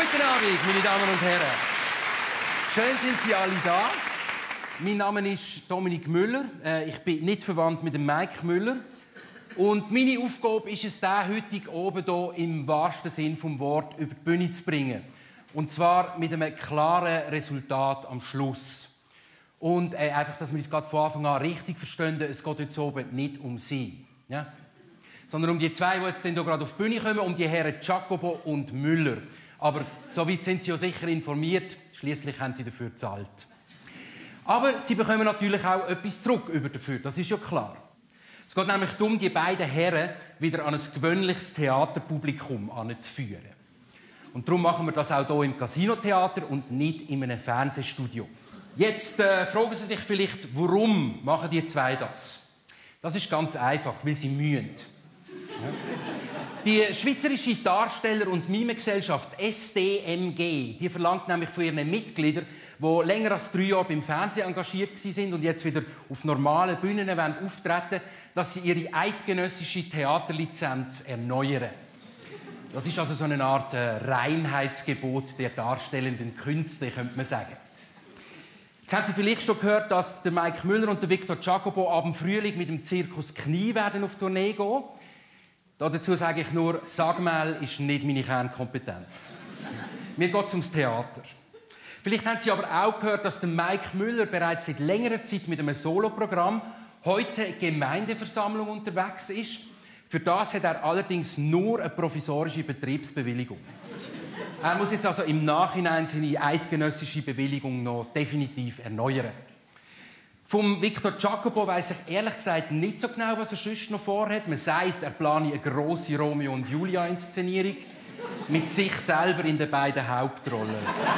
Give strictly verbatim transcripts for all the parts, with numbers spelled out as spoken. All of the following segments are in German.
Guten Abend, meine Damen und Herren. Schön sind Sie alle da. Mein Name ist Dominik Müller. Ich bin nicht verwandt mit dem Mike Müller. Und meine Aufgabe ist es, den heute oben hier im wahrsten Sinn des Wortes über die Bühne zu bringen. Und zwar mit einem klaren Resultat am Schluss. Und äh, einfach, dass wir uns gerade von Anfang an richtig verstehen, es geht heute oben nicht um Sie. Ja? Sondern um die zwei, die jetzt hier gerade auf die Bühne kommen, um die Herren Jacobo und Müller. Aber soweit sind Sie ja sicher informiert, schließlich haben Sie dafür gezahlt. Aber Sie bekommen natürlich auch etwas zurück über dafür, das ist ja klar. Es geht nämlich darum, die beiden Herren wieder an ein gewöhnliches Theaterpublikum anzuführen. Und darum machen wir das auch hier im Casino-Theater und nicht in einem Fernsehstudio. Jetzt äh, fragen Sie sich vielleicht, warum machen die zwei das? Das ist ganz einfach, weil sie mühen. Ja. Die Schweizerische Darsteller- und Mimegesellschaft S D M G die verlangt nämlich von ihren Mitgliedern, die länger als drei Jahre beim Fernsehen engagiert waren und jetzt wieder auf normalen Bühnen auftreten wollen, dass sie ihre eidgenössische Theaterlizenz erneuern. Das ist also so eine Art äh, Reinheitsgebot der darstellenden Künste, könnte man sagen. Jetzt haben Sie vielleicht schon gehört, dass der Mike Müller und der Victor Jacobo ab dem Frühling mit dem Zirkus Knie werden auf Tournee gehen. Dazu sage ich nur, Sagmel ist nicht meine Kernkompetenz. Mir geht es ums Theater. Vielleicht haben Sie aber auch gehört, dass der Mike Müller bereits seit längerer Zeit mit einem Soloprogramm heute Gemeindeversammlung unterwegs ist. Für das hat er allerdings nur eine provisorische Betriebsbewilligung. Er muss jetzt also im Nachhinein seine eidgenössische Bewilligung noch definitiv erneuern. Vom Victor Jacobo weiss ich ehrlich gesagt nicht so genau, was er sonst noch vorhat. Man sagt, er plane eine grosse Romeo und Julia-Inszenierung mit sich selber in den beiden Hauptrollen.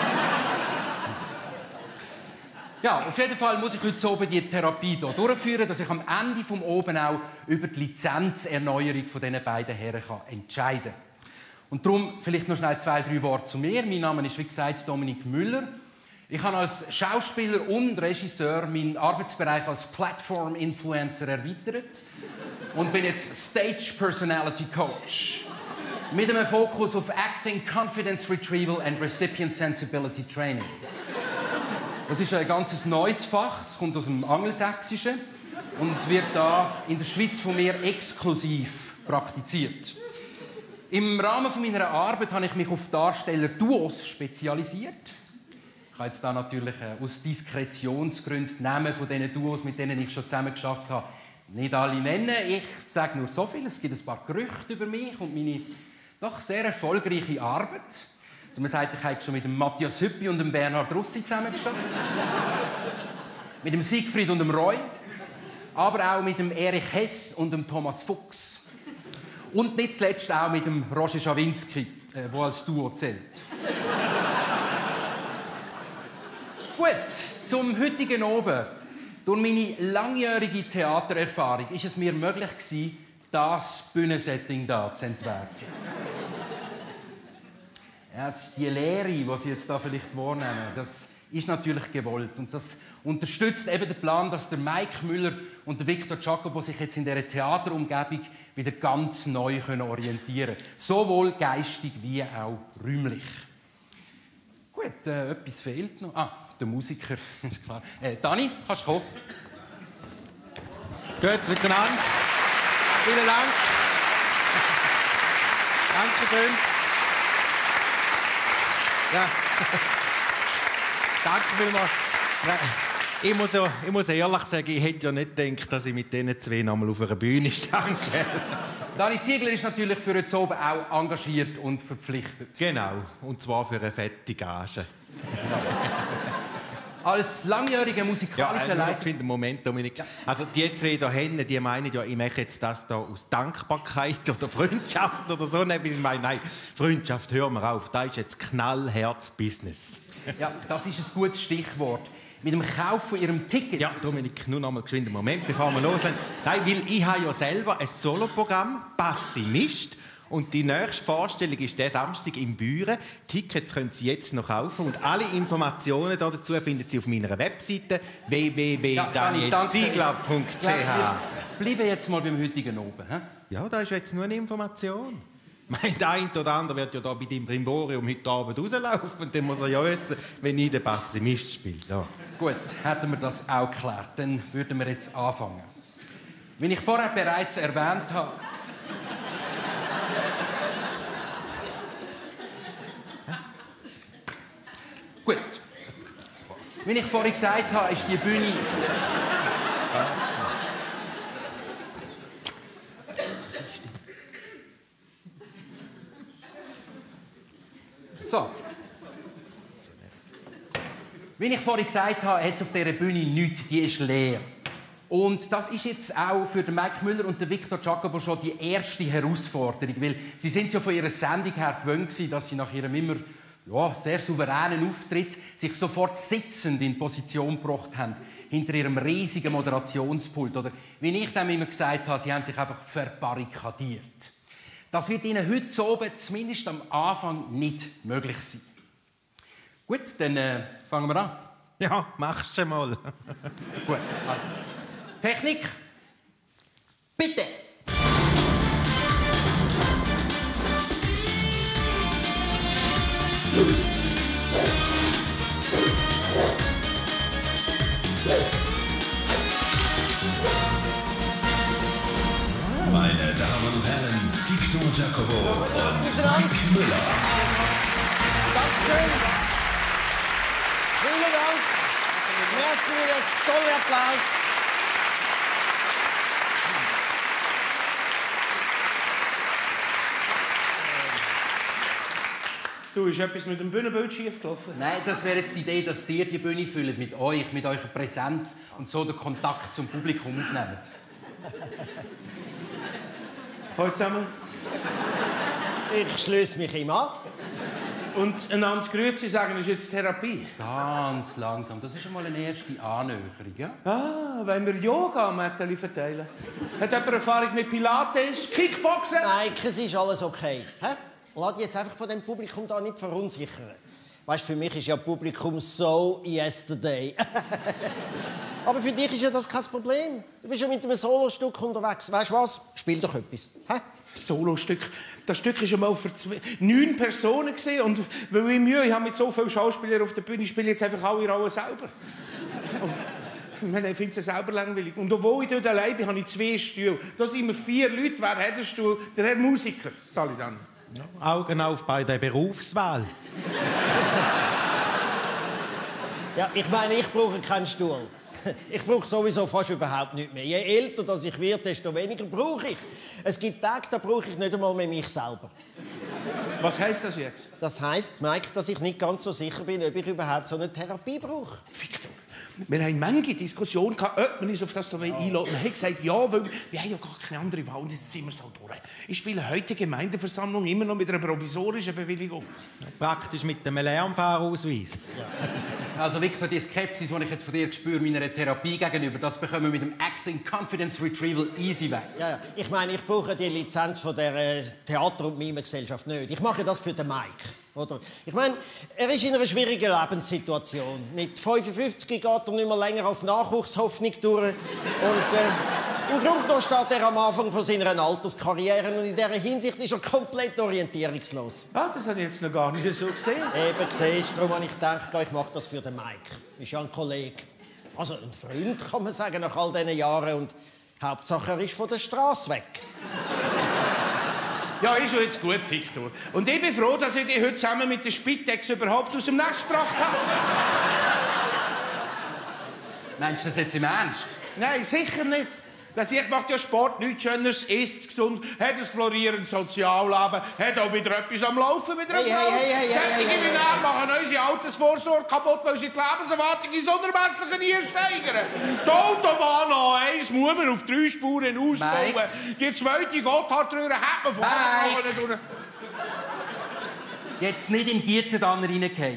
Ja, auf jeden Fall muss ich heute oben die Therapie hier durchführen, dass ich am Ende vom Oben auch über die Lizenzerneuerung von diesen beiden Herren entscheiden kann. Und darum vielleicht noch schnell zwei, drei Worte zu mir. Mein Name ist, wie gesagt, Dominik Müller. Ich habe als Schauspieler und Regisseur meinen Arbeitsbereich als Platform-Influencer erweitert und bin jetzt Stage Personality Coach mit einem Fokus auf Acting, Confidence Retrieval and Recipient Sensibility Training. Das ist ein ganz neues Fach, es kommt aus dem Angelsächsischen und wird da in der Schweiz von mir exklusiv praktiziert. Im Rahmen meiner Arbeit habe ich mich auf Darsteller-Duos spezialisiert. Ich kann jetzt da natürlich äh, aus Diskretionsgründen die Namen von diesen Duos, mit denen ich schon zusammen geschafft habe, nicht alle nennen. Ich sage nur so viel. Es gibt ein paar Gerüchte über mich und meine doch sehr erfolgreiche Arbeit. Also man sagt, ich habe schon mit dem Matthias Hüppi und dem Bernhard Russi zusammen geschafft. Mit dem Siegfried und dem Roy. Aber auch mit dem Erich Hess und dem Thomas Fuchs. Und nicht zuletzt auch mit dem Roger Schawinski, der äh, als Duo zählt. Gut, zum heutigen Abend. Durch meine langjährige Theatererfahrung ist es mir möglich gewesen, das Bühnensetting hier zu entwerfen. Ja, es ist die Lehre, die Sie jetzt da vielleicht wahrnehmen, das ist natürlich gewollt. Und das unterstützt eben den Plan, dass der Mike Müller und der Victor Jacobo sich jetzt in dieser Theaterumgebung wieder ganz neu orientieren können. Sowohl geistig wie auch räumlich. Gut, äh, etwas fehlt noch. Ah, der Musiker, ist klar. Äh, Dani, kannst du kommen? Gut, miteinander. Vielen Dank. Dankeschön. Ja. Danke vielmals. Ich muss, ja, ich muss ehrlich sagen, ich hätte ja nicht gedacht, dass ich mit diesen zwei nochmal auf einer Bühne stehe. Dani Ziegler ist natürlich für heute oben auch engagiert und verpflichtet. Genau, und zwar für eine fette Gage. Als langjähriger musikalischer ja, Leiter... Äh, Moment, Dominik. Ja. Also die zwei da hinten, die meinen ja, ich mache jetzt das da aus Dankbarkeit oder Freundschaft oder so. Ich meine, nein, Freundschaft, hör mal auf, das ist jetzt Knallherz-Business. Ja, das ist ein gutes Stichwort. Mit dem Kauf von Ihrem Ticket... Ja, Dominik, nur noch mal geschwind einen Moment, bevor wir loslegen. Nein, weil ich habe ja selber ein Soloprogramm, Passimist. Und die nächste Vorstellung ist diesen Samstag im Büren. Tickets können Sie jetzt noch kaufen. Und alle Informationen dazu finden Sie auf meiner Webseite w w w punkt daniel ziegler punkt c h. Ja, wir bleiben jetzt mal beim heutigen Abend. He? Ja, das ist jetzt nur eine Information. Mein, der eine oder andere wird ja da bei dem Brimborium heute Abend rauslaufen. Dann muss er ja wissen, wenn ich den Pessimist spiele. Ja. Gut, hätten wir das auch geklärt. Dann würden wir jetzt anfangen. Wie ich vorher bereits erwähnt habe... Gut. Wie ich vorhin gesagt habe, ist die Bühne... So. Wie ich vorhin gesagt habe, hat es auf dieser Bühne nichts, die ist leer. Und das ist jetzt auch für den Mike Müller und den Victor Giacobo schon die erste Herausforderung, weil sie sind ja von ihrer Sendung her gewöhnt, dass sie nach ihrem immer ja, sehr souveränen Auftritt sich sofort sitzend in Position gebracht haben, hinter ihrem riesigen Moderationspult. Oder wie ich dem immer gesagt habe, sie haben sich einfach verbarrikadiert. Das wird Ihnen heute oben zumindest am Anfang nicht möglich sein. Gut, dann äh, fangen wir an. Ja, machst du mal. Gut, also. Technik, bitte. Meine Damen und Herren, Victor Giacobo und Mike Müller. Dankeschön. Vielen Dank. Merci für den tollen Applaus. Du, ist etwas mit dem Bühnenbild schief gelaufen? Nein, das wäre jetzt die Idee, dass ihr die Bühne füllt mit euch, mit eurer Präsenz und so den Kontakt zum Publikum aufnehmt. Hallo zusammen. Ich schließe mich ihm an. Und einander Grüezi sagen ist jetzt Therapie. Ganz langsam. Das ist schon mal eine erste Annäherung, ja? Ah, wenn wir Yoga-Mätteli verteilen. Hat jemand Erfahrung mit Pilates, Kickboxen? Nein, es ist alles okay. Hä? Lass dich jetzt einfach von dem Publikum da nicht verunsichern. Weißt, für mich ist ja Publikum so yesterday. Aber für dich ist ja das kein Problem. Du bist ja mit einem Solostück unterwegs. Weißt du was? Spiel doch etwas. Hä? Solostück. Das Stück war mal für zwei, neun Personen gewesen, und weil ich Mühe ich habe mit so vielen Schauspielern auf der Bühne, spiele ich jetzt einfach alle Rollen selber. Und ich finde es selber langweilig. Und obwohl ich dort allein bin, habe ich zwei Stühle. Da sind wir vier Leute. Wer hat einen Stuhl? Der Herr Musiker, sage ich dann. Ja, Augen auf bei der Berufswahl. Ja, ich meine, ich brauche keinen Stuhl. Ich brauche sowieso fast überhaupt nichts mehr. Je älter dass ich werde, desto weniger brauche ich. Es gibt Tage, da brauche ich nicht einmal mehr mich selber. Was heisst das jetzt? Das heisst, Mike, dass ich nicht ganz so sicher bin, ob ich überhaupt so eine Therapie brauche. Victor, wir haben manche Diskussionen gehabt, ob man uns auf das hier einladen. Wir haben gesagt, ja, weil wir haben ja gar keine andere Wahl. Und jetzt sind wir so durch. Ich spiele heute Gemeindeversammlung immer noch mit einer provisorischen Bewilligung. Praktisch mit einem Lärmfahrausweis. Ja. Also Victor, die Skepsis, die ich jetzt von dir spüre, meiner Therapie gegenüber, das bekommen wir mit dem Acting Confidence Retrieval easy weg. Ja, ja. Ich meine, ich brauche die Lizenz von der äh, Theater- und Mimengesellschaft nicht. Ich mache das für den Mike. Oder? Ich meine, er ist in einer schwierigen Lebenssituation. Mit fünfundfünfzig geht er nicht mehr länger auf Nachwuchshoffnung durch. Und äh, im Grunde genommen steht er am Anfang von seiner Alterskarriere und in dieser Hinsicht ist er komplett orientierungslos. Ah, das habe ich jetzt noch gar nicht so gesehen. Eben, siehst du, darum habe ich gedacht, ich mache das für den Mike. Ist ja ein Kollege. Also ein Freund, kann man sagen, nach all diesen Jahren. Und Hauptsache, er ist von der Straße weg. Ja, ist schon jetzt gut, Victor. Und ich bin froh, dass ich dich heute zusammen mit der Spitex überhaupt aus dem Nest gebracht habe. Meinst du das jetzt im Ernst? Nein, sicher nicht. Das ich macht ja Sport, nichts Schöneres, isst gesund, hat ein florierendes Sozialleben, hat auch wieder etwas am Laufen mit einer Hey, Frau. hey, hey, hey, hey, Sättige hey, wie hey. er machen unsere Altersvorsorge kaputt, weil sie die Lebenserwartung in so unermesslichen Nieren steigern. Die Autobahn A eins muss man auf drei Spuren ausbauen. Mike. Die zweite Gotthardröhre hat man vorher Mike. Jetzt nicht im Gietzendanner reingehen.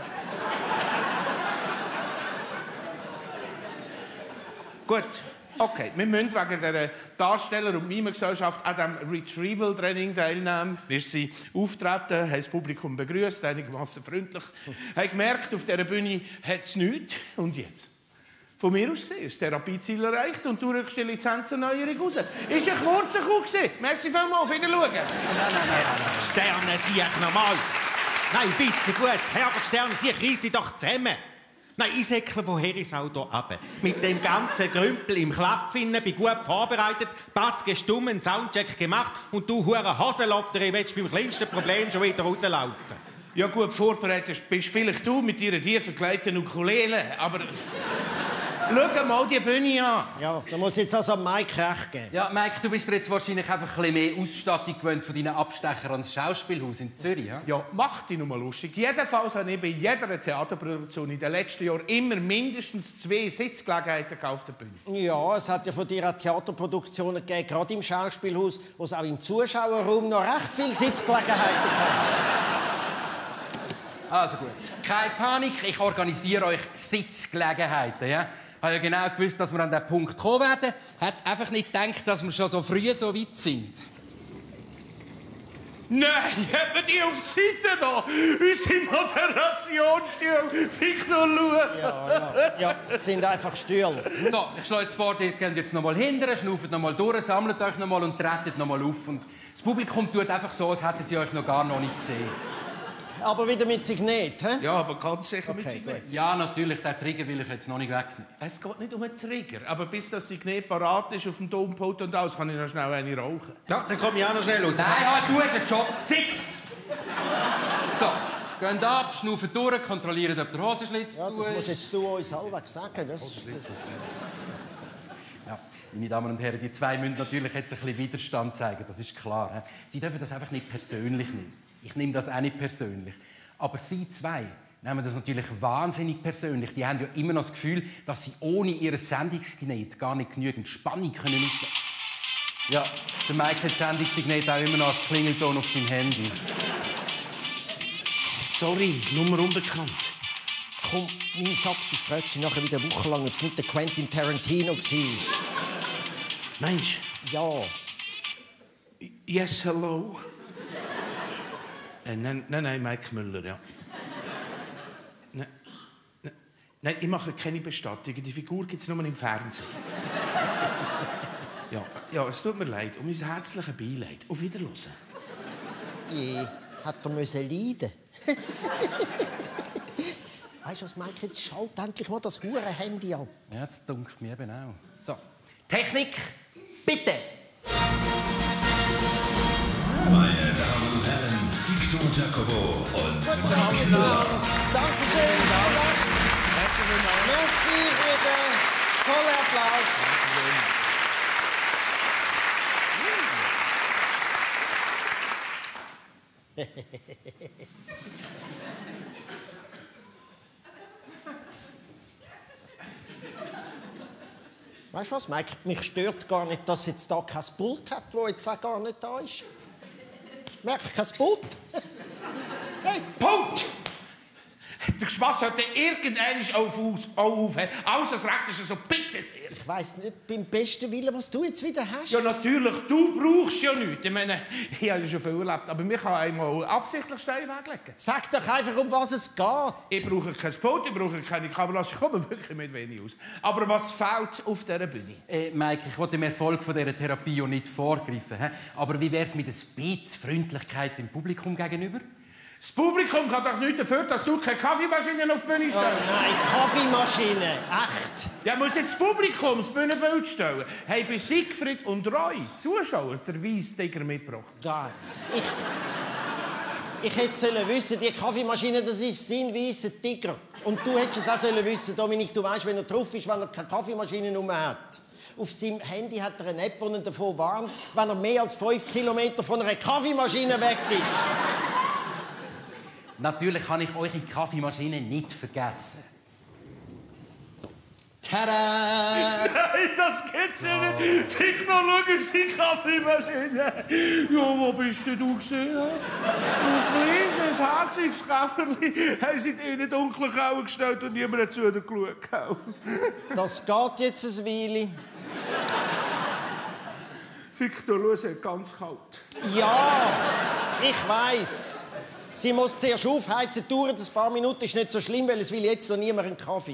Gut. Okay, wir müssen wegen der Darsteller- und Mimengesellschaft an diesem Retrieval-Training teilnehmen. Wir sind auftreten, haben das Publikum begrüßt, einigermaßen freundlich. Haben gemerkt, auf dieser Bühne hat es nichts. Und jetzt? Von mir aus gesehen, ist das Therapieziel erreicht und du rückst die Lizenzerneuerung raus. Ist ein kurzer Coup gewesen. Merci vielmals, auf Wiedersehen. Nein, nein, nein, nein. Sterne, sieh ich normal. Nein, bisschen gut. Herbert Sterne, sieh, reiss dich doch zusammen. Nein, ich säckle von Herisau hier runter. Mit dem ganzen Grümpel im Klappfinnen, bin gut vorbereitet, Bass gestummen, Soundcheck gemacht und du, hure Hosenlotterie, willst beim kleinsten Problem schon wieder rauslaufen. Ja gut, vorbereitet bist vielleicht du mit deiner tiefen geleiteten Ukulele, aber... Schau mal die Bühne an. Ja, da muss jetzt also Mike recht geben. Ja, Mike, du bist dir jetzt wahrscheinlich einfach ein bisschen mehr Ausstattung gewöhnt von deinen Abstechern ans Schauspielhaus in Zürich, ja? Ja, mach dich noch mal lustig. Jedenfalls habe ich bei jeder Theaterproduktion in den letzten Jahren immer mindestens zwei Sitzgelegenheiten auf der Bühne. Ja, es hat ja von dir auch Theaterproduktionen gegeben, gerade im Schauspielhaus, wo es auch im Zuschauerraum noch recht viele Sitzgelegenheiten gab. Also gut, keine Panik, ich organisiere euch Sitzgelegenheiten, ja? Ich habe ja genau gewusst, dass wir an diesen Punkt kommen werden. Hat einfach nicht gedacht, dass wir schon so früh so weit sind. Nein, hat man die auf die Seite da? Unsere Moderationsstühle, Victor schauen. Ja, ja, ja, es sind einfach Stühle. So, ich schlage jetzt vor, ihr geht jetzt noch mal hinterher, schnauft noch mal durch, sammelt euch noch mal und tretet noch mal auf. Und das Publikum tut einfach so, als hätten sie euch noch gar noch nicht gesehen. Aber wieder mit Signet, hä? Ja, aber ganz sicher mit Okay, Signet. Ja, natürlich, den Trigger will ich jetzt noch nicht wegnehmen. Es geht nicht um einen Trigger, aber bis das Signet parat ist auf dem Dompult und alles, kann ich noch schnell eine rauchen. Ja, dann komme ich auch noch schnell raus. Nein, ja, du hast einen Job. Sitz! So, geht ab, schnaufen durch, kontrollieren, ob der Hosenschlitz Ja, zu das ist. musst jetzt du uns halbwegs sagen. Das, das, Ja, meine Damen und Herren, die zwei müssen natürlich jetzt ein bisschen Widerstand zeigen, das ist klar. He? Sie dürfen das einfach nicht persönlich nehmen. Ich nehme das auch nicht persönlich. Aber Sie zwei nehmen das natürlich wahnsinnig persönlich. Die haben ja immer noch das Gefühl, dass sie ohne ihr Sendungssignet gar nicht genügend Spannung können ausgeben. Ja, der Mike hat das Sendungssignet auch immer noch als Klingelton auf seinem Handy. Sorry, Nummer unbekannt. komm, mein Satz, sonst fragst du nachher wieder wochenlang, ob es nicht der Quentin Tarantino war. Mensch. Ja. Yes, hello. Äh, nein, nein, nein, Mike Müller, ja. Nein, nein, nein, ich mache keine Bestattungen. Die Figur gibt es nur im Fernsehen. Ja, ja, es tut mir leid. Um mein herzliches Beileid. Auf Wiederhören. Je, hat er müssen leiden. Weißt du was, Mike, jetzt schalt endlich mal das hure Handy ab. Ja, das dunkelt mir eben auch. So, Technik, bitte! Meine Damen und Herren, Victor Jacobo und Mike Müller. Dankeschön. Merci für den tollen Applaus. Weißt du was, Mike? Mich stört gar nicht, dass jetzt da kein Pult hat, das jetzt auch gar nicht da ist. Merk kein Pult. Hey, Punkt! Der Spass hört irgendwann auf, auf, auf. Alles das Recht ist so, bitte sehr. Ich weiss nicht, beim besten Willen, was du jetzt wieder hast. Ja, natürlich, du brauchst ja nichts. Ich meine, ich habe ja schon viel erlebt, aber mir kann einmal absichtlich Steine weglegen. Sag doch einfach, um was es geht. Ich brauche kein Pult, ich brauche keine Kameras, ich komme wirklich mit wenig aus. Aber was fehlt auf dieser Bühne? Äh, Mike, ich wollte dem Erfolg von dieser Therapie auch nicht vorgreifen. He? Aber wie wäre es mit ein bisschen Freundlichkeit dem Publikum gegenüber? Das Publikum kann doch nichts dafür, dass du keine Kaffeemaschine auf die Bühne stellst. Oh nein, Kaffeemaschine. Echt? Ja, muss jetzt das Publikum das Bühnenbild stellen. Hey, bei Siegfried und Roy, Zuschauer, der Weisstiger mitgebracht. Geil. Ich, ich hätte sollen wissen, die Kaffeemaschine, das ist sein weisser Tiger. Und du hättest es auch sollen wissen, Dominik, du weißt, wenn er drauf ist, wenn er keine Kaffeemaschine mehr hat. Auf seinem Handy hat er eine App, die ihn davon warnt, wenn er mehr als fünf Kilometer von einer Kaffeemaschine weg ist. Natürlich habe ich eure Kaffeemaschine nicht vergessen. Tada! Nein, das gibt's ja nicht. Victor, schau, ist die Kaffeemaschine. Ja, wo bist denn du gesehen? Du kleines, herziges Käferli haben sie in die dunklen Kauen gestellt und niemand hat zu dir geschaut. Das geht jetzt ein Weile. Victor, schau, es ist ganz kalt. Ja, ich weiss. Sie muss zuerst aufheizen, dauert ein paar Minuten, ist nicht so schlimm, weil es will jetzt noch niemand einen Kaffee.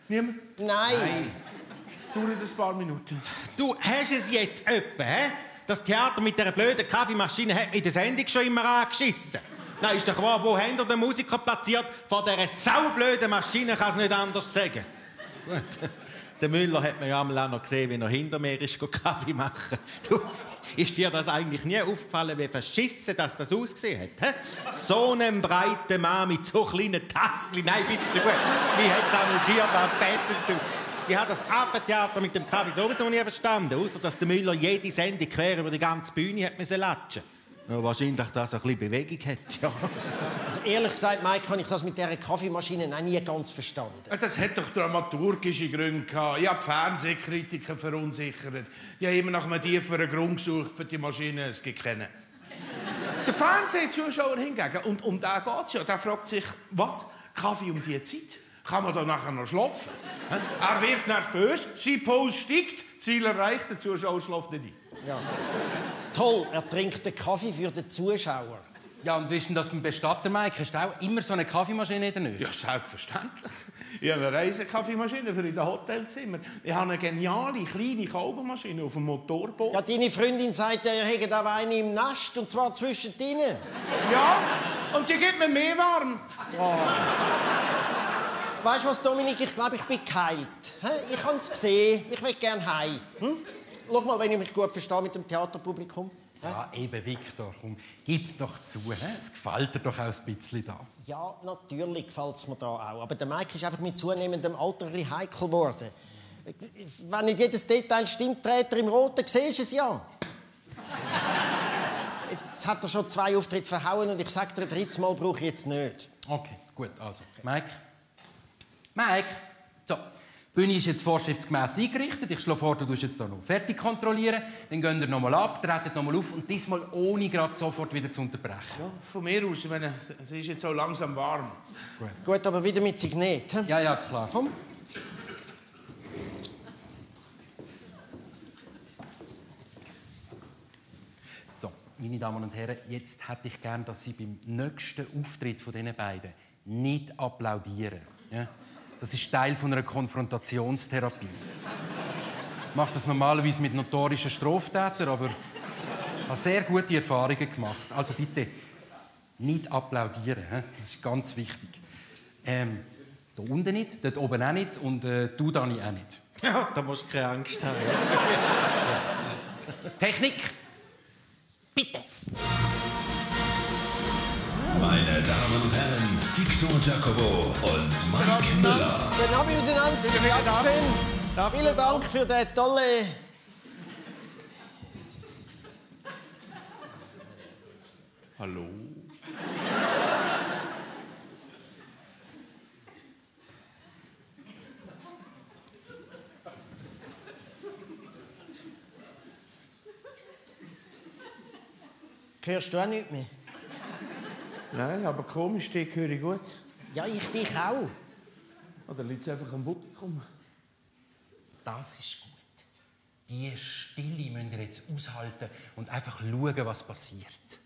Niemand? Nein. Nein. Dauert ein paar Minuten. Du hast es jetzt öppe, hä? Das Theater mit dieser blöden Kaffeemaschine hat mich in der Sendung schon immer angeschissen. Nein, ist doch wahr, wo habt ihr den Musiker platziert? Vor dieser saublöden Maschine kann es nicht anders sagen. Gut. Der Müller hat mir ja einmal auch noch gesehen, wie er hinter mir ist, Kaffee machen. Du, ist dir das eigentlich nie aufgefallen, wie verschissen das, das ausgesehen hat? He? So einen breiten Mann mit so kleinen Tassli. Nein, bist du gut. Wie hat es einmal Giermann besser? Ich habe das Affentheater mit dem Kaffee sowieso nie verstanden, außer dass der Müller jede Sendung quer über die ganze Bühne hat müssen latschen. Ja, wahrscheinlich, dass er ein bisschen Bewegung hat. Ja. Also ehrlich gesagt, Mike, habe ich das mit dieser Kaffeemaschine auch nie ganz verstanden. Das hat doch dramaturgische Gründe gehabt. Ich habe die Fernsehkritiker verunsichert. Die haben immer nach einem tieferen Grund gesucht für die Maschine. Es gibt keinen. Der Fernsehzuschauer hingegen, und um den geht es ja, der fragt sich, was? Kaffee um diese Zeit? Kann man da nachher noch schlafen? Er wird nervös, sein Puls steigt, Ziel erreicht, der Zuschauer schläft nicht ein. Ja. Toll, er trinkt den Kaffee für den Zuschauer. Ja, und wie ist denn das beim Bestatter, Mike? Hast du auch immer so eine Kaffeemaschine in der Nähe? Ja, selbstverständlich. Ich habe eine Reisekaffeemaschine für in den Hotelzimmer. Ich habe eine geniale, kleine Kalbenmaschine auf dem Motorboot. Ja, deine Freundin sagt, ihr hättet auch eine im Nest, und zwar zwischen denen. Ja, und die gibt mir mehr warm. Oh. Weißt du was, Dominik? Ich glaube, ich bin geheilt. Ich habe es gesehen. Ich will gerne heim. Hm? Schau mal, wenn ich mich gut verstehe mit dem Theaterpublikum. Ja, eben, Viktor, komm, gib doch zu. He? Es gefällt dir doch auch ein bisschen da. Ja, natürlich gefällt es mir da auch. Aber der Mike ist einfach mit zunehmendem Alter ein bisschen heikel geworden. Wenn nicht jedes Detail stimmt, dreht er im Roten, siehst du es ja. Jetzt hat er schon zwei Auftritte verhauen und ich sage dir, ein drittes Mal brauche ich jetzt nicht. Okay, gut, also. Mike? Mike? So. Die Bühne ist jetzt vorschriftsgemäss eingerichtet. Ich schlage vor, du tust jetzt hier noch fertig kontrollieren. Dann gehen wir noch mal ab, treten noch mal auf und diesmal ohne gerade sofort wieder zu unterbrechen. Ja, von mir aus. Ich meine, es ist jetzt so langsam warm. Gut, Gut aber wieder mit Signet. He? Ja, ja, klar. Komm. So, meine Damen und Herren, jetzt hätte ich gern, dass Sie beim nächsten Auftritt von diesen beiden nicht applaudieren. Ja? Das ist Teil von einer Konfrontationstherapie. Ich mache das normalerweise mit notorischen Straftätern, aber ich habe sehr gute Erfahrungen gemacht. Also bitte nicht applaudieren. He? Das ist ganz wichtig. Ähm, da unten nicht, dort oben auch nicht und äh, du, Dani, auch nicht. Ja, da musst du keine Angst haben. Also. Technik, bitte. Meine Damen und Herren, Victor Giacobo und Mike Müller. Guten Abend miteinander. Dankeschön. Vielen Dank für den tolle. Hallo? Hörst du auch nicht mehr? Nein, aber komisch, dich höre ich gut. Ja, ich dich auch. Oder liegt es einfach am Publikum? Das ist gut. Die Stille müsst ihr jetzt aushalten und einfach schauen, was passiert.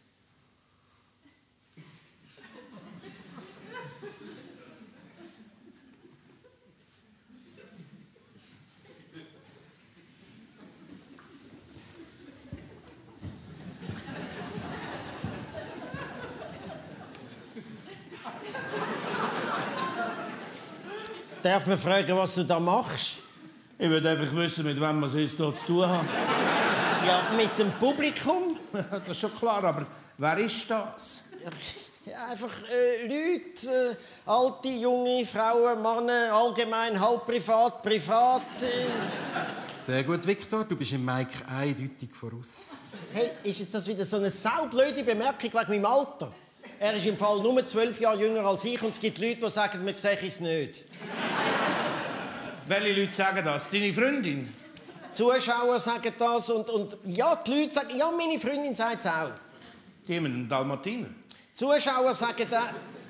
Darf man fragen, was du da machst? Ich will einfach wissen, mit wem wir es jetzt hier zu tun haben. Ja, mit dem Publikum? Das ist schon klar, aber wer ist das? Ja, einfach äh, Leute, äh, alte, junge, Frauen, Männer, allgemein, halb privat, privat. Äh. Sehr gut, Viktor. Du bist im Mike eindeutig voraus. Hey, ist jetzt das wieder so eine saublöde Bemerkung wegen meinem Alter? Er ist im Fall nur zwölf Jahre jünger als ich und es gibt Leute, die sagen, man sehe es nicht. Welche Leute sagen das? Deine Freundin? Zuschauer sagen das und, und ja, die Leute sagen, ja, meine Freundin sagt es auch. Die haben einen Dalmatiner. Zuschauer sagen da.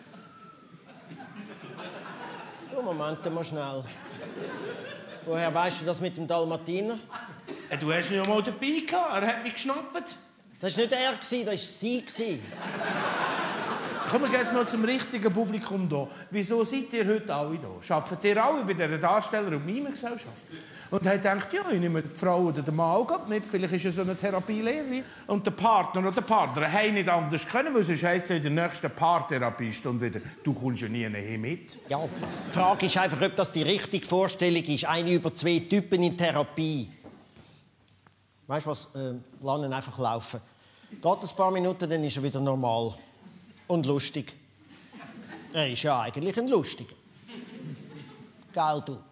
Du, Moment mal schnell. Woher weißt du das mit dem Dalmatiner? Äh, Du hast ihn ja mal dabei gehabt. Er hat mich geschnappt. Das war nicht er, das war sie. kommen wir jetzt mal zum richtigen Publikum hier. Wieso seid ihr heute alle hier? Arbeitet ihr alle bei dieser Darsteller- und Mimengesellschaft? Und er denkt, ja, ich nehme die Frau oder den Mann auch mit. Vielleicht ist er so eine Therapielehrerin. Und der Partner oder der Partner haben nicht anders können, weil sonst heisst es in der nächsten Paartherapiestunde wieder, du kommst ja nie nachher mit. Ja, die Frage ist einfach, ob das die richtige Vorstellung ist. Eine über zwei Typen in Therapie. Weißt du was? Äh, lass ihn einfach laufen. Geht ein paar Minuten, dann ist er wieder normal. Und lustig. Er ist ja eigentlich ein Lustiger. Gell, du?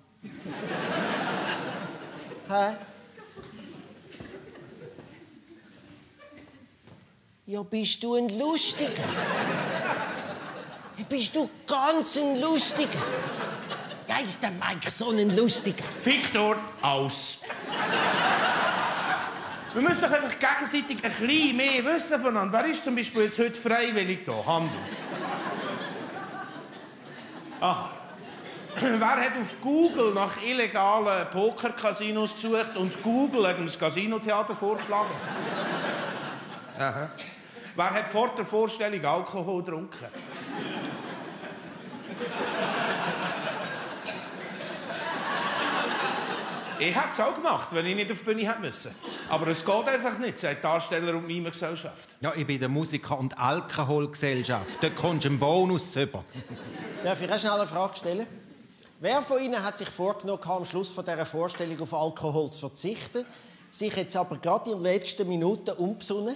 Hä? Ja, bist du ein Lustiger? Bist du ganz ein Lustiger? Ja, ist der Mike so ein Lustiger? Victor, aus. Wir müssen doch einfach gegenseitig ein bisschen mehr wissen voneinander. Wer ist zum Beispiel jetzt heute freiwillig da? Hand auf. Ah. Wer hat auf Google nach illegalen Poker-Casinos gesucht und Google hat ihm das Casinotheater vorgeschlagen? Aha. Wer hat vor der Vorstellung Alkohol getrunken? Ich hätte es auch gemacht, wenn ich nicht auf die Bühne hätte müssen. Aber es geht einfach nicht, sagt die Darsteller- und Mimengesellschaft. Ja, ich bin der Musiker- und Alkoholgesellschaft. Dort kommst du einen Bonus über. Darf ich auch schnell eine Frage stellen? Wer von Ihnen hat sich vorgenommen, am Schluss von dieser Vorstellung auf Alkohol zu verzichten, sich jetzt aber gerade in den letzten Minuten umbesonnen?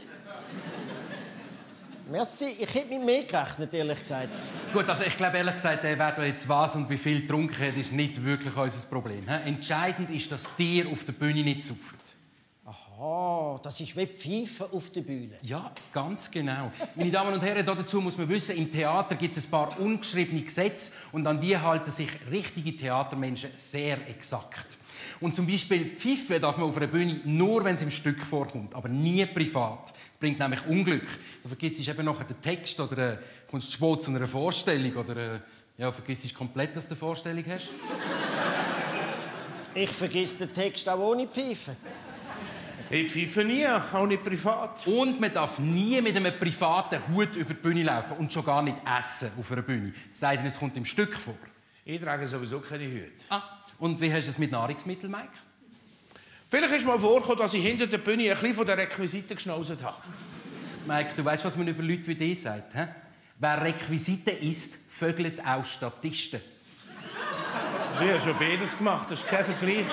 Merci, ich hätte nicht mehr gerechnet, ehrlich gesagt. Gut, also ich glaube ehrlich gesagt, wer da jetzt was und wie viel getrunken hat, ist nicht wirklich unser Problem. He? Entscheidend ist, dass dir auf der Bühne nicht saufen. Aha, das ist wie Pfeifen auf der Bühne. Ja, ganz genau. Meine Damen und Herren, dazu muss man wissen, im Theater gibt es ein paar ungeschriebene Gesetze und an die halten sich richtige Theatermenschen sehr exakt. Und zum Beispiel Pfeifen darf man auf einer Bühne nur, wenn es im Stück vorkommt, aber nie privat. Das bringt nämlich Unglück. Du vergisst eben nachher den Text oder äh, kommst zu spät zu einer Vorstellung oder äh, ja, vergisst komplett, dass du eine Vorstellung hast. Ich vergiss den Text auch ohne Pfeifen. Ich pfeife nie, auch nicht privat. Und man darf nie mit einem privaten Hut über die Bühne laufen und schon gar nicht essen auf einer Bühne. Es sei denn, es kommt im Stück vor. Ich trage sowieso keine Hüte. Ah, und wie hast du es mit Nahrungsmitteln, Mike? Vielleicht ist mal vorgekommen, dass ich hinter der Bühne ein bisschen von den Requisiten geschnauzt habe. Mike, du weißt, was man über Leute wie dich sagt, hä? Wer Requisiten isst, vögelt auch Statisten. Sie haben schon beides gemacht, das ist kein Vergleich.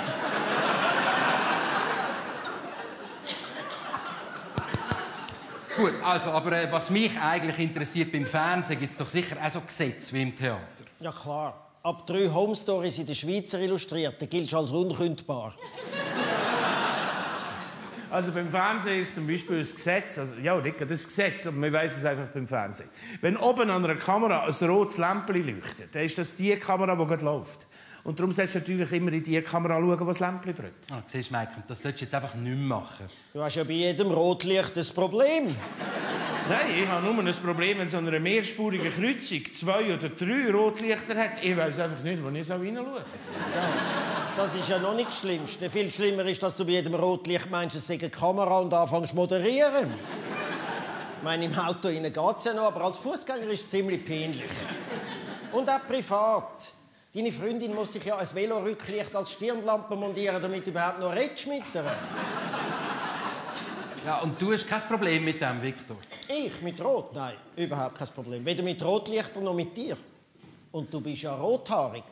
Gut, also, aber äh, was mich eigentlich interessiert beim Fernsehen, gibt es doch sicher auch so Gesetze wie im Theater. Ja klar. Ab drei Home Stories in der Schweizer Illustrierten gilt als unkündbar. Also beim Fernsehen ist zum Beispiel das Gesetz, also ja, nicht das Gesetz, aber man weiss es einfach beim Fernsehen. Wenn oben an einer Kamera ein rotes Lämpchen leuchtet, dann ist das die Kamera, die gerade läuft. Und darum solltest du natürlich immer in die Kamera schauen, wo das Lämpchen brennt. Ah, siehst du, Mike, das solltest du jetzt einfach nicht mehr machen. Du hast ja bei jedem Rotlicht ein Problem. Nein, ich habe nur ein Problem, wenn so eine mehrspurige Kreuzung zwei oder drei Rotlichter hat. Ich weiss einfach nicht, wo ich so reinschaue. Ja, das ist ja noch nicht das Schlimmste. Viel schlimmer ist, dass du bei jedem Rotlicht meinst, es sei eine Kamera und anfängst zu moderieren. Ich meine, im Auto geht es ja noch, aber als Fußgänger ist es ziemlich peinlich. Und auch privat. Deine Freundin muss sich ja ein Velorücklicht als Stirnlampe montieren, damit du überhaupt noch redest mit ihr. Ja, und du hast kein Problem mit dem, Victor? Ich? Mit Rot? Nein, überhaupt kein Problem. Weder mit Rotlichtern noch mit dir. Und du bist ja rothaarig.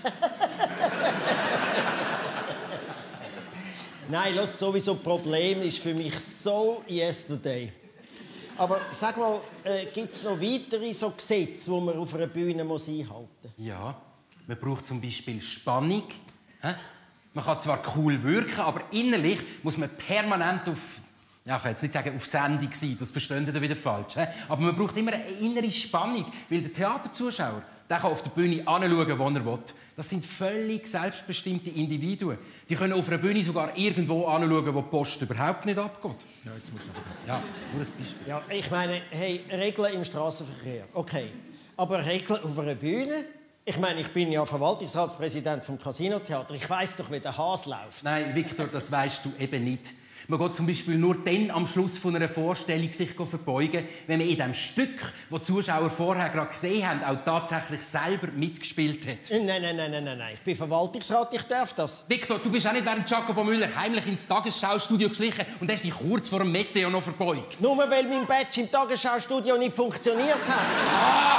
Nein, lass sowieso Problem ist für mich so yesterday. Aber sag mal, äh, gibt es noch weitere so Gesetze, die man auf einer Bühne muss einhalten muss? Ja, man braucht zum Beispiel Spannung. Hä? Man kann zwar cool wirken, aber innerlich muss man permanent auf, ja, ich kann jetzt nicht sagen, auf Sendung sein, das verstehen Sie wieder falsch. Hä? Aber man braucht immer eine innere Spannung, weil der Theaterzuschauer, der kann auf der Bühne anschauen, wo er will. Das sind völlig selbstbestimmte Individuen. Die können auf einer Bühne sogar irgendwo anschauen, wo die Post überhaupt nicht abgeht. Ja, jetzt muss ich ja, nur ein Beispiel. Ja, ich meine, hey, Regeln im Straßenverkehr, okay. Aber Regeln auf einer Bühne? Ich meine, ich bin ja Verwaltungsratspräsident vom Casinotheater. Ich weiss doch, wie der Hase läuft. Nein, Victor, das weißt du eben nicht. Man geht zum Beispiel nur dann am Schluss von einer Vorstellung sich verbeugen, wenn man in dem Stück, das die Zuschauer vorher gerade gesehen haben, auch tatsächlich selber mitgespielt hat. Nein, nein, nein, nein, nein. Ich bin Verwaltungsrat, ich darf das. Victor, du bist auch nicht während Jacopo Müller heimlich ins Tagesschaustudio geschlichen und hast dich kurz vor dem Meteo noch verbeugt. Nur weil mein Badge im Tagesschaustudio nicht funktioniert hat. Ah!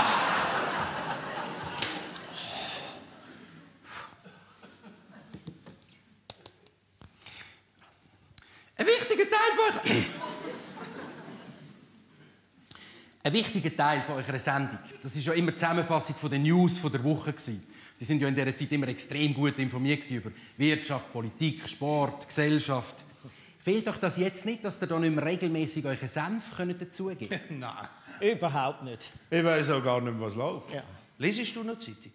Ein wichtiger Teil von euch... Ein wichtiger Teil von eurer Sendung, das war ja immer die Zusammenfassung von den News der Woche. Sie sind ja in dieser Zeit immer extrem gut informiert über Wirtschaft, Politik, Sport, Gesellschaft. Fehlt euch das jetzt nicht, dass ihr da nicht mehr regelmäßig euren Senf dazugeben könnt? Nein. Überhaupt nicht. Ich weiss auch gar nicht, was läuft. Ja. Lesest du noch Zeitung?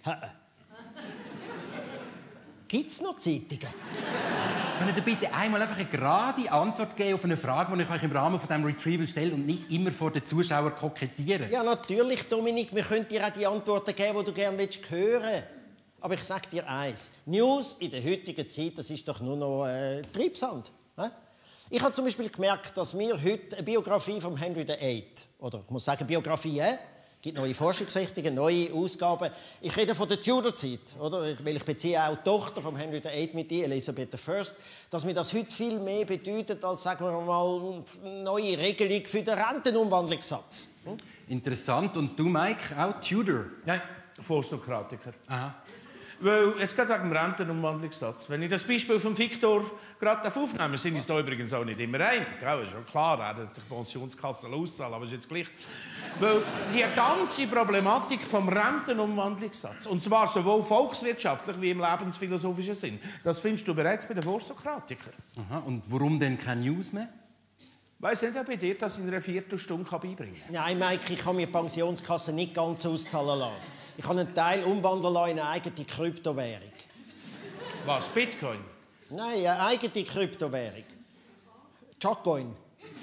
Gibt es noch Zeitungen? Könnt ihr bitte einmal einfach eine gerade Antwort geben auf eine Frage, die ich euch im Rahmen von diesem Retrieval stelle und nicht immer vor den Zuschauern kokettieren? Ja, natürlich, Dominik. Wir können dir auch die Antworten geben, die du gerne hören willst. Aber ich sage dir eins. News in der heutigen Zeit, das ist doch nur noch äh, Treibsand. He? Ich habe zum Beispiel gemerkt, dass wir heute eine Biografie von Henry der Achte, oder ich muss sagen Biografie, äh? Es gibt neue Forschungsrichtungen, neue Ausgaben. Ich rede von der Tudor-Zeit, oder? Weil ich beziehe auch die Tochter von Henry der Achte mit ihr, Elizabeth der Erste. Dass mir das heute viel mehr bedeutet als, sagen wir mal, eine neue Regelung für den Rentenumwandlungssatz. Hm? Interessant. Und du, Mike, auch Tudor? Nein, Volksdemokratiker. Aha. Weil, jetzt gerade wegen dem Rentenumwandlungssatz. Wenn ich das Beispiel von Victor gerade aufnehme, sind uns da übrigens auch nicht immer einig. Ja, ist schon klar, er hat sich Pensionskassen auszahlen, aber ist jetzt gleich. Weil die ganze Problematik vom Rentenumwandlungssatz, und zwar sowohl volkswirtschaftlich wie im lebensphilosophischen Sinn, das findest du bereits bei den Volksdemokratikern. Aha. Und warum denn keine News mehr? Weiss nicht, ob ich dir das in einer Viertelstunde beibringen kann. Nein, Mike, ich kann mir die Pensionskasse nicht ganz auszahlen lassen. Ich kann einen Teil umwandeln in eine eigene Kryptowährung. Was, Bitcoin? Nein, eine eigene Kryptowährung. Chotcoin.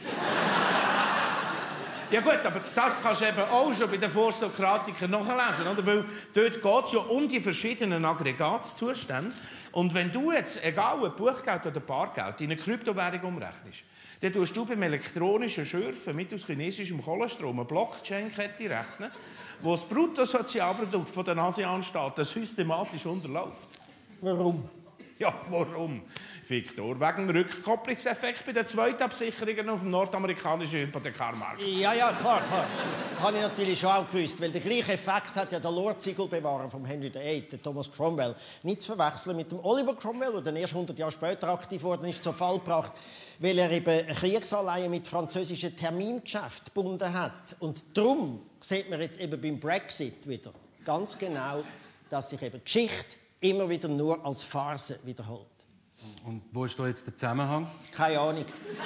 Ja gut, aber das kannst du eben auch schon bei den Vorsokratikern nachlesen, oder? Weil dort geht es ja um die verschiedenen Aggregatzustände. Und wenn du jetzt, egal ob Buchgeld oder Bargeld, in eine Kryptowährung umrechnest, dann tust du beim elektronischen Schürfen mittels chinesischem Kohlestrom eine Blockchain-Kette rechnen, wo das Bruttosozialprodukt der ASEAN-Staaten systematisch unterläuft. Warum? Ja, warum, Victor? Wegen dem Rückkopplungseffekt bei den Zweitabsicherungen auf dem nordamerikanischen Hypothekarmarkt. Ja, ja, klar, klar. Das habe ich natürlich schon auch gewusst, weil der gleiche Effekt hat ja der Lord-Siegelbewahrer von Henry der Achte, Thomas Cromwell, nicht zu verwechseln mit dem Oliver Cromwell, der dann erst hundert Jahre später aktiv worden ist, zu Fall gebracht, weil er eben Kriegsanleihen mit französischen Termingeschäften gebunden hat. Und darum sieht man jetzt eben beim Brexit wieder ganz genau, dass sich eben Geschichte immer wieder nur als Farce wiederholt. Und wo ist da jetzt der Zusammenhang? Keine Ahnung.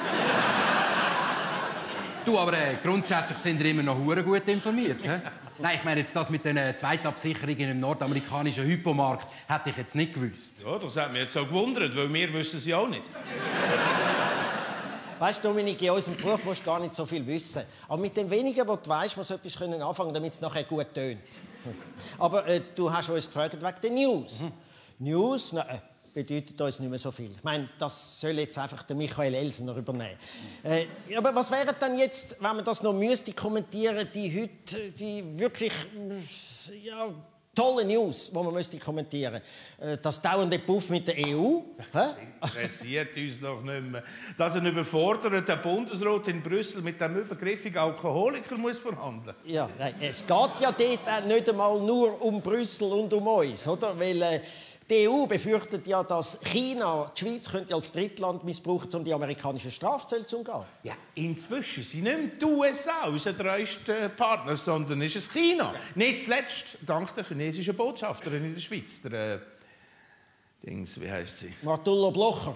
Du, aber äh, grundsätzlich sind wir immer noch hure gut informiert. He? Nein, ich meine jetzt das mit den äh, Zweitabsicherungen im nordamerikanischen Hypomarkt hätte ich jetzt nicht gewusst. Ja, das hat mich jetzt auch gewundert, weil wir wissen es ja auch nicht. Weißt du, Dominik, in unserem Beruf musst du gar nicht so viel wissen. Aber mit dem Wenigen, was du weißt, musst du etwas anfangen können, damit es nachher gut tönt. Aber äh, du hast uns gefragt wegen der News. Mhm. News nein, bedeutet uns nicht mehr so viel. Ich meine, das soll jetzt einfach der Michael Elsener übernehmen. Äh, aber was wäre denn jetzt, wenn man das noch müsste kommentieren, die heute, die wirklich, ja, tolle News, die man müsste kommentieren. Das dauernde Puff mit der E U. Das interessiert uns doch nicht mehr. Dass ein überforderter Bundesrat in Brüssel mit dem übergriffigen Alkoholiker muss verhandeln. Ja, nein, es geht ja dort nicht einmal nur um Brüssel und um uns, oder? Weil äh, die E U befürchtet ja, dass China die Schweiz könnte als Drittland missbrauchen, um die amerikanischen Strafzölle zu umgehen. Ja, inzwischen sind nicht mehr die U S A unser treuester Partner, sondern ist es China. Nicht zuletzt dank der chinesischen Botschafterin in der Schweiz, der äh, Dings, wie heisst sie? Martullo Blocher.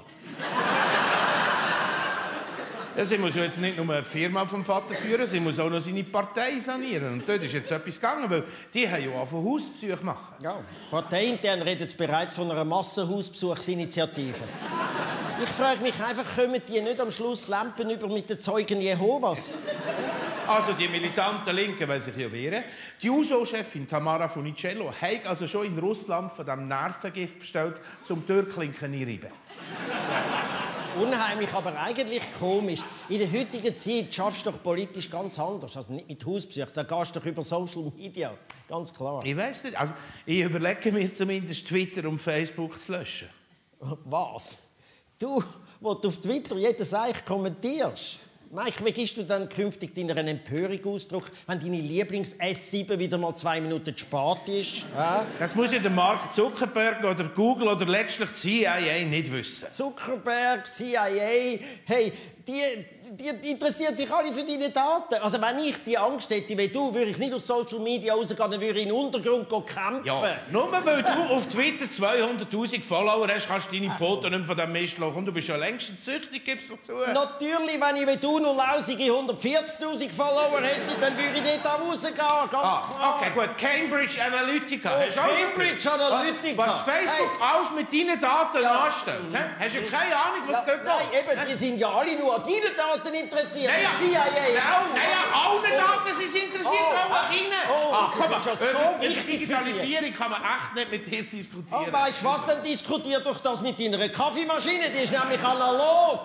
Ja, sie muss ja jetzt nicht nur die Firma vom Vater führen, sie muss auch noch seine Partei sanieren. Und dort ist jetzt etwas gegangen, weil die haben ja auch von Hausbesuch machen. Ja, parteiintern redet jetzt bereits von einer Massenhausbesuchsinitiative. Ich frage mich einfach, kommen die nicht am Schluss Lampen über mit den Zeugen Jehovas? Also die militanten Linken wollen sich ja wehren. Die U S O-Chefin Tamara Funicello hat also schon in Russland von diesem Nervengift bestellt, zum Türklinken einreiben. unheimlich, aber eigentlich komisch. In der heutigen Zeit schaffst du doch politisch ganz anders. Also nicht mit Hausbesuch, da gehst du doch über Social Media. Ganz klar. Ich weiss nicht. Also, ich überlege mir zumindest, Twitter und Facebook zu löschen. Was? Du, wo du auf Twitter jedes Eich kommentierst? Mike, wie gibst du dann künftig deiner Empörung Ausdruck, wenn deine Lieblings-S sieben wieder mal zwei Minuten zu spät ist? Ja? Das muss ja der Mark Zuckerberg oder Google oder letztlich C I A nicht wissen. Zuckerberg, C I A, hey, die, die, die interessieren sich alle für deine Daten. Also wenn ich die Angst hätte wie du, würde ich nicht auf Social Media rausgehen, dann würde ich in den Untergrund kämpfen. Ja, nur weil du auf Twitter zweihunderttausend Follower hast, kannst du deine Fotos nicht von diesem Mistloch. Und du bist ja längst süchtig, gibst du zu. Natürlich, wenn ich wie du nur lausige hundertvierzigtausend Follower hätte, dann würde ich dort auch rausgehen, ganz ah, klar. Okay, gut. Cambridge Analytica. Oh, hast du Cambridge Analytica. Was Facebook hey. alles mit deinen Daten ja. anstellt. He? Hast du keine Ahnung, was ja, dort Nein, geht? eben, die sind ja alle nur an deinen Daten interessiert. Naja, C I A auch. Naja, alle Daten sind interessiert, Oh, auch an ihnen. oh, Ach, du komm mal, bist ja so über wichtig für Digitalisierung kann man echt nicht mit dir diskutieren. Oh, weißt du was, dann diskutiert doch das mit deiner Kaffeemaschine, die ist nämlich analog.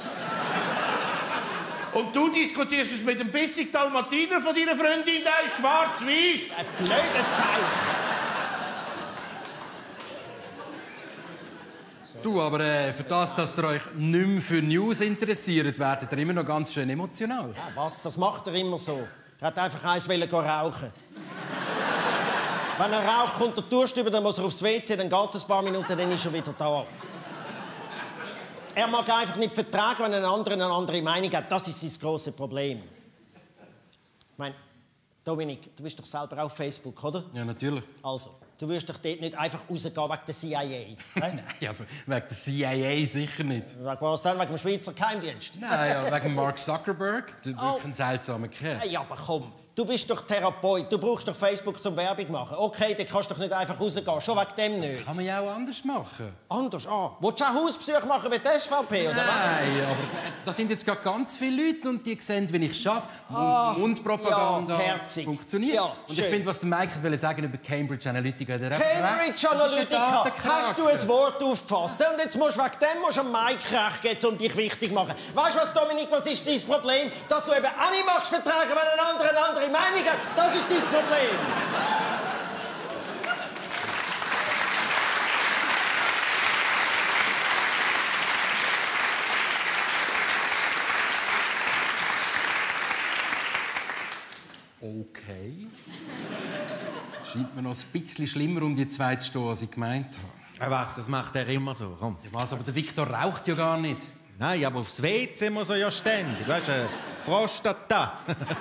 Und du diskutierst es mit dem bissig Dalmatiner von deiner Freundin, der ist schwarz-weiß. Ein blödes Seich. Du, aber äh, für das, dass ihr euch nicht mehr für News interessiert, werdet ihr immer noch ganz schön emotional. Ja, was, das macht er immer so. Er hat einfach eins wollen gehen rauchen. Wenn er raucht, kommt der Durst über, dann muss er aufs W C, dann geht es ein paar Minuten, dann ist er wieder da. Er mag einfach nicht vertragen, wenn ein anderer eine andere Meinung hat. Das ist sein grosses Problem. Ich meine, Dominik, du bist doch selber auf Facebook, oder? Ja, natürlich. Also, du wirst doch dort nicht einfach rausgehen wegen der C I A. Nein, also wegen der C I A sicher nicht. Wegen was denn? Wegen dem Schweizer Geheimdienst? Nein, ja, wegen Mark Zuckerberg. Der Oh. wirklich ein seltsamer Kerl. Hey, aber komm, du bist doch Therapeut, du brauchst doch Facebook zum Werbung machen. Okay, dann kannst du doch nicht einfach rausgehen, schon wegen dem nicht. Das kann man ja auch anders machen. Anders? Ah, willst du auch Hausbesuch machen wie die S V P, oder was? Nein, aber da sind jetzt gerade ganz viele Leute und die sehen, wie ich arbeite. Ah, Mundpropaganda ja, herzig. funktioniert. Ja, und ich schön. finde, was der Mike wollte sagen über Cambridge Analytica... Der Cambridge Analytica, hast du ein Wort auffasst? Und jetzt musst du wegen dem musst du am Mike recht geben, um dich wichtig zu machen. Weißt du was, Dominik, was ist dein Problem? Dass du eben auch nicht magst vertragen, wenn ein anderer eine andere Meinung hat. Das ist dein Problem. Okay. Scheint mir noch ein bisschen schlimmer, um die zwei zu stehen, als ich gemeint habe. Was, das macht er immer so. Komm. Ja, was, aber der Viktor raucht ja gar nicht. Nein, aber aufs W C muss er ja ständig. Weißt du, Prostata.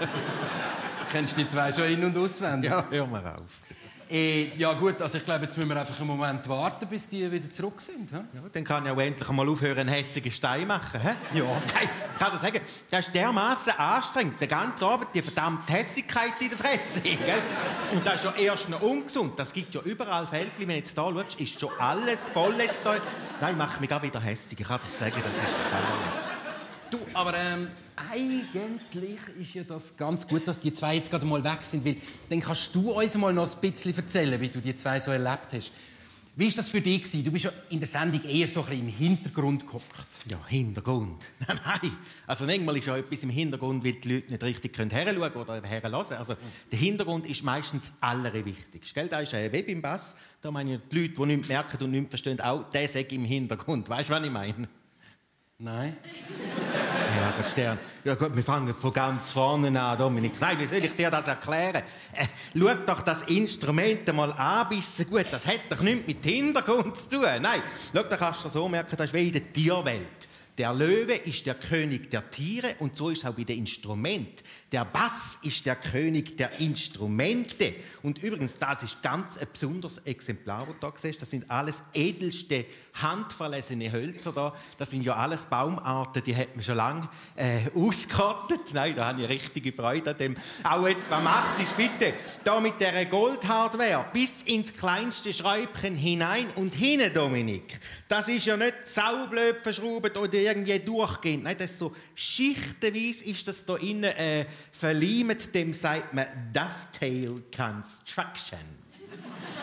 Kennst du die zwei schon in- und auswendig? Ja, hör mal auf. Äh, ja gut, also ich glaube, jetzt müssen wir einfach einen Moment warten, bis die wieder zurück sind. He? Ja, dann kann ich auch endlich mal aufhören, einen hässigen Stein machen. He? Ja. Nein, ich kann dir sagen, das ist dermaßen anstrengend. Den ganzen Abend die verdammte Hässigkeit in der Fresse. Gell? Und das ist ja erst noch ungesund. Das gibt ja überall Fälle. Wenn du jetzt hier schaust, ist schon alles voll jetzt da. Nein, ich mache mich auch wieder hässig. Ich kann das sagen, das ist das allerletzte. Du, aber ähm, eigentlich ist ja das ganz gut, dass die zwei jetzt gerade mal weg sind, weil dann kannst du uns mal noch ein bisschen erzählen, wie du die zwei so erlebt hast. Wie war das für dich? Du bist ja in der Sendung eher so ein bisschen im Hintergrund gehockt. Ja, Hintergrund. Nein, nein. Also manchmal ist ja etwas im Hintergrund, weil die Leute nicht richtig heranschauen können oder herhören. Also der Hintergrund ist meistens das Allerwichtigste. Gell? Da ist ein Web im Bass. Da meine ich, die Leute, die nichts merken und nichts verstehen, auch der sagt im Hintergrund. Weißt du, was ich meine? Nein. Ja, Gott, Stern. Ja gut, wir fangen von ganz vorne an, Dominik. Nein, wie soll ich dir das erklären? Äh, schau doch das Instrument mal an, bisschen gut. Das hat doch nichts mit Hintergrund zu tun. Nein, schau, da kannst du so merken, das ist wie in der Tierwelt. Der Löwe ist der König der Tiere und so ist es auch bei den Instrumenten. Der Bass ist der König der Instrumente. Und übrigens, das ist ganz ein besonderes Exemplar, das du da siehst. Das sind alles edelste, handverlesene Hölzer da. Das sind ja alles Baumarten, die hat man schon lange äh, ausgerottet. Nein, da habe ich richtige Freude an dem. Auch jetzt, was macht es bitte? Da mit dieser Goldhardware bis ins kleinste Schräubchen hinein und hinein, Dominik. Das ist ja nicht saublöd verschraubt oder irgendwie durchgehend. Nein, das ist so schichtenweise ist das da innen äh, verleimt. Dem sagt man Dovetail Construction.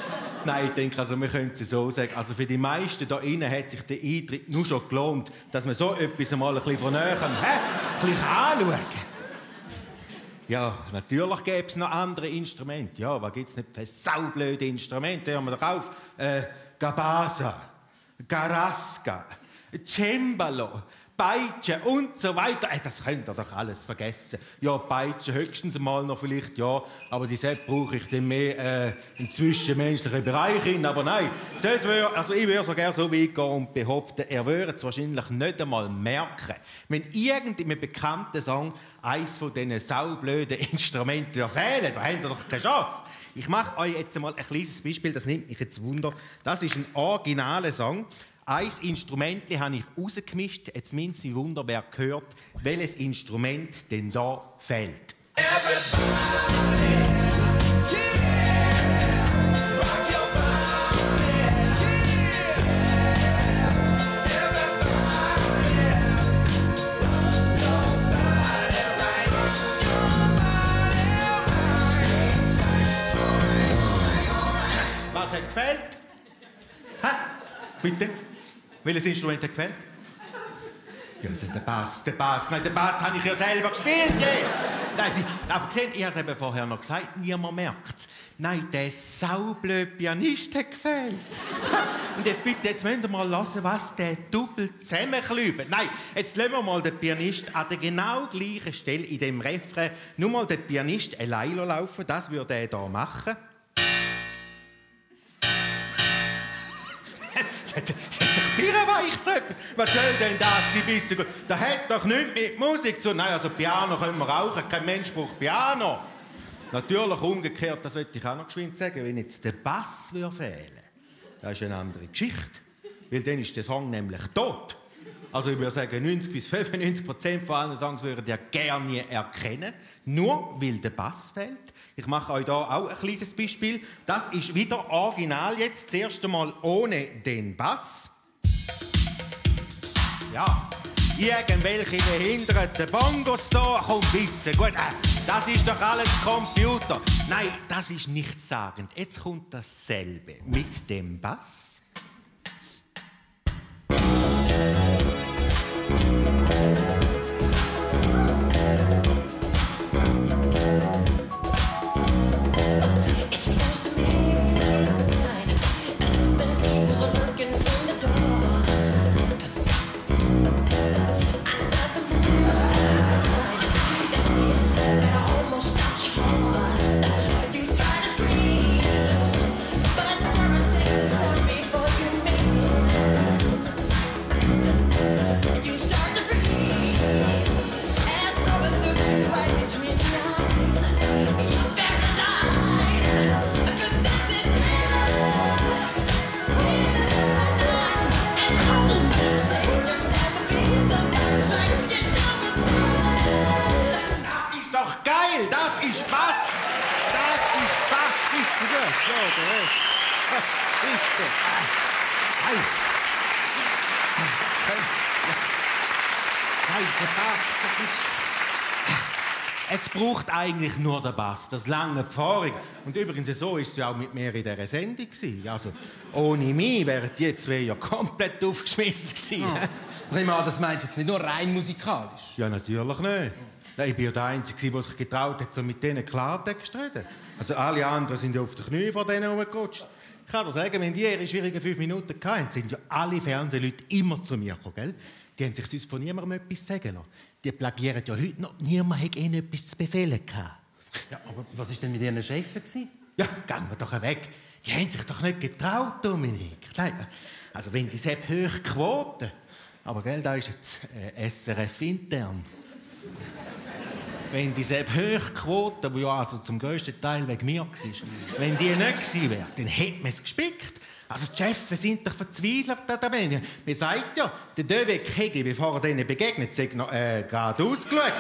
Nein, ich denke, also, wir können es so sagen. Also für die meisten hier innen hat sich der Eintritt nur schon gelohnt, dass man so etwas mal ein bisschen von näher hä? ein bisschen anschauen kann. Ja, natürlich gäbe es noch andere Instrumente. Ja, was gibt es nicht für saublöde Instrumente? Hören wir doch auf. Äh, Gabasa, Garaska, Cembalo, Peitsche und so weiter. Äh, das könnt ihr doch alles vergessen. Ja, Peitsche höchstens mal noch vielleicht, ja. Aber die Sepp brauche ich dann mehr äh, im zwischenmenschlichen Bereich hin. Aber nein, wär, also ich würde so gerne so weit gehen und behaupten, er würde es wahrscheinlich nicht einmal merken, wenn irgend in einem bekannten Song eines von diesen saublöden Instrumenten fehlt. Da habt ihr doch keine Chance. Ich mache euch jetzt mal ein kleines Beispiel, das nimmt mich jetzt Wunder. Das ist ein originaler Song. Ein Instrument habe ich rausgemischt. Jetzt nimmt Sie Wunder, wer gehört, welches Instrument denn da fehlt. Was hat gefehlt? Hä? Bitte? Welches Instrument hat gefällt? Ja, der, der Bass, der Bass. Nein, den Bass habe ich ja selber gespielt jetzt. Nein, aber gesehen, ich habe es eben vorher noch gesagt, niemand merkt es. Nein, der saublöde Pianist hat gefällt. Und jetzt bitte, jetzt müsst ihr mal hören, was der Double zusammenklübt. Nein, jetzt lassen wir mal den Pianist an der genau gleichen Stelle in dem Refrain nur mal den Pianist allein laufen. Das würde er hier machen. Ich so etwas. Was soll denn das sein? Bisschen gut? Da hat doch nichts mit Musik zu. Nein, also Piano können wir rauchen. Kein Mensch braucht Piano. Natürlich umgekehrt, das wollte ich auch noch geschwind sagen, wenn jetzt der Bass fehlen würde. Das ist eine andere Geschichte. Weil dann ist der Song nämlich tot. Also ich würde sagen, neunzig bis fünfundneunzig Prozent von allen Songs würden ihr gerne erkennen. Nur weil der Bass fehlt. Ich mache euch hier auch ein kleines Beispiel. Das ist wieder original jetzt. Das erste Mal ohne den Bass. Ja, irgendwelche behinderten Bongos da, komm, wissen, gut, äh, das ist doch alles Computer. Nein, das ist nichtssagend. Jetzt kommt dasselbe mit dem Bass. Es braucht eigentlich nur den Bass, das lange Pfarrung. Und übrigens, so war es ja auch mit mir in dieser Sendung. Also, ohne mich wären die zwei ja komplett aufgeschmissen gewesen. Oh. Drima, das meinst du jetzt nicht nur rein musikalisch? Ja, natürlich nicht. Ich war ja der Einzige, der sich getraut hat, so mit denen Klartext zu reden. Also alle anderen sind ja auf den Knien von denen rumgerutscht. Ich kann dir sagen, wenn die ihre schwierigen fünf Minuten hatten, sind ja alle Fernsehleute immer zu mir gekommen, gell? Die haben sich sonst von niemandem etwas sagen lassen. Die plagieren ja heute noch. Niemand hat ihnen etwas zu befehlen gehabt. Ja, aber was war denn mit ihren Chefen? Ja, gehen wir doch weg. Die haben sich doch nicht getraut, Dominik. Nein, also wenn die Sepp hoch Quote. Aber gell, da ist jetzt äh, S R F intern. Wenn die Sepp hoch Quote, die ja also zum grössten Teil wegen mir war, wenn die nicht gewesen wäre, dann hätte man es gespickt. Also die Chefs sind doch verzweifelt. Man sagt ja, der Döweg Hegi, bevor er denen begegnet, sei noch äh, gerade ausgeschaut.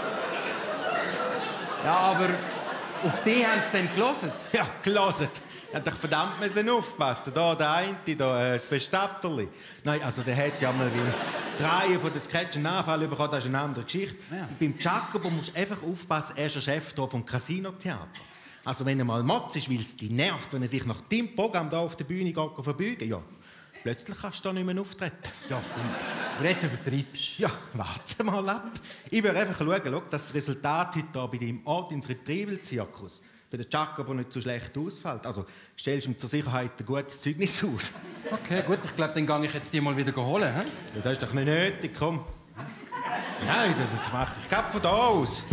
Ja, aber auf die haben sie dann gehört. Ja, gehört. Ja, doch verdammt müssen aufpassen. Da der eine, da äh, das Bestatterli. Nein, also der hat ja mal die Reihe von den Sketchen einen Anfall bekommen, das ist eine andere Geschichte. Ja. Beim Jacobo musst du einfach aufpassen, er ist der Chef hier vom Casino-Theater. Also wenn er mal Motz ist, weil es dich nervt, wenn er sich nach dem Programm hier auf der Bühne geht, verbeugen, ja, plötzlich kannst du da nicht mehr auftreten. Ja, komm. Aber jetzt übertreibst du. Ja, warte mal ab. Ich will einfach schauen, schau, dass das Resultat heute hier bei deinem Ort ins Retrieval-Zirkus bei der Jacobo nicht so schlecht ausfällt. Also stellst du ihm zur Sicherheit ein gutes Zeugnis aus. Okay, gut, ich glaube, dann gehe ich jetzt die mal wieder holen. He? Ja, das ist doch nicht nötig, komm. Nein, das mache ich gerade von da aus.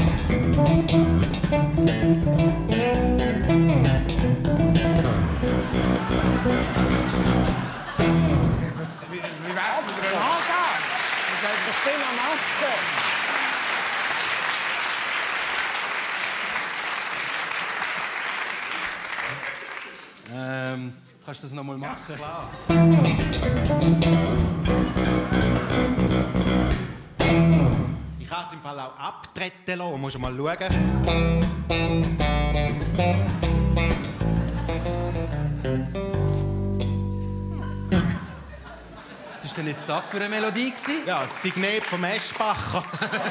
Was, wie wie wär's mit einer Nase? Das soll doch viel am achten. Ähm, kannst du das noch mal machen? Ja, klar. Ich kann es im Fall auch abtreten lassen. Musst du mal schauen. Was war denn jetzt das für eine Melodie? Ja, das Signet vom Eschbacher.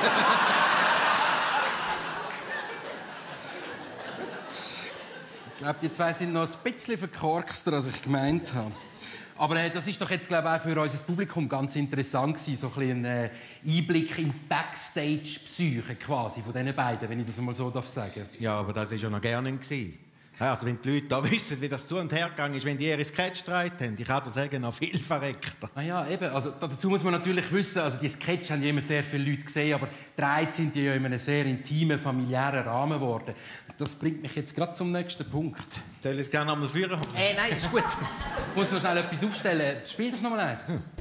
Ich glaube, die zwei sind noch ein bisschen verkorkster, als ich gemeint habe. Aber äh, das ist doch jetzt, glaube ich, auch für unser Publikum ganz interessant gewesen, so ein bisschen ein äh, Einblick in die Backstage-Psyche quasi von diesen beiden, wenn ich das mal so darf sagen. Ja, aber das war ja noch gerne gewesen. Also wenn die Leute da wissen, wie das zu und her gegangen ist, wenn die ihre Sketch gedreht haben, ich kann dir sagen, noch viel verreckter. Ah ja, eben. Also, dazu muss man natürlich wissen, also die Sketche haben ja immer sehr viele Leute gesehen, aber gedreht sind die ja in einem sehr intimen, familiären Rahmen geworden. Das bringt mich jetzt gerade zum nächsten Punkt. Soll ich es gerne einmal führen? Äh, nein, ist gut. Ich muss noch schnell etwas aufstellen. Spiel doch noch mal eins. Hm.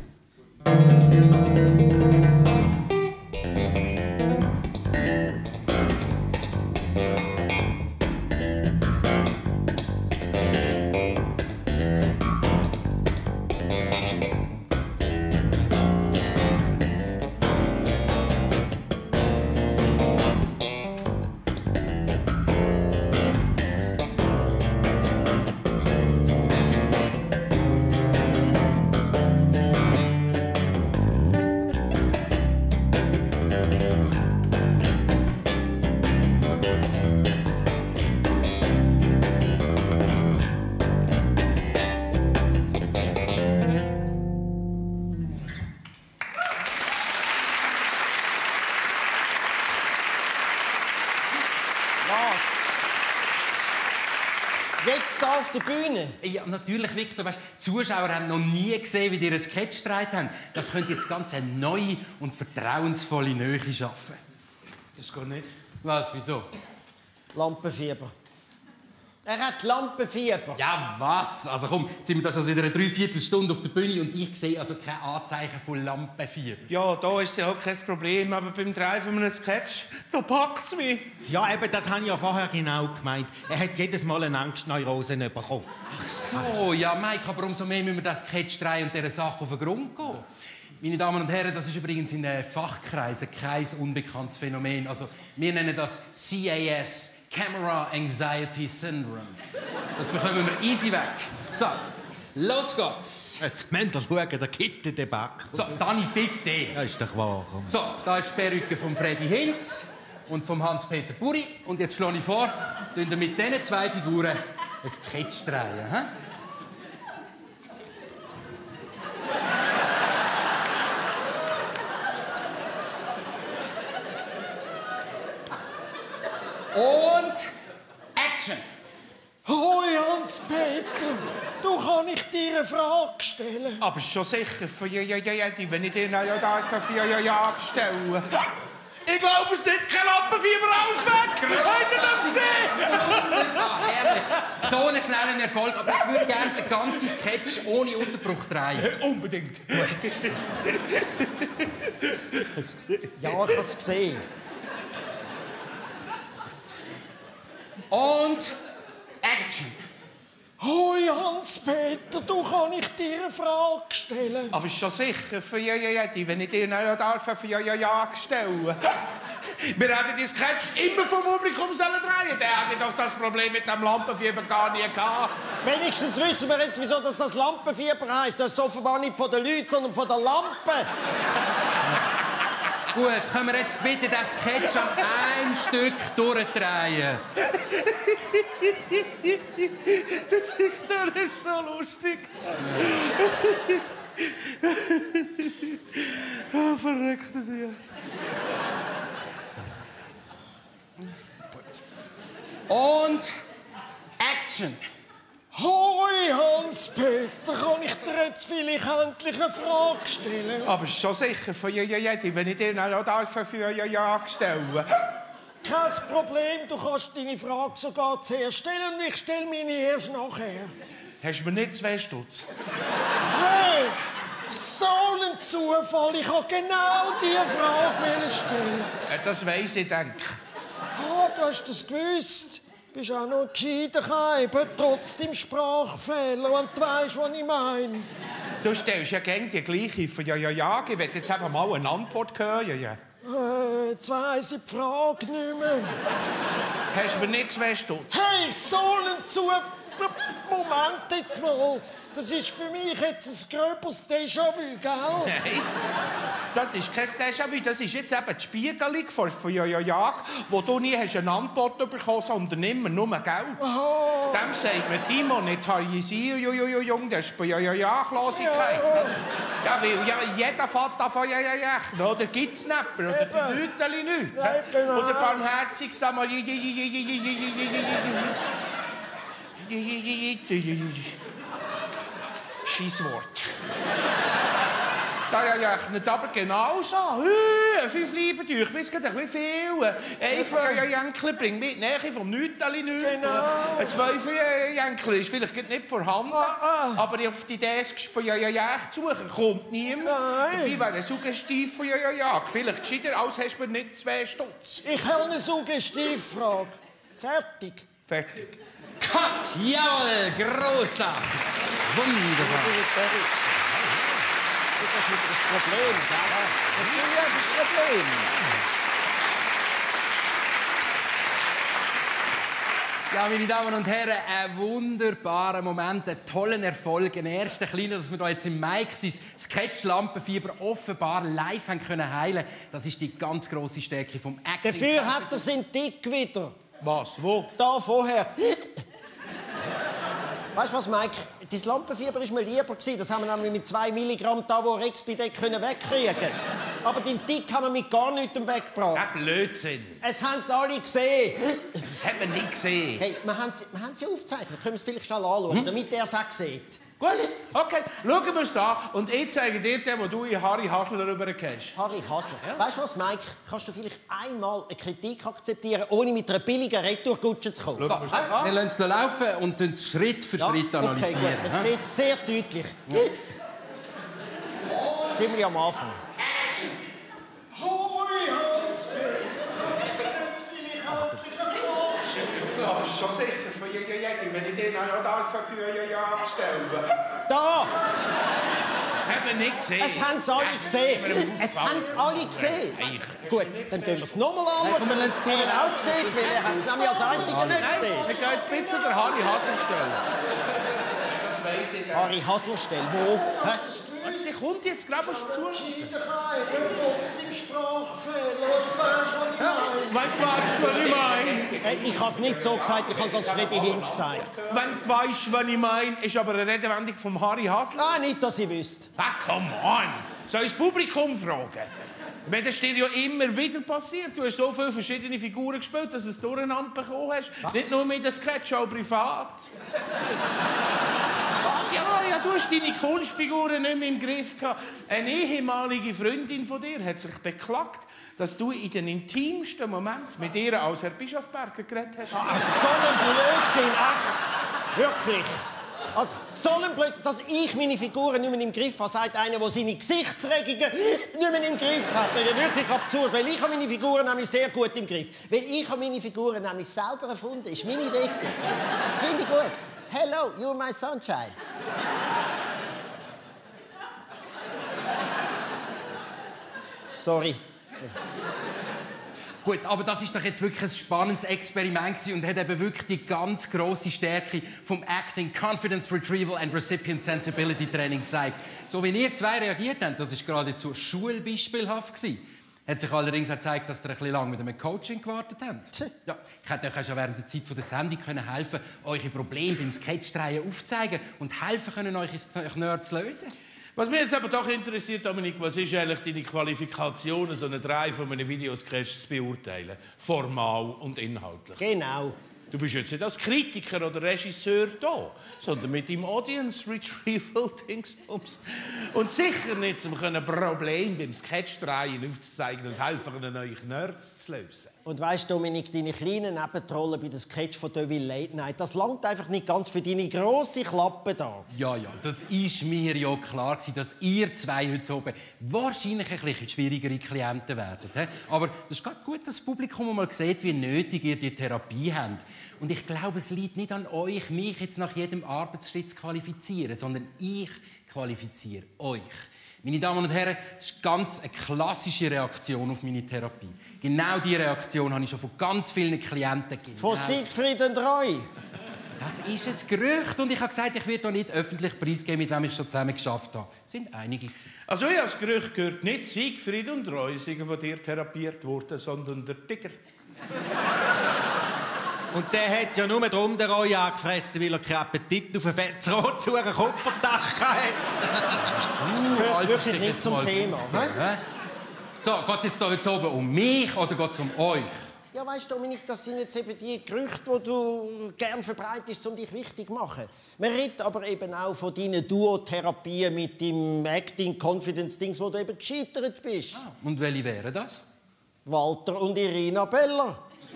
Jetzt hier auf der Bühne? Ja, natürlich, Victor. Weißt, die Zuschauer haben noch nie gesehen, wie die einen Sketch gedreht haben. Das könnte jetzt ganz eine neue und vertrauensvolle Nähe schaffen. Das geht nicht. Was, wieso? Lampenfieber. Er hat Lampenfieber. Ja, was? Also komm, jetzt sind wir da schon seit einer Dreiviertelstunde auf der Bühne und ich sehe also kein Anzeichen von Lampenfieber. Ja, da ist ja auch kein Problem, aber beim Drehen von einem Sketch, da packt es mich. Ja, eben, das habe ich ja vorher genau gemeint. Er hat jedes Mal eine Angstneurose bekommen. Ach so, ja, Mike, aber umso mehr müssen wir das Sketch drehen und dieser Sache auf den Grund gehen. Meine Damen und Herren, das ist übrigens in den Fachkreisen kein unbekanntes Phänomen. Also, wir nennen das C A S, Camera Anxiety Syndrome. Das bekommen wir easy weg. So, los geht's. Jetzt müsst ihr schauen, der Kitte, der Back. So, Dani, bitte. Ja, ist doch wahr. Komm. So, da ist die Perücke von Freddy Hinz und von Hans-Peter Buri. Und jetzt schlage ich vor, tun wir mit diesen zwei Figuren ein Sketch drehen. He? Und Action! Hoi Hans-Peter, du kann ich dir eine Frage stellen? Aber schon sicher, für ja, ja, ja, ja, die, wenn ich dir ja, ja, da für ja, ja, ja stellen. Ich glaube es nicht, kein Lampenfieber ausweg! Habt ihr das gesehen? Wunderbar, herrlich. So einen schnellen Erfolg, aber ich würde gerne den ganzen Sketch ohne Unterbruch drehen. Unbedingt. Ja, ich habe es gesehen. Und Action! Hoi Hans-Peter, du kann ich dir eine Frage stellen? Aber ist schon sicher für ja, ja, ja, wenn ich dir noch darf, für ja, ja, ja stellen. Wir hätten die Sketch immer vom Publikum sollen drehen. Der hätte doch das Problem mit dem Lampenfieber gar nie gehabt. Wenigstens wissen wir jetzt, wieso das, das Lampenfieber heisst. Das ist offenbar nicht von den Leuten, sondern von der Lampe. Gut, können wir jetzt bitte das Sketch an einem Stück durchdrehen? Der Victor ist so lustig. Oh, verrückt, ja. Und Action! Hoi Hans-Peter, kann ich dir jetzt vielleicht endlich eine Frage stellen? Aber ist schon sicher für ja, ja, ja, wenn ich dir noch darf, für ja, ja, ja stellen. Kein Problem, du kannst deine Frage sogar zuerst stellen und ich stelle meine erst nachher. Hast du mir nicht zwei Stutz? Hey, so ein Zufall, ich wollte genau diese Frage stellen. Äh, Das weiss ich, denke ich. Ah, du hast das gewusst. Du bist auch noch ein gescheiter Keiber, trotz deinem Sprachfehler, wenn du weisst, was ich meine. Du stellst ja gerne die gleiche für ja, ja, ja. Ich will jetzt einfach mal eine Antwort hören. Ja, ja. Äh, jetzt weiss ich die Frage nicht mehr. Hast du mir nicht zwei Stutz? Hey, so ein Zufall. Moment jetzt mal. Das ist für mich jetzt ein gröberes Déjà-vu, gell? Nein, das ist kein Déjà-vu. Das ist jetzt eben die Spiegelung von, von ja, ja, ja, wo du nie hast eine Antwort bekommen hast, sondern immer nur Geld. Oh. Dem sagt man Timo, nicht Harisier, ju, ju, ju, jung, das ist bei ja, ja, ja, Klosigkeit. Ja, weil ja, jeder Vater von ja, ja, ja, oder gibt's nicht, oder die Leute nicht. Ja, genau. Oder barmherzig, sag mal, Schisswort. Ja, ja, ja, nicht aber genau so. Äh, fünf Liebentücher, ich weiß gerade ein bisschen viel. Einfach, ja, ja, Jänkle bringt mit Nähe vom Nüteli nicht. Genau. Ein zwölf Jänkle ist vielleicht nicht vorhanden. Ah, ah. Aber auf die Desk von ja, ja, ja zu suchen kommt niemand. Nein. Dabei wäre ein suggestiv von ja, ja, ja. Vielleicht gescheiter, als hast du mir nicht zwei Stutz. Ich habe eine Suggestivfrage. Fertig. Fertig. Cut! Jawohl, großartig! Wunderbar! Das ist wieder das Problem, gell? Natürlich ist das Problem. Ja, meine Damen und Herren, ein wunderbarer Moment, einen tollen Erfolg, ein erster kleiner, dass wir da jetzt im Mike sein Sketch-Lampenfieber offenbar live haben können heilen. Das ist die ganz grosse Stärke vom Acting. Dafür hat er seinen Dick wieder. Was? Wo? Da vorher. Weißt du was, Mike? Dein Lampenfieber war mir lieber. Das haben wir nämlich mit zwei Milligramm Tavor-Expideck wegkriegen. Aber deinen Dick haben wir mit gar nichts weggebracht. Das Blödsinn. Es haben sie alle gesehen. Das hat man nicht gesehen. Hey, wir haben sie, wir haben sie aufgezeichnet. Können wir es vielleicht schnell anschauen, hm? damit er es auch sieht. Gut, okay, schauen wir es an. Und ich zeige dir den, wo du in Harry Hasler rübergehst. Harry Hasler. Ja? Weißt du was, Mike? Kannst du vielleicht einmal eine Kritik akzeptieren, ohne mit einer billigen Retourkutsche zu kommen? Schauen wir es doch an. Wir lassen es laufen und es Schritt für Ja? Schritt analysieren. Okay, gut. Man sieht es sehr deutlich. Ja. Sind wir am Anfang. Ja, ist schon sicher für ja, ja, ja, wenn ich dir noch darf für ja, ja stellen. Da! Das haben wir nicht gesehen. Es haben sie alle gesehen. Es haben sie alle gesehen. Gut, dann tun wir es nochmal Nein, komm, wir anschauen. lassen es Wir haben auch gesehen, weil er hat es nämlich als einziger nicht Nein, gesehen. wir gehen jetzt bitte zu der Harry Hasler stellen. Das weiss ich dann. Harry Hasler stellen. Wo? Hä? Sie kommt jetzt gerade zu. Trotzdem Sprachfehler. Wenn du weißt, was ich meine. Ich habe es nicht so gesagt, ich habe es als Freddy Hinz gesagt. Wenn du weißt, was ich meine, ist aber eine Redewendung vom Harry Hasler. Ah, nicht, dass ich wüsste. Ah, come on! Soll ich das Publikum fragen? Wenn das dir ja immer wieder passiert. Du hast so viele verschiedene Figuren gespielt, dass du es durcheinander bekommen hast. Was? Nicht nur mit den Sketch, auch privat. Ja, ja, du hast deine Kunstfiguren nicht mehr im Griff gehabt. Eine ehemalige Freundin von dir hat sich beklagt, dass du in den intimsten Moment mit ihr als Herr Bischofberger geredet hast. Ah, so ein Blödsinn, echt. Wirklich. Also, so ein Blödsinn, dass ich meine Figuren nicht mehr im Griff habe, sagt einer, der seine Gesichtsregungen nicht mehr im Griff hat. Das ist ja wirklich absurd, weil ich habe meine Figuren nämlich sehr gut im Griff. Weil ich habe meine Figuren nämlich selber erfunden. Das war meine Idee. Finde ich gut. Hello, you're my sunshine. Sorry. Gut, aber das ist doch jetzt wirklich ein spannendes Experiment gewesen und hat eben wirklich die ganz grosse Stärke vom Acting, Confidence Retrieval and Recipient Sensibility Training gezeigt. So wie ihr zwei reagiert habt, das war geradezu schulbeispielhaft gewesen. Hat sich allerdings auch gezeigt, dass ihr ein bisschen lange mit einem Coaching gewartet habt. Ja, ich hätte euch auch schon während der Zeit der Sendung können helfen, eure Probleme beim Sketchdrehen aufzuzeigen und helfen können, euch Knörr zu lösen. Was mich jetzt aber doch interessiert, Dominik, was ist eigentlich deine Qualifikation, so einen Drei von einem Videosketch zu beurteilen? Formal und inhaltlich. Genau. Du bist jetzt nicht als Kritiker oder Regisseur da, sondern mit dem Audience Retrieval Dingsbums. Und sicher nicht, um ein Problem beim Sketchdrehen aufzuzeigen und helfen, einen neuen Nerds zu lösen. Und weisst, Dominik, deine kleinen Nebenrollen bei dem Sketch von Deville Late Night, das langt einfach nicht ganz für deine grosse Klappe da. Ja, ja, das ist mir ja klar gewesen, dass ihr zwei heute oben wahrscheinlich ein bisschen schwierigere Klienten werdet. He? Aber das ist gerade gut, dass das Publikum mal sieht, wie nötig ihr die Therapie habt. Und ich glaube, es liegt nicht an euch, mich jetzt nach jedem Arbeitsschritt zu qualifizieren, sondern ich qualifiziere euch. Meine Damen und Herren, das ist ganz eine klassische Reaktion auf meine Therapie. Genau diese Reaktion habe ich schon von ganz vielen Klienten gegeben. Von Siegfried und Roy? Das ist ein Gerücht und ich habe gesagt, ich werde hier nicht öffentlich preisgeben, mit wem ich schon zusammen geschafft habe. Es sind einige gewesen. Also ich habe das Gerücht gehört, nicht Siegfried und Roy sind von dir therapiert worden, sondern der Tiger. Und der hat ja nur darum den Roy angefressen, weil er keinen Appetit auf einen fettes Rot zu einem Kupferdach hatte. Das gehört wirklich nicht zum Thema. He? So, geht es jetzt hier jetzt oben um mich oder geht es um euch? Ja, weißt du, Dominik, das sind jetzt eben die Gerüchte, die du gerne verbreitest, um dich wichtig zu machen. Man redet aber eben auch von deinen Duotherapien mit dem Acting-Confidence-Dings, wo du eben gescheitert bist. Ah, und welche wären das? Walter und Irina Beller.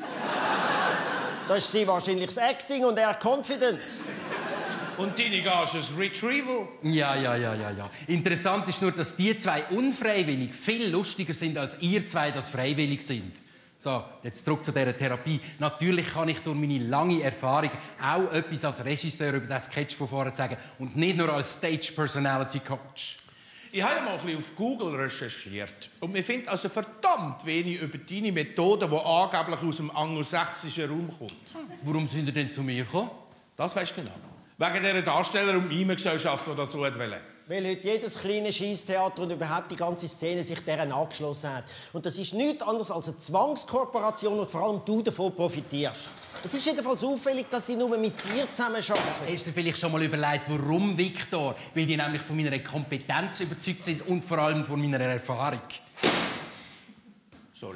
Das ist sie wahrscheinlich das Acting und er Confidence. Und deine Gage ist Retrieval? Ja, ja, ja, ja, ja. Interessant ist nur, dass die zwei unfreiwillig viel lustiger sind, als ihr zwei das freiwillig sind. So, jetzt zurück zu dieser Therapie. Natürlich kann ich durch meine lange Erfahrung auch etwas als Regisseur über das Sketch von vorher sagen und nicht nur als Stage Personality Coach. Ich habe mal ein bisschen auf Google recherchiert und man findet also verdammt wenig über deine Methode, die angeblich aus dem angelsächsischen Raum kommt. Warum sind ihr denn zu mir gekommen? Das weisst du genau. Wegen dieser Darsteller- und Mimengesellschaft, die das so wollte. Weil heute jedes kleine Scheisstheater und überhaupt die ganze Szene sich deren angeschlossen hat. Und das ist nichts anderes als eine Zwangskooperation und vor allem du davon profitierst. Es ist jedenfalls auffällig, dass sie nur mit dir zusammenarbeiten. Hast du dir vielleicht schon mal überlegt, warum, Viktor? Weil die nämlich von meiner Kompetenz überzeugt sind und vor allem von meiner Erfahrung. Sorry.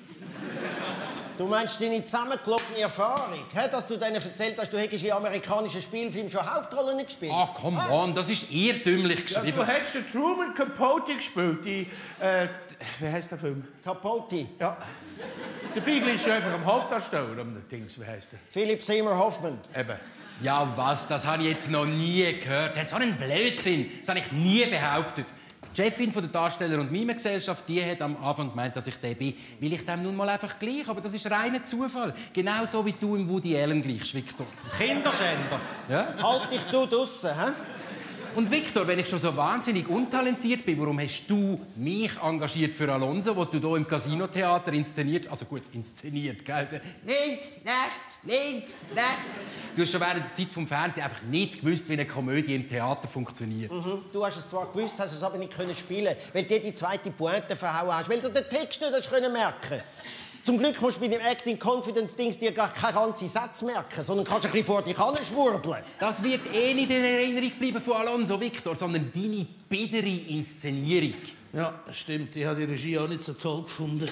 Du meinst deine zusammengelockene Erfahrung, he? Dass du denen erzählt hast, du hättest in amerikanischen Spielfilmen schon Hauptrollen gespielt? Ah, come on, das ist irrtümlich geschrieben. Ja, du hättest den Truman Capote gespielt, die, äh, wie heisst der Film? Capote? Ja. Der Beagle ist einfach am Hauptdarsteller, um das Dings, wie heisst der? Philipp Seymour Hoffman. Eben. Ja, was? Das habe ich jetzt noch nie gehört. Das ist so ein Blödsinn. Das habe ich nie behauptet. Die Chefin von der Darsteller- und Mimengesellschaft, die hat am Anfang gemeint, dass ich der bin, weil ich dem nun mal einfach gleich. Aber das ist reiner Zufall. Genauso wie du im Woody Allen gleichst, Viktor. Kinderschänder. Ja? Halt dich du draussen, hä? Und Viktor, wenn ich schon so wahnsinnig untalentiert bin, warum hast du mich engagiert für Alonso, wo du hier im Casinotheater inszeniert, also gut, inszeniert, gell? Also, links, rechts, links, rechts. Du hast schon während der Zeit vom Fernsehen einfach nicht gewusst, wie eine Komödie im Theater funktioniert. Mhm. Du hast es zwar gewusst, hast es aber nicht können spielen, weil du die zweite Pointe verhauen hast, weil du den Text nicht hast können merken. Zum Glück musst du bei dem Acting Confidence Dings dir gar keine ganzen Sätze merken, sondern kannst ein bisschen vor dich hinschwurbeln. Das wird eh nicht in Erinnerung bleiben von Alonso, Viktor, sondern deine bittere Inszenierung. Ja, stimmt. Ich habe die Regie auch nicht so toll gefunden.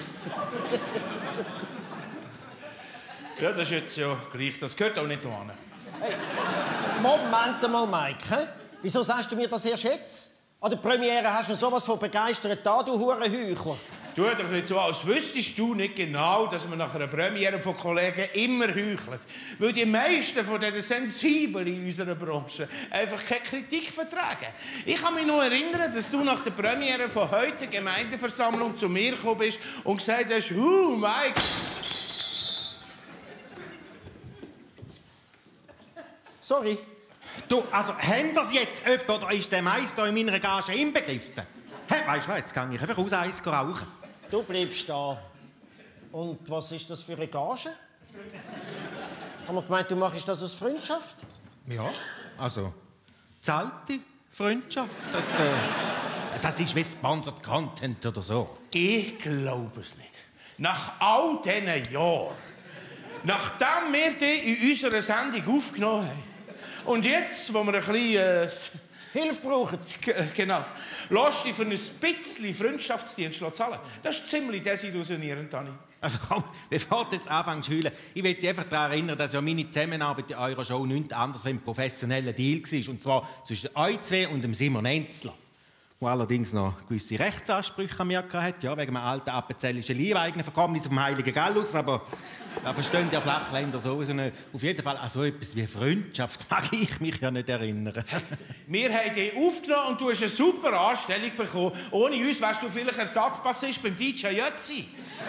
Ja, das ist jetzt ja gleich. Das gehört auch nicht an. Hey, Moment mal, Mike. He? Wieso sagst du mir das erst jetzt? An der Premiere hast du sowas von begeistert da, du Hurenheuchler. Tu doch nicht so, als wüsstest du nicht genau, dass man nach einer Premiere von Kollegen immer heuchelt. Weil die meisten von diesen Sensiblen in unserer Branche einfach keine Kritik vertragen. Ich kann mich noch erinnern, dass du nach der Premiere von heute Gemeindeversammlung zu mir gekommen bist und gesagt hast, «Huh, Mike!» Sorry. Du, also, haben das jetzt jemand oder ist der Meister in meiner Gage inbegriffen? Hä, weißt du was, jetzt gehe ich einfach raus eins rauchen. Du bleibst da. Und was ist das für eine Gage? Haben wir gemeint, du machst das aus Freundschaft? Ja, also, zahlte Freundschaft. Das, äh, das ist wie Sponsored Content oder so. Ich glaube es nicht. Nach all diesen Jahren, nachdem wir die in unserer Sendung aufgenommen haben, und jetzt, wo wir ein bisschen... Äh, Hilfe brauchen. Genau. Lass dich für ein bisschen Freundschaftsdienst zahlen. Das ist ziemlich desillusionierend, Dani. Also komm, bevor du jetzt anfängst zu heulen, ich will dich einfach daran erinnern, dass ja meine Zusammenarbeit in eurer Show nichts anderes als ein professioneller Deal war. Und zwar zwischen euch zwei und dem Simon Enzler. Der allerdings noch gewisse Rechtsansprüche an mir hatte, ja, wegen einem alten appenzellischen Liebeigen Verkommnis auf dem Heiligen Gallus, aber da verstehen die Flachländer sowieso nicht. Auf jeden Fall an so etwas wie Freundschaft mag ich mich ja nicht erinnern. Wir haben dich aufgenommen und du hast eine super Anstellung bekommen. Ohne uns wärst du vielleicht Ersatzbassist beim D J Jötzi.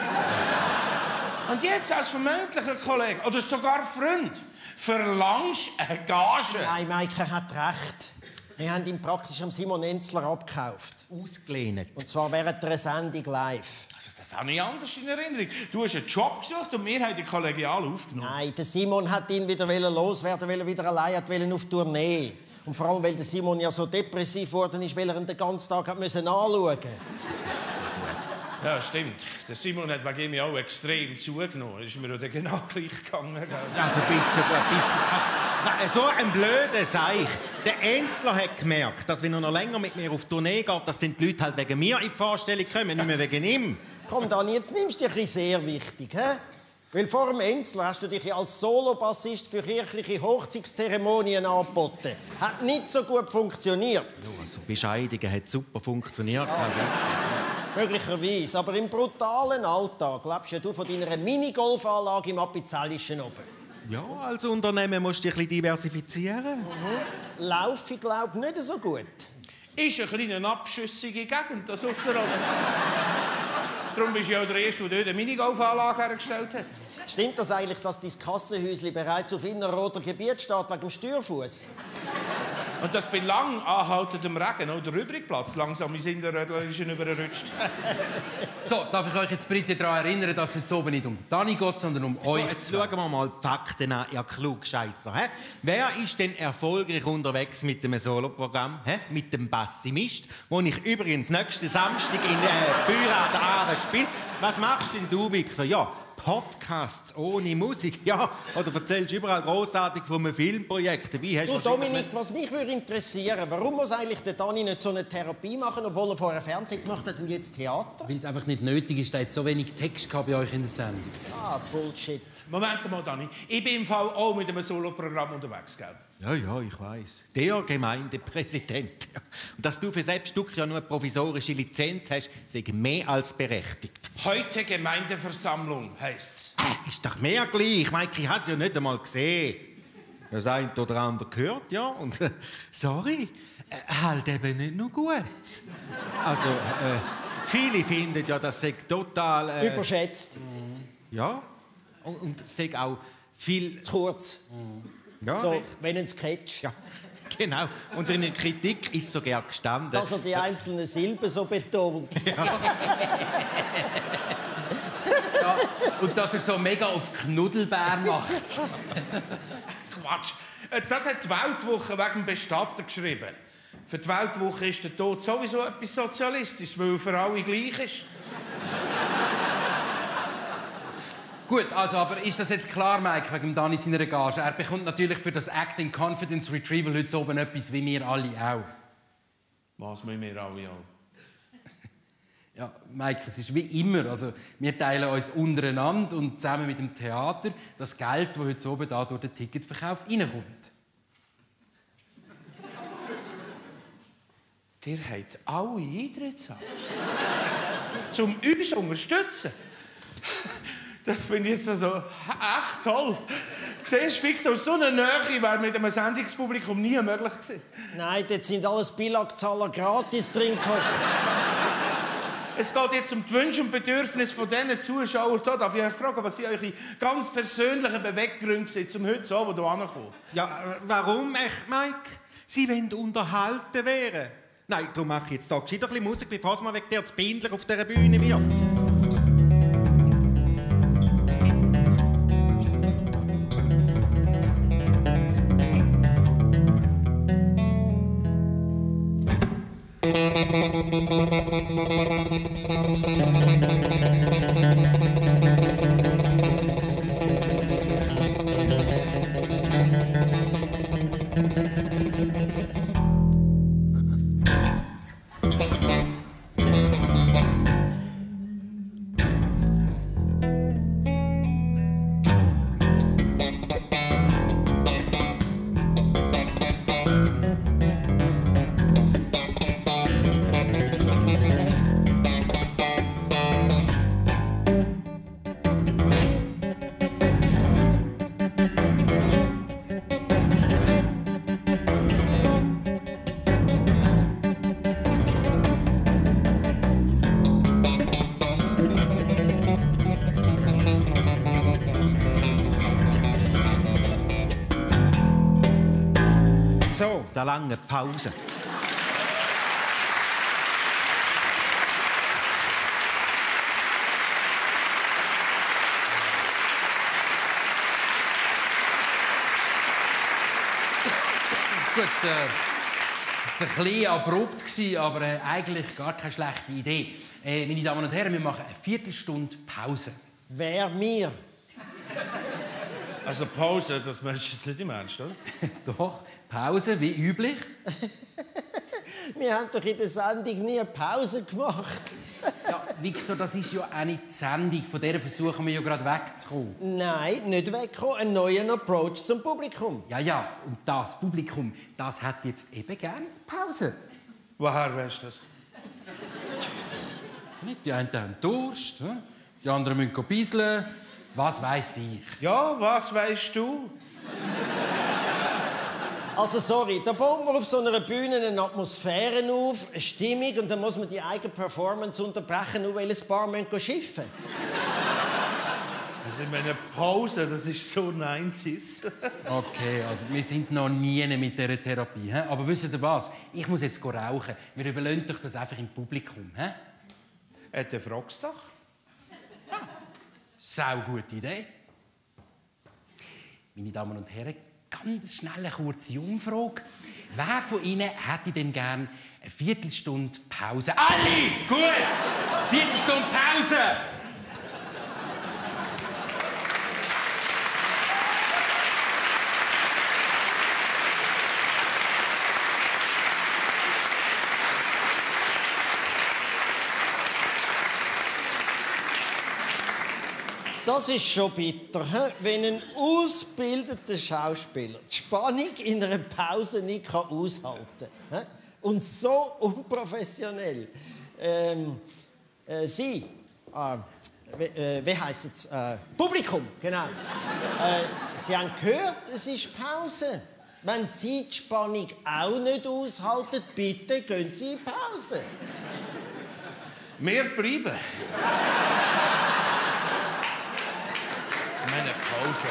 Und jetzt als vermeintlicher Kollege oder sogar Freund verlangst eine Gage. Nein, Maike hat recht. Wir haben ihn praktisch am Simon Enzler abgekauft. Ausgelehnt. Und zwar während einer Sendung live. Also, das habe ich anders in Erinnerung. Du hast einen Job gesucht und wir haben dich kollegial aufgenommen. Nein, der Simon hat ihn wieder loswerden, weil er wieder allein hat auf Tournee. Und vor allem, weil der Simon ja so depressiv geworden ist, weil er ihn den ganzen Tag hat müssen anschauen musste. Ja, stimmt. Der Simon hat wegen mir auch extrem zugenommen. Das ist mir dann genau gleich gegangen. Also, ein bisschen, ein bisschen. Also, nein, so ein blöder Seich. Der Enzler hat gemerkt, dass wenn er noch länger mit mir auf Tournee geht, dass dann die Leute halt wegen mir in die Vorstellung kommen, nicht mehr wegen ihm. Komm, Dani, jetzt nimmst du dich sehr wichtig, hä? Weil vor dem Enzler hast du dich als Solobassist für kirchliche Hochzeitszeremonien angeboten. Hat nicht so gut funktioniert. Ja, also Bescheidigen hat super funktioniert. Ja. Möglicherweise, aber im brutalen Alltag lebst ja du von deiner Minigolfanlage im Appenzellischen oben. Ja, als Unternehmen musst du dich ein bisschen diversifizieren. Mhm. Laufe, glaube ich, nicht so gut. Ist eine kleine abschüssige Gegend, das Ausserrhoden. Darum bist du ja auch der Erste, der dort eine Minigolfanlage hergestellt hat. Stimmt das eigentlich, dass dein Kassenhäuschen bereits auf innerroter Gebiet steht, wegen dem Steuerfuss? Und dass bei lang anhaltendem Regen auch der Übrigplatz langsam ins Innerrödlerischen überrutscht. So, darf ich euch jetzt bitte daran erinnern, dass es jetzt oben nicht um Dani geht, sondern um euch. Jetzt schauen wir mal die Fakten an, ihr Klugscheisser. Hä? Wer ist denn erfolgreich unterwegs mit dem Soloprogramm? Hä? Mit dem Bassimist, wo ich übrigens nächsten Samstag in äh, Büra der Aare spiele. Was machst denn du, Victor? Ja, Podcasts ohne Musik, ja. Oder erzählst du überall grossartig von einem Filmprojekt. Dabei hast du, Dominik, was mich würde interessieren, warum muss eigentlich der Dani nicht so eine Therapie machen, obwohl er vorher Fernsehen gemacht hat und jetzt Theater? Weil es einfach nicht nötig ist, da hat so wenig Text bei euch in der Sendung. Ah, Bullshit. Moment mal, Dani. Ich bin im Fall auch mit einem Soloprogramm unterwegs, gell? Ja, ja, ich weiss. Der Gemeindepräsident. Und dass du für Selbststück ja nur eine provisorische Lizenz hast, ist mehr als berechtigt. Heute Gemeindeversammlung heisst's. Äh, ist doch mehr gleich. Mike, ich habe es ja nicht einmal gesehen. Das eine oder andere gehört, ja. Und äh, sorry, äh, halt eben nicht nur gut. Also, äh, viele finden ja, das sei total... Äh, Überschätzt. Ja. Und, und sei auch viel... Zu kurz. Ja, so, wenn ein Sketch. Ja, genau. Und in der Kritik ist sogar gestanden... Dass er die einzelnen Silben so betont. Ja. Ja, und dass er so mega auf Knuddelbär macht. Quatsch. Das hat die Weltwoche wegen dem Bestatter geschrieben. Für die Weltwoche ist der Tod sowieso etwas Sozialistisches, weil er für alle gleich ist. Gut, also, aber ist das jetzt klar, Mike, wegen Dani seiner Gage? Er bekommt natürlich für das Acting Confidence Retrieval heute oben etwas, wie wir alle auch. Was, wie wir alle auch? Ja, Mike, es ist wie immer. Also, wir teilen uns untereinander und zusammen mit dem Theater das Geld, das heute oben da durch den Ticketverkauf reinkommt. Ihr habt alle Eintrittssachen. Um uns zu unterstützen. Das finde ich jetzt also echt toll. Siehst du, Victor, so eine Nähe wäre mit einem Sendungspublikum nie möglich gewesen. Nein, dort sind alles Bilagzahler gratis drin gehockt. Es geht jetzt um die Wünsche und Bedürfnisse von diesen Zuschauern hier. Darf ich euch fragen, was sind eure ganz persönlichen Beweggründe sind, um heute so hier hinzukommen? Ja, warum echt, Mike? Sie wollen unterhalten werden. Nein, darum mache ich jetzt da gescheiter ein bisschen Musik, bevor es mal wegen der Spindler auf dieser Bühne wird. So, der lange Pause. Gut, äh, es war ein bisschen abrupt, aber äh, eigentlich gar keine schlechte Idee. Äh, meine Damen und Herren, wir machen eine Viertelstunde Pause. Wer mir? Also Pause, das meinst du jetzt nicht im Ernst, oder? Doch, Pause, wie üblich. Wir haben doch in der Sendung nie eine Pause gemacht. Ja, Victor, das ist ja auch nicht die Sendung. Von der versuchen wir ja gerade wegzukommen. Nein, nicht wegkommen. Einen neuen Approach zum Publikum. Ja, ja, und das Publikum, das hat jetzt eben gerne Pause. Woher weißt du das? Nicht? Die einen haben Durst, hm? Die anderen müssen bisseln. Was weiss ich? Ja, was weißt du? Also sorry, da baut man auf so einer Bühne eine Atmosphäre auf, eine Stimmung, und dann muss man die eigene Performance unterbrechen, nur weil ein paar müssen schiffen. Also in meiner Pause, das ist so neunzig. Okay, also wir sind noch nie mit dieser Therapie. He? Aber wisst ihr was? Ich muss jetzt rauchen. Wir überlassen doch das einfach im Publikum. He? Äh, dann fragst du doch. Sau gute Idee. Meine Damen und Herren, ganz schnell eine kurze Umfrage. Wer von Ihnen hätte denn gern eine Viertelstunde Pause? Alle! Gut! Viertelstunde Pause! Das ist schon bitter, he? Wenn ein ausgebildeter Schauspieler die Spannung in einer Pause nicht kann aushalten kann. He? Und so unprofessionell. Ähm, äh, Sie, äh, wie, äh, wie heisst es? Äh, Publikum, genau. äh, Sie haben gehört, es ist Pause. Wenn Sie die Spannung auch nicht aushalten, bitte gehen Sie in Pause. Wir bleiben. Meine Pause.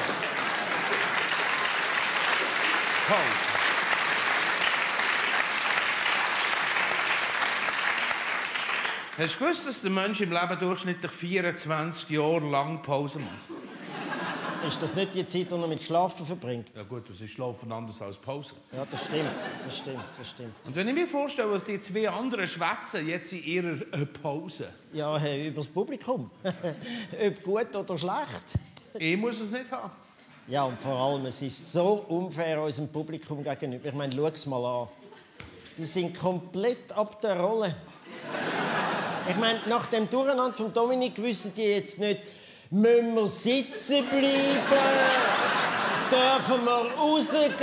Pause. Hast du gewusst, dass der Mensch im Leben durchschnittlich vierundzwanzig Jahre lang Pause macht? Ist das nicht die Zeit, die er mit Schlafen verbringt? Ja gut, das ist Schlafen anders als Pause. Ja, das stimmt, das stimmt, das stimmt. Und wenn ich mir vorstelle, was die zwei anderen schwätzen jetzt in ihrer äh, Pause. Ja, hey, über das Publikum. Ob gut oder schlecht. Ich muss es nicht haben. Ja, und vor allem, es ist so unfair unserem Publikum gegenüber. Ich meine, schau es mal an. Die sind komplett ab der Rolle. Ich meine, nach dem Durcheinander von Dominik wissen die jetzt nicht, müssen wir sitzen bleiben? Dürfen wir rausgehen?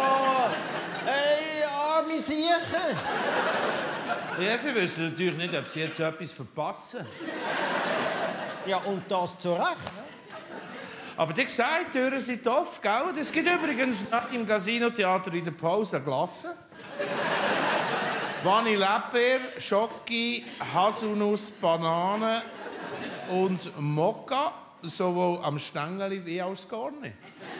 Ey, arme Siechen! Ja, sie wissen natürlich nicht, ob sie jetzt etwas verpassen. Ja, und das zu Recht. Aber die gesagt, die Türen sind offen, gell? Es gibt übrigens im Casino-Theater in der Pause eine Glasse. Vanille-Erdbeer, Schoki, Haselnuss, Banane und Mokka, sowohl am Stängeli wie auch das Garni.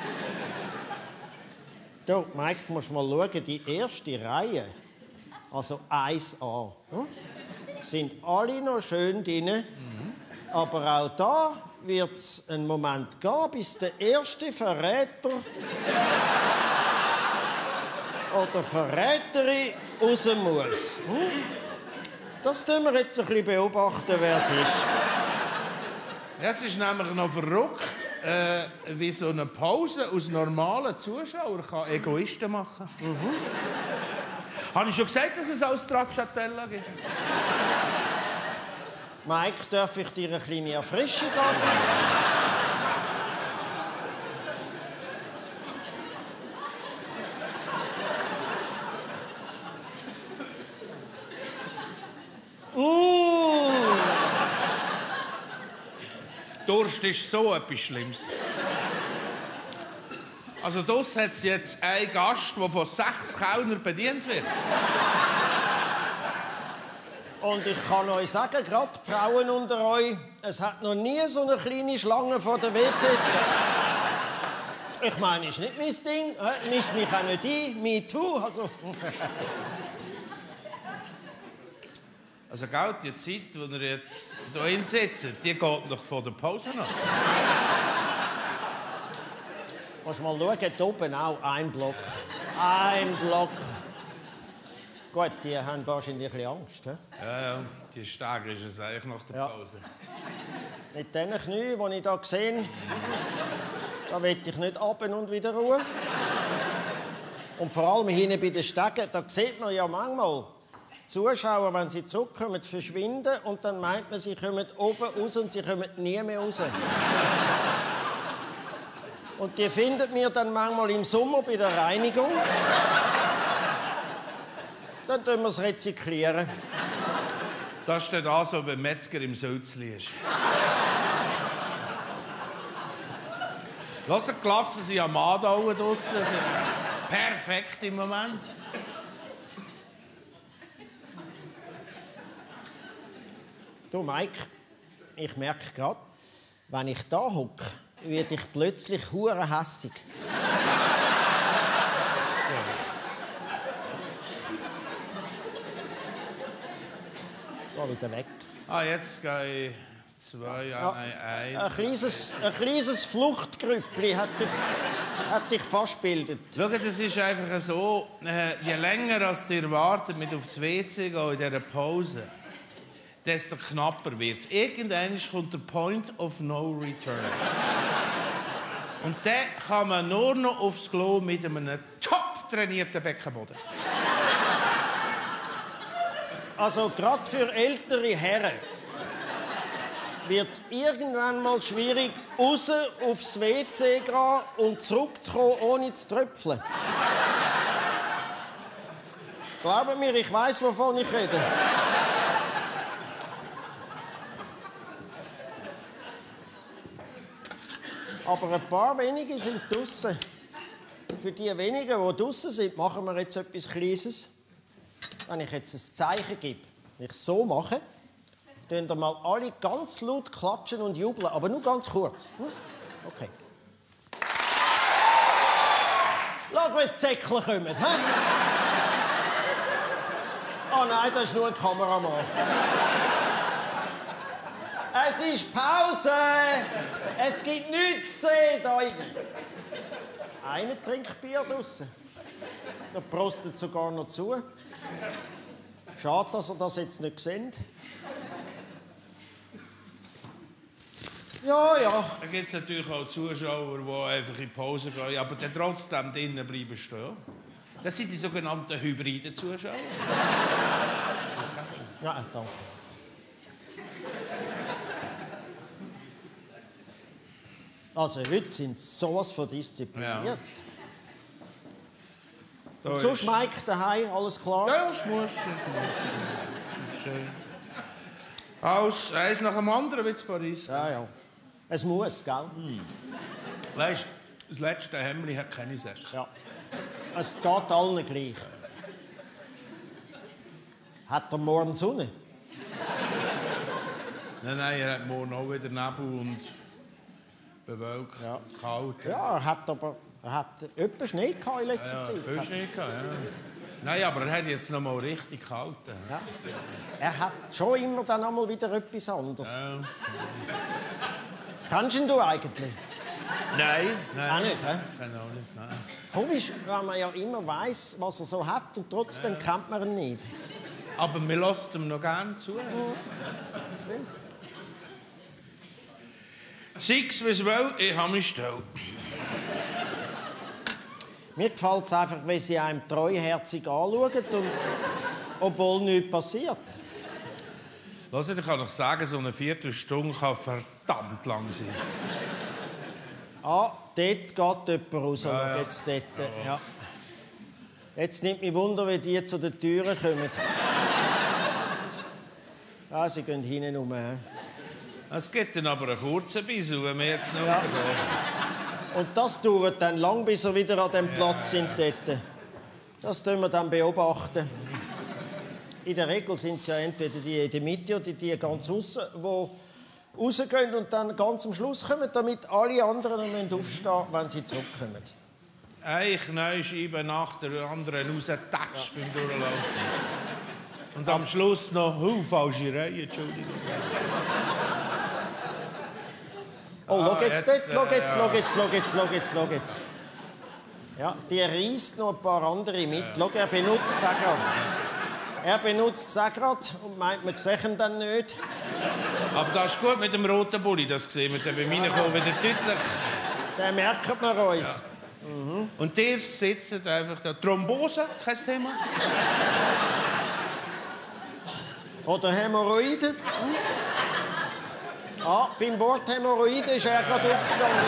Du, Mike, du musst mal schauen, die erste Reihe, also eins a, hm? sind alle noch schön drin. Mhm. Aber auch da wird es einen Moment geben, bis der erste Verräter oder Verräterin raus muss. Hm? Das tun wir jetzt ein bisschen beobachten, wer es ist. Ja, es ist nämlich noch verrückt, äh, wie so eine Pause aus normalen Zuschauern kann Egoisten machen kann. Mhm. Habe ich schon gesagt, dass es auch Stracciatella gibt? Mike, darf ich dir eine kleine Erfrischung geben? Durst ist so etwas Schlimmes. Also das hat jetzt einen Gast, der von sechs Kellnern bedient wird. Und ich kann euch sagen, gerade die Frauen unter euch, es hat noch nie so eine kleine Schlange vor den W Cs gegeben. Ich meine, ist nicht mein Ding, äh, misch mich auch nicht ein, me too, also... Also, gell, die Zeit, die ihr jetzt hier hinsetzt, die geht noch vor der Pause noch. Musst mal schauen, hier oben auch ein Block. Ein Block. Gut, die haben wahrscheinlich ein bisschen Angst. He? Ja, ja, die Stege ist es eigentlich nach der Ja. Pause. Mit diesen Knien, die ich hier sehe, da will ich nicht runter und wieder ruhen. Und vor allem hinten bei den Stegen, da sieht man ja manchmal, Zuschauer, wenn sie zurückkommen, verschwinden und dann meint man, sie kommen oben raus und sie kommen nie mehr raus. Und die findet mir dann manchmal im Sommer bei der Reinigung. Dann tun wir es rezyklieren. Das steht an, so beim Metzger im Sölzli ist. Lass die Klassen sind am Andauen draussen. Perfekt im Moment. Du, Mike, ich merke gerade, wenn ich da hocke, werde ich plötzlich hure hässig. Geh wieder weg. Ah, jetzt gehe ich zwei, Ja, nein, ein. ein kleines, ein kleines Fluchtgrüppli hat sich, hat sich fast gebildet. Schau, das ist einfach so, äh, je länger als ihr wartet mit aufs W C gehen in dieser Pause, desto knapper wird es. Irgendwann kommt der Point of No Return. Und dann kann man nur noch aufs Klo mit einem top trainierten Beckenboden. Also gerade für ältere Herren wird es irgendwann mal schwierig, raus aufs W C gehen und zurückzukommen, ohne zu tröpfeln. Glaubt mir, ich weiss, wovon ich rede. Aber ein paar wenige sind draussen. Für die wenigen, die draussen sind, machen wir jetzt etwas Kleines. Wenn ich jetzt ein Zeichen gebe, wenn ich so mache, dann ihr mal alle ganz laut klatschen und jubeln, aber nur ganz kurz. Okay. Schau, wie das Zäckchen kommt. Hä? Oh nein, das ist nur ein Kameramann. Es ist Pause! Es gibt nichts zu sehen da drin. Einer trinkt Bier draussen. Der prostet sogar noch zu. Schade, dass ihr das jetzt nicht seht. Ja, ja. Da gibt es natürlich auch Zuschauer, die einfach in die Pause gehen, aber dann trotzdem drinnen bleiben stehen. Das sind die sogenannten hybriden Zuschauer. Ja, danke. Also heute sind sie sowas von diszipliniert. Ja. Und sonst, Mike, daheim, alles klar? Ja, es muss. Es muss. Es ist, äh, Aus, eins nach dem anderen wie in Paris. Ja, ja. Es muss, gell? Hm. Weißt du, das letzte Hemdli hat keine Säcke. Ja. Es geht allen gleich. Hat er morgen Sonne? Nein, nein, er hat morgen auch wieder Nebel und bewölkt, Ja. kalt. Ja, er hat aber er hat etwas Schnee gehabt in letzter Ja, Zeit. viel Schnee gehabt, ja. Nein, aber er hat jetzt noch mal richtig kalt. Ja. Er hat schon immer dann einmal wieder etwas anderes. Ja. Kennst ihn du eigentlich? Nein, nein. Auch nicht, hä? Kann auch nicht, nein. Komisch, weil man ja immer weiß, was er so hat und trotzdem kennt man ihn nicht. Aber wir lassen ihm noch gerne zu. Stimmt. Sechs, wie es will, ich habe mich still. Mir gefällt es einfach, wenn sie einem treuherzig anschauen und obwohl nichts passiert. Lass ich kann noch sagen, so eine Viertelstunde kann verdammt lang sein. Ah, dort geht jemand raus. Ja, ja. Jetzt, dort, ja. Jetzt nimmt mich Wunder, wie die zu den Türen kommen. Ah, sie gehen hinten rum. He. Es gibt dann aber einen kurzen Besuch, wenn wir jetzt noch Ja. rausgehen. Und das dauert dann lang, bis wir wieder an dem Platz sind dort. Das tun wir dann beobachten. In der Regel sind es ja entweder die in der Mitte oder die ganz außen, die rausgehen und dann ganz am Schluss kommen, damit alle anderen müssen aufstehen, wenn sie zurückkommen. Eine Knäuscheibe nach der anderen raustatscht beim Durchlaufen. Und am Schluss noch, oh, falsche Reihe, Entschuldigung. Oh, Ah, schau jetzt jetzt, dort, schau jetzt, äh, schau jetzt, schau jetzt, schau jetzt, schau jetzt. Ja, die reißt noch ein paar andere mit. Schau, er benutzt sie gerade. Er benutzt sie gerade und meint, wir sehen ihn dann nicht. Aber das ist gut mit dem roten Bulli, das sehen wir dann bei mir kommen wieder deutlich. Den merken wir uns. Und der sitzt einfach da. Thrombose, kein Thema. Oder Hämorrhoiden. Hm? Ah, beim Wort Hämorrhoiden ist er gerade aufgestanden.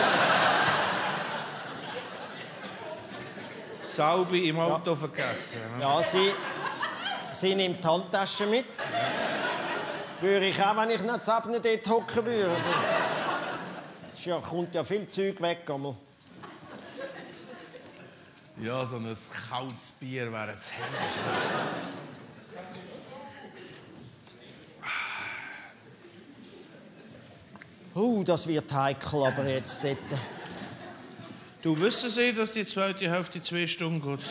Salbe im Auto vergessen. Ja, sie, sie nimmt die Handtasche mit. Würde ich auch, wenn ich nicht selbst nicht dort hocken würde. Es ja, kommt ja viel Zeug weg. Einmal. Ja, so ein kaltes Bier wäre jetzt herrlich. Uh, das wird heikel, aber jetzt dort. Du wissen Sie, dass die zweite Hälfte zwei Stunden geht?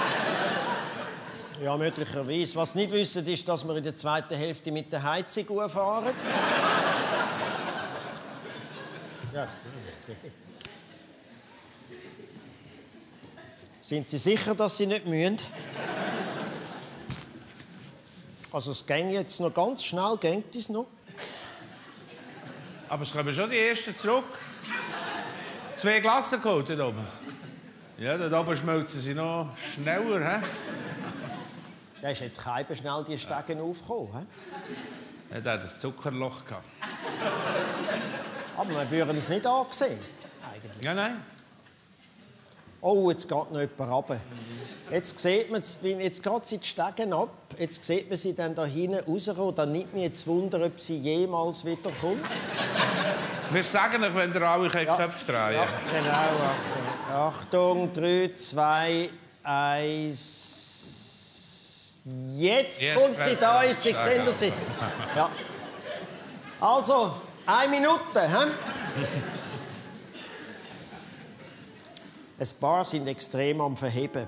Ja, möglicherweise. Was Sie nicht wissen, ist, dass wir in der zweiten Hälfte mit der Heizung fahren. Ja, das ist gesehen. Sind Sie sicher, dass Sie nicht mühen? Also es ging jetzt noch ganz schnell, geht es noch? Aber es kommen schon die ersten zurück. Zwei Glassen geholt dort oben. Ja, dort oben schmelzen sie noch schneller. He? Da ist jetzt kein schnell die Stegen aufgekommen. He? Ja, der hat ein Zuckerloch gehabt. Aber wir würden es nicht angesehen. Eigentlich. Ja, nein. Oh, jetzt geht noch jemand runter. Jetzt sieht man, jetzt geht sie die Stegen ab. Jetzt sieht man sie dann da hinten rauskommen. Dann nimmt mich jetzt Wunder, ob sie jemals wieder kommt. Wir sagen euch, wenn ihr alle ja. Köpfe drehen. Ja, genau. Achtung. Achtung, drei, zwei, eins. Jetzt, Jetzt kommt sie, da ist sie, sagen. sehen Sie. Ja. Also, eine Minute. He? Ein paar sind extrem am Verheben.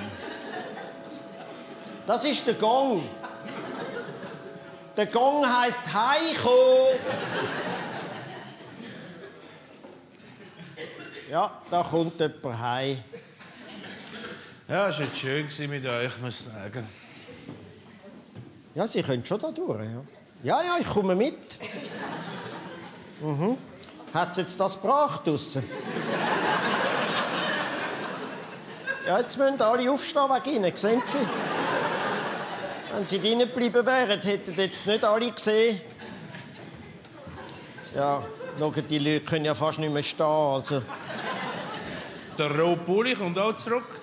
Das ist der Gong. Der Gong heisst Heiko. Ja, da kommt jemand heim. Ja, es war jetzt schön mit euch, muss ich sagen. Ja, Sie können schon da durch. Ja, ja, ja ich komme mit. Mhm. Hat es jetzt das gebracht draussen? Ja, jetzt müssen alle aufstehen wegen Ihnen, sehen Sie? Wenn Sie drinnen geblieben wären, hätten jetzt nicht alle gesehen. Ja, schauen, die Leute können ja fast nicht mehr stehen. Also. Der rote Bulli kommt auch zurück.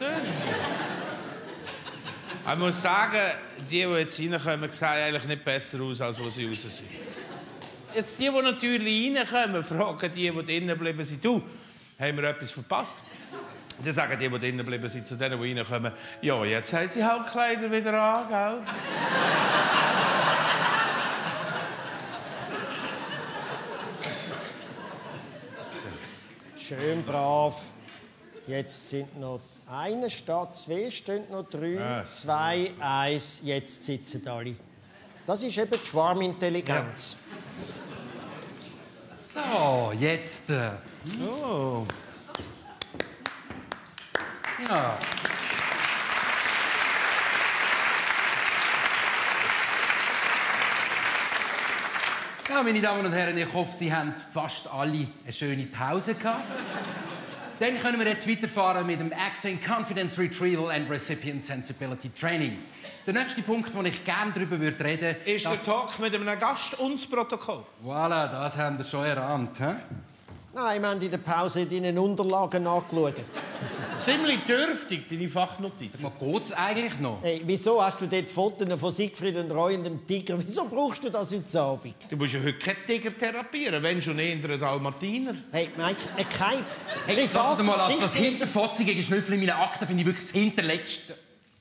Ich muss sagen, die, die jetzt reinkommen, sehen eigentlich nicht besser aus, als wo sie raus sind. Jetzt die, die natürlich reinkommen, fragen die, die drinnen geblieben sind, du, haben wir etwas verpasst? Dann sagen die, die drinnen geblieben sind, zu denen, die reinkommen, ja, jetzt haben sie halt Kleider wieder an, gell? schön brav. Jetzt sind noch eine statt zwei, stehen noch drei, Ah, zwei, eins, jetzt sitzen alle. Das ist eben die Schwarmintelligenz. So, jetzt. Äh, Oh. ja. Ja, meine Damen und Herren, ich hoffe, Sie haben fast alle eine schöne Pause gehabt. Dann können wir jetzt weiterfahren mit dem Acting, Confidence Retrieval and Recipient Sensibility Training. Der nächste Punkt, den ich gerne darüber reden würde, Ist das... der Talk mit einem Gast und das Protokoll? Voilà, das haben wir schon erahnt. He? Nein, wir haben in der Pause deine Unterlagen nachgeschaut. Ziemlich dürftig, deine Fachnotiz. Was geht's eigentlich noch? Hey, wieso hast du dort Fotos von Siegfried und Roy und dem Tiger? Wieso brauchst du das heute Abend? Du musst ja heute keinen Tiger therapieren, wenn schon eher einen Dalmatiner. Hey, Mike, äh, kein Hey, lass mal das, das Geschichte- hinterfotzige Geschnüffel in meinen Akten finde ich wirklich das Hinterletzte.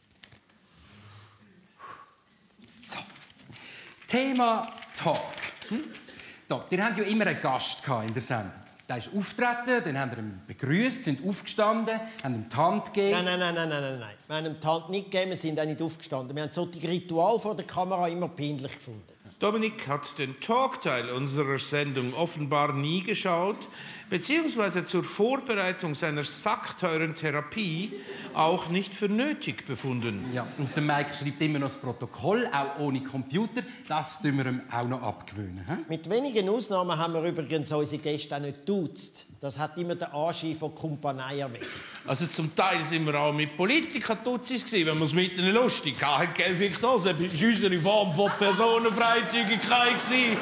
So. Thema Talk. Hm? Da, ihr habt ja immer einen Gast in der Sendung. Der ist aufgetreten, dann haben wir ihn begrüßt, sind aufgestanden, haben ihm die Hand gegeben. Nein, nein, nein, nein, nein, nein. Wir haben ihm die Hand nicht gegeben, wir sind auch nicht aufgestanden. Wir haben solche Ritual vor der Kamera immer peinlich gefunden. Dominik hat den Talkteil unserer Sendung offenbar nie geschaut, beziehungsweise zur Vorbereitung seiner sackteuren Therapie auch nicht für nötig befunden. Ja, und der Mike schreibt immer noch das Protokoll, auch ohne Computer. Das tun wir ihm auch noch abgewöhnen. He? Mit wenigen Ausnahmen haben wir übrigens unsere Gäste auch nicht duzt. Das hat immer den Anschein von Kumpanei erweckt. Also zum Teil sind wir auch mit Politikern-Tutzis gewesen, wenn wir es mit ihnen lustig hatten. Gell, Victor? Das war unsere Form von Personenfreizügigkeit gewesen.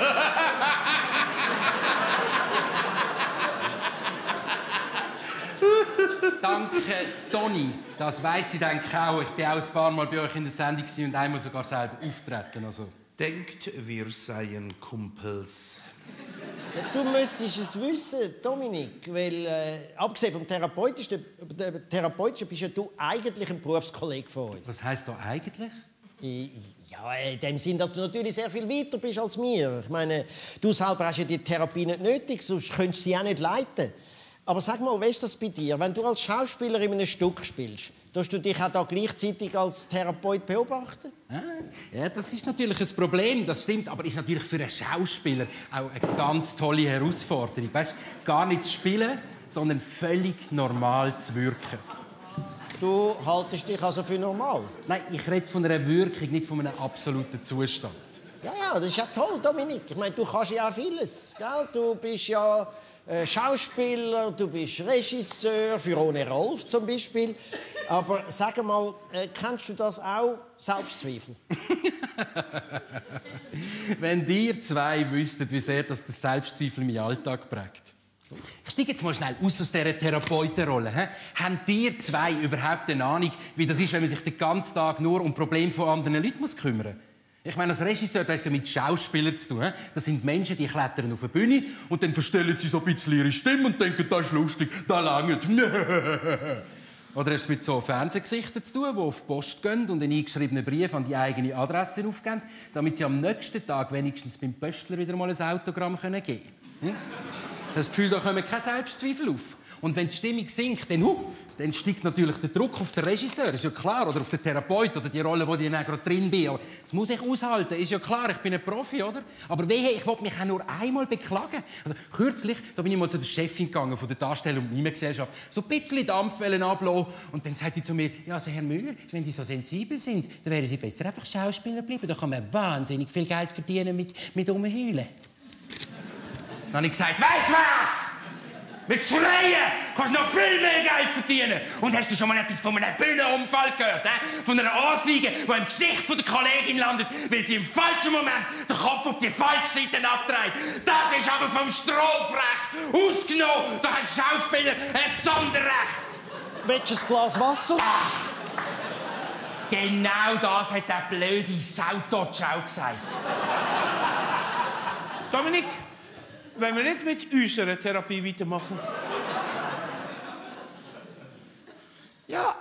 Danke, Toni. Das weiss ich denke auch. Ich war auch ein paar Mal bei euch in der Sendung und einmal sogar selber auftreten. Also. Denkt, wir seien Kumpels. Du müsstest es wissen, Dominik, weil äh, abgesehen vom Therapeutischen, der Therapeutischen bist ja du eigentlich ein Berufskollege von uns. Was heisst da eigentlich? I- Ja, in dem Sinn, dass du natürlich sehr viel weiter bist als wir. Ich meine, du selber hast ja die Therapie nicht nötig, sonst könntest du sie auch nicht leiten. Aber sag mal, wie ist das bei dir? Wenn du als Schauspieler in einem Stück spielst, tust du dich auch da gleichzeitig als Therapeut beobachten? Ah, ja, das ist natürlich ein Problem, das stimmt. Aber ist natürlich für einen Schauspieler auch eine ganz tolle Herausforderung. Weißt, gar nicht zu spielen, sondern völlig normal zu wirken. Du haltest dich also für normal? Nein, ich rede von einer Wirkung, nicht von einem absoluten Zustand. Ja, ja, das ist ja toll, Dominik. Ich meine, du kannst ja auch vieles. Gell? Du bist ja äh, Schauspieler, du bist Regisseur, für Ohne Rolf zum Beispiel. Aber sag mal, äh, kennst du das auch, Selbstzweifel? Wenn ihr zwei wüsstet, wie sehr das der Selbstzweifel meinen Alltag prägt. Ich steige jetzt mal schnell aus aus dieser Therapeutenrolle. He? Habt ihr zwei überhaupt eine Ahnung, wie das ist, wenn man sich den ganzen Tag nur um Probleme von anderen Leuten muss kümmern muss? Ich meine, als Regisseur, das ist ja mit Schauspielern zu tun. He? Das sind Menschen, die klettern auf eine Bühne und dann verstellen sie so ein bisschen ihre Stimme und denken, das ist lustig, das langt. Oder hast du mit so Fernsehgesichtern zu tun, die auf die Post gehen und einen eingeschriebenen Brief an die eigene Adresse aufgeben, damit sie am nächsten Tag wenigstens beim Pöstler wieder mal ein Autogramm geben können? Hm? Das Gefühl, da kommen keine Selbstzweifel auf. Und wenn die Stimmung sinkt, dann, huh, dann steigt natürlich der Druck auf den Regisseur, ist ja klar, oder auf den Therapeut oder die Rolle, wo ich dann gerade drin bin. Aber das muss ich aushalten, ist ja klar, ich bin ein Profi, oder? Aber wehe, ich wollte mich auch nur einmal beklagen. Also, kürzlich, da bin ich mal zu der Chefin gegangen von der Darstellung und Mimengesellschaft, so ein bisschen Dampf ablassen. Und dann sagte sie zu mir, ja, also Herr Müller, wenn Sie so sensibel sind, dann wären Sie besser einfach Schauspieler bleiben. Da kann man wahnsinnig viel Geld verdienen mit, mit Rumheulen. Dann habe ich gesagt, weißt du was? Mit Schreien kannst du noch viel mehr Geld verdienen. Und hast du schon mal etwas von einem Bühnenunfall gehört? He? Von einer Ohrfeige, die im Gesicht von der Kollegin landet, weil sie im falschen Moment den Kopf auf die falsche Seite abdreht. Das ist aber vom Strafrecht ausgenommen. Da haben Schauspieler ein Sonderrecht. Willst du ein Glas Wasser? Ach, genau das hat der blöde Sautotsch auch gesagt. Dominik, wollen wir nicht mit unserer Therapie weitermachen? Ja.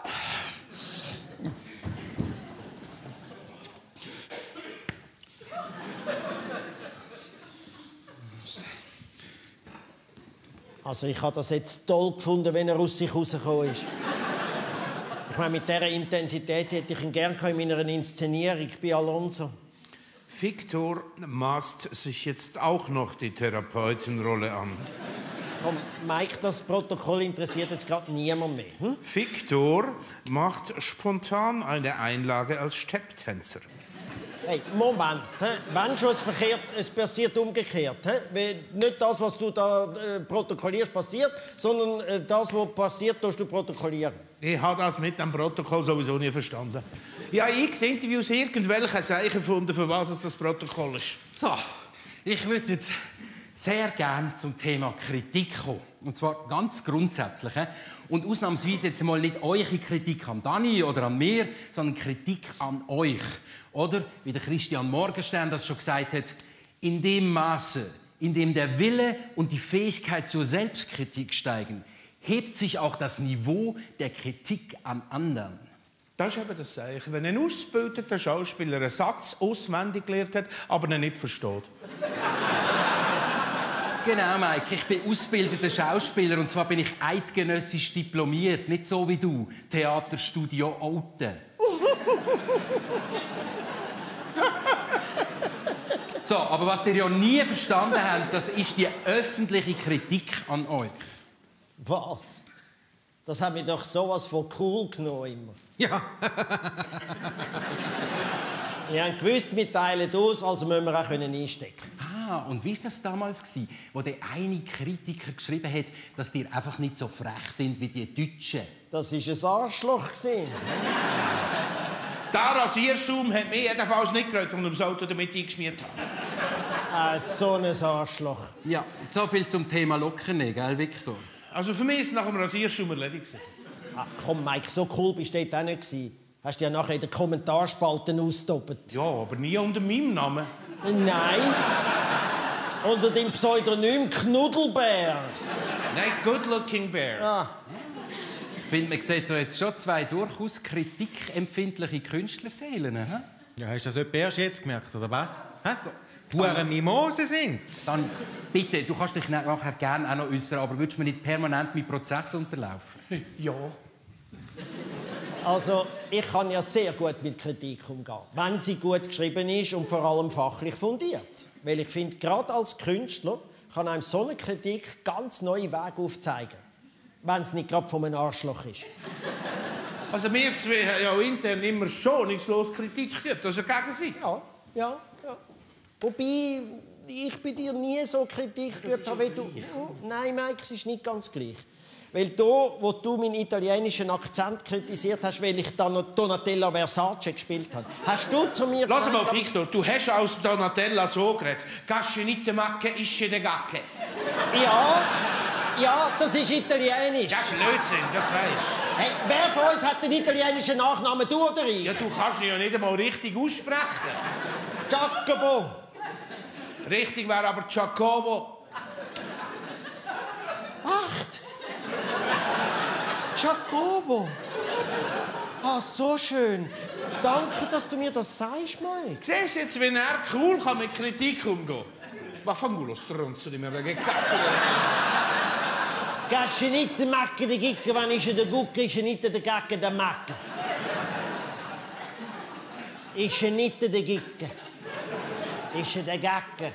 Also ich habe das jetzt toll gefunden, wenn er aus sich rausgekommen ist. Ich meine, mit dieser Intensität hätte ich ihn gerne in meiner Inszenierung bei Alonso. Victor maßt sich jetzt auch noch die Therapeutenrolle an. Komm, Mike, das Protokoll interessiert jetzt gerade niemand mehr. Hm? Victor macht spontan eine Einlage als Stepptänzer. Hey, Moment, he? Wenn schon es verkehrt, es passiert umgekehrt. He? Nicht das, was du da äh, protokollierst, passiert, sondern äh, das, was passiert, tust du protokollieren. Ich habe das mit dem Protokoll sowieso nie verstanden. Ja, ich Interviews irgendwelche Zeichen gefunden, für was es das Protokoll ist. So, ich würde jetzt sehr gerne zum Thema Kritik kommen. Und zwar ganz grundsätzlich. He? Und ausnahmsweise jetzt mal nicht eure Kritik an Dani oder an mir, sondern Kritik an euch. Oder, wie der Christian Morgenstern das schon gesagt hat, in dem Maße, in dem der Wille und die Fähigkeit zur Selbstkritik steigen, hebt sich auch das Niveau der Kritik an anderen. Das ist eben das Zeichen. Wenn ein ausgebildeter Schauspieler einen Satz auswendig gelernt hat, aber ihn nicht versteht. Genau, Mike. Ich bin ausgebildeter Schauspieler und zwar bin ich eidgenössisch diplomiert, nicht so wie du, Theaterstudio Olten. So, aber was ihr ja nie verstanden habt, das ist die öffentliche Kritik an euch. Was? Das hat mich doch sowas von cool genommen immer. Ja. Wir haben gewusst, wir teilen aus, also müssen wir auch einstecken. Ah, und wie war das damals, wo der eine Kritiker geschrieben hat, dass ihr einfach nicht so frech sind wie die Deutschen? Das war ein Arschloch. Der Rasierschaum hat mich jedenfalls nicht gerührt, und das Auto damit eingeschmiert habe. Ah, so ein Arschloch. Ja, so viel zum Thema Lockerne, gell, Victor? Also für mich ist es nach dem Rasierschaum erledigt. Ah, komm, Mike, so cool bist du dort auch nicht gewesen. Hast du ja nachher in den Kommentarspalten ausgetoppt. Ja, aber nie unter meinem Namen. Nein. Unter dem Pseudonym Knuddelbär. Nein, Good-Looking Bear. Ah. Ich finde, man sieht hier jetzt schon zwei durchaus kritikempfindliche Künstlerseelen. He? Ja, hast du das etwa erst jetzt gemerkt, oder was? So. Pure Mimose sind. Dann bitte, du kannst dich nachher gerne auch noch äußern, aber würdest du mir nicht permanent mit Prozess unterlaufen? Ja. Also, ich kann ja sehr gut mit Kritik umgehen, wenn sie gut geschrieben ist und vor allem fachlich fundiert. Weil ich finde, gerade als Künstler kann einem so eine Kritik ganz neue Wege aufzeigen. Wenn es nicht gerade von einem Arschloch ist. Also wir zwei haben ja intern immer schonungslos Kritik geübt, also gegen sie. Ja, ja, ja. Wobei ich bei dir nie so Kritik geübt habe wie du. Nein, Mike, es ist nicht ganz gleich. Weil da, wo du meinen italienischen Akzent kritisiert hast, weil ich Donatella Versace gespielt habe, hast du zu mir Lass gesagt... mal, Victor, du hast aus Donatella so geredet. «Gasce nitte macche, isce de gacche». Ja, ja, das ist italienisch. Das ist Blödsinn, das weisst. Hey, wer von uns hat den italienischen Nachnamen, du oder ich? Ja, du kannst ihn ja nicht einmal richtig aussprechen. Giacomo. Richtig wäre aber Giacomo. Acht. Giacomo. Ah, so schön. Danke, dass du mir das sagst, Mike. Siehst du jetzt, wenn er cool kann mit Kritik umgehen kann? Vaffanculo, stronzo di merda, che cazzo Gasce nicht den Macke, der Gicke, wenn ich der Gucke, ist nicht der Gacke, der Macke. Ist nicht der Gicke. Ist der Gacke.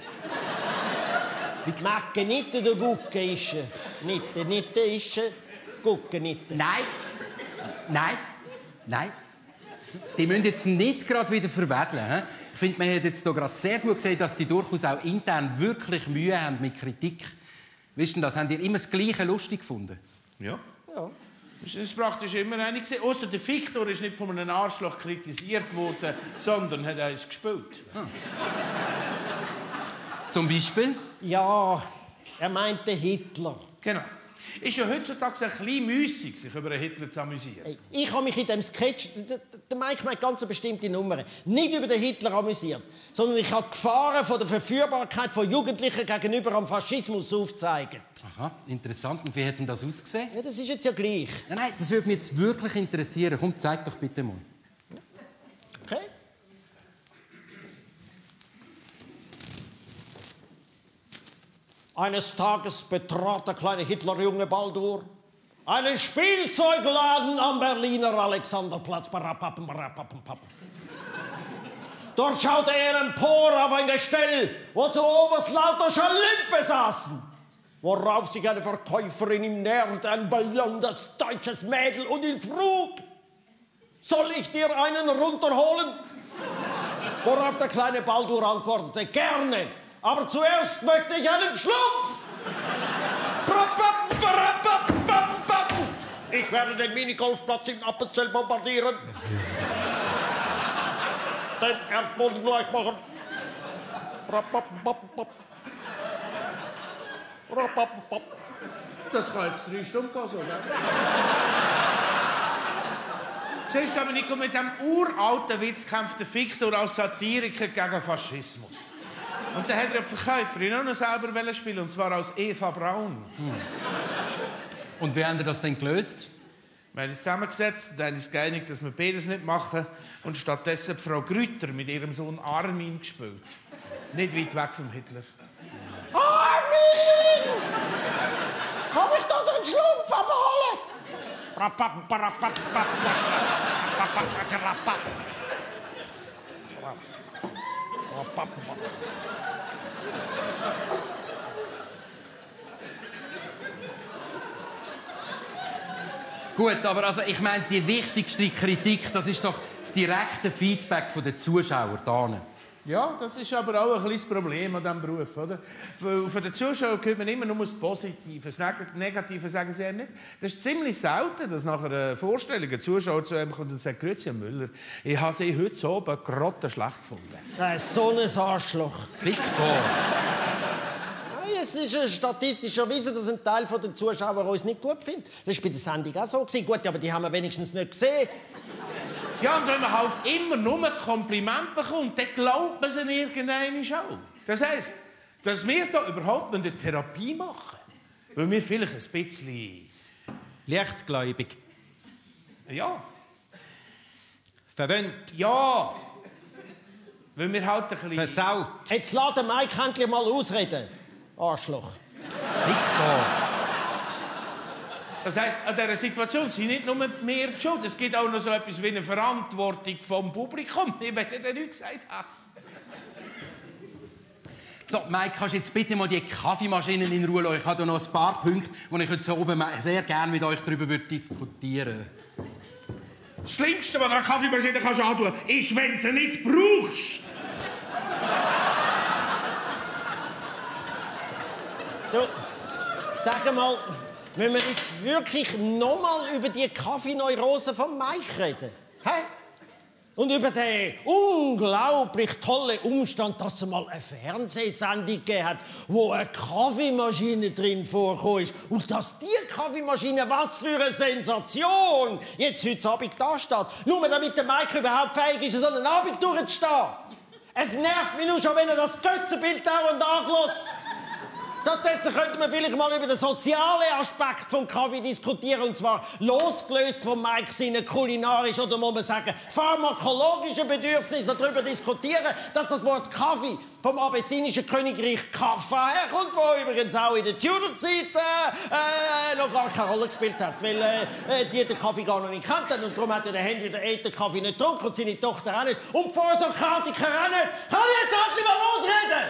Macke nicht der Gucke, ist nicht der, nicht der, ist Gucke nicht. Nein, nein, nein. Die müssen jetzt nicht gerade wieder verwädeln. He? Ich finde, man hat jetzt hier gerade sehr gut gesehen, dass die durchaus auch intern wirklich Mühe haben mit Kritik. Wisst ihr das? Habt ihr immer das Gleiche lustig gefunden? Ja. Ja. Das ist praktisch immer einig. Ausser der Victor ist nicht von einem Arschloch kritisiert worden, sondern hat eins gespielt. Ah. Zum Beispiel? Ja, er meinte Hitler. Genau. Ist ja heutzutage ein bisschen müssig, sich über einen Hitler zu amüsieren. Hey, ich habe mich in diesem Sketch, der, der Mike meint ganz eine bestimmte Nummer, nicht über den Hitler amüsiert, sondern ich habe die Gefahren von der Verführbarkeit von Jugendlichen gegenüber am Faschismus aufgezeigt. Aha, interessant. Und wie hat denn das ausgesehen? Ja, das ist jetzt ja gleich. Nein, nein, das würde mich jetzt wirklich interessieren. Komm, zeig doch bitte mal. Okay? Eines Tages betrat der kleine Hitlerjunge Baldur einen Spielzeugladen am Berliner Alexanderplatz. Dort schaute er empor auf ein Gestell, wo zu oberst lauter Schalümpfe saßen, worauf sich eine Verkäuferin ihm näherte, ein blondes deutsches Mädel, und ihn frug: Soll ich dir einen runterholen? Worauf der kleine Baldur antwortete: Gerne, aber zuerst möchte ich einen Schlumpf. Ich werde den Minigolfplatz in Appenzell bombardieren. Den Erdboden gleich machen. Das kann jetzt drei Stunden gehen, so, ne? Siehst du, aber nicht mit dem uralten Witz kämpft der Victor als Satiriker gegen Faschismus. Und dann hat er eine Verkäuferin auch noch selber spielen, und zwar als Eva Braun. Hm. Und wie haben Sie das denn gelöst? Wir haben uns zusammengesetzt und haben uns geeinigt, dass wir beides nicht machen, und stattdessen Frau Grütter mit ihrem Sohn Armin gespielt. Nicht weit weg vom Hitler. Armin! Kann ich da den Schlumpf abholen? Gut, aber also, ich meine, die wichtigste Kritik, das ist doch das direkte Feedback der Zuschauer da. Ja, das ist aber auch ein kleines Problem an diesem Beruf, oder? Weil von den Zuschauern hört man immer nur das Positive. Das Negative sagen sie ja nicht. Das ist ziemlich selten, dass nach einer Vorstellung ein Zuschauer zu einem kommt und sagt: Grüezi, Herr Müller, ich habe Sie heute so oben grottenschlecht gefunden. Das ist so ein Arschloch. Victor! Es ist äh, statistisch erwiesen, dass ein Teil der Zuschauer uns nicht gut findet. Das war bei der Sendung auch so. Gut, aber die haben wir wenigstens nicht gesehen. Ja, und wenn man halt immer nur Kompliment bekommt, dann glaubt man es irgendwann auch. Das heisst, dass wir hier überhaupt eine Therapie machen. Weil wir vielleicht ein bisschen... Lichtgläubig. Ja. Verwöhnt. Ja. Weil wir halt ein bisschen... Versaut. Jetzt lass den Mike endlich mal ausreden. Arschloch. Victor! Das heisst, an dieser Situation sind nicht nur wir die Schuld. Es gibt auch noch so etwas wie eine Verantwortung vom Publikum. Ich werde dir nichts gesagt haben. So, Mike, kannst du jetzt bitte mal die Kaffeemaschinen in Ruhe lassen? Ich habe noch ein paar Punkte, die ich heute so oben sehr gerne mit euch darüber diskutieren würde. Das Schlimmste, was du an Kaffeemaschine kannst antun kannst, ist, wenn du sie nicht brauchst. Du, sag mal, müssen wir jetzt wirklich noch mal über die Kaffeeneurose von Mike reden? Hä? Und über den unglaublich tollen Umstand, dass es mal eine Fernsehsendung gegeben hat, wo eine Kaffeemaschine drin vorgekommen ist. Und dass die Kaffeemaschine, was für eine Sensation, jetzt heute Abend da steht. Nur damit der Mike überhaupt fähig ist, so einen Abend durchzustehen. Es nervt mich nur schon, wenn er das Götzenbild dauernd anglotzt. Stattdessen könnte man vielleicht mal über den sozialen Aspekt des Kaffee diskutieren, und zwar losgelöst von Mike seinen kulinarisch oder muss man sagen pharmakologischen Bedürfnissen, darüber diskutieren, dass das Wort Kaffee vom abessinischen Königreich Kaffa herkommt, wo übrigens auch in der Tudor-Zeit äh, äh, noch gar keine Rolle gespielt hat, weil äh, die den Kaffee gar noch nicht kannten, und darum hat der Henry der Eten Kaffee nicht getrunken und seine Tochter auch nicht und die Vorsokratiker auch nicht. Kann ich jetzt endlich mal losreden?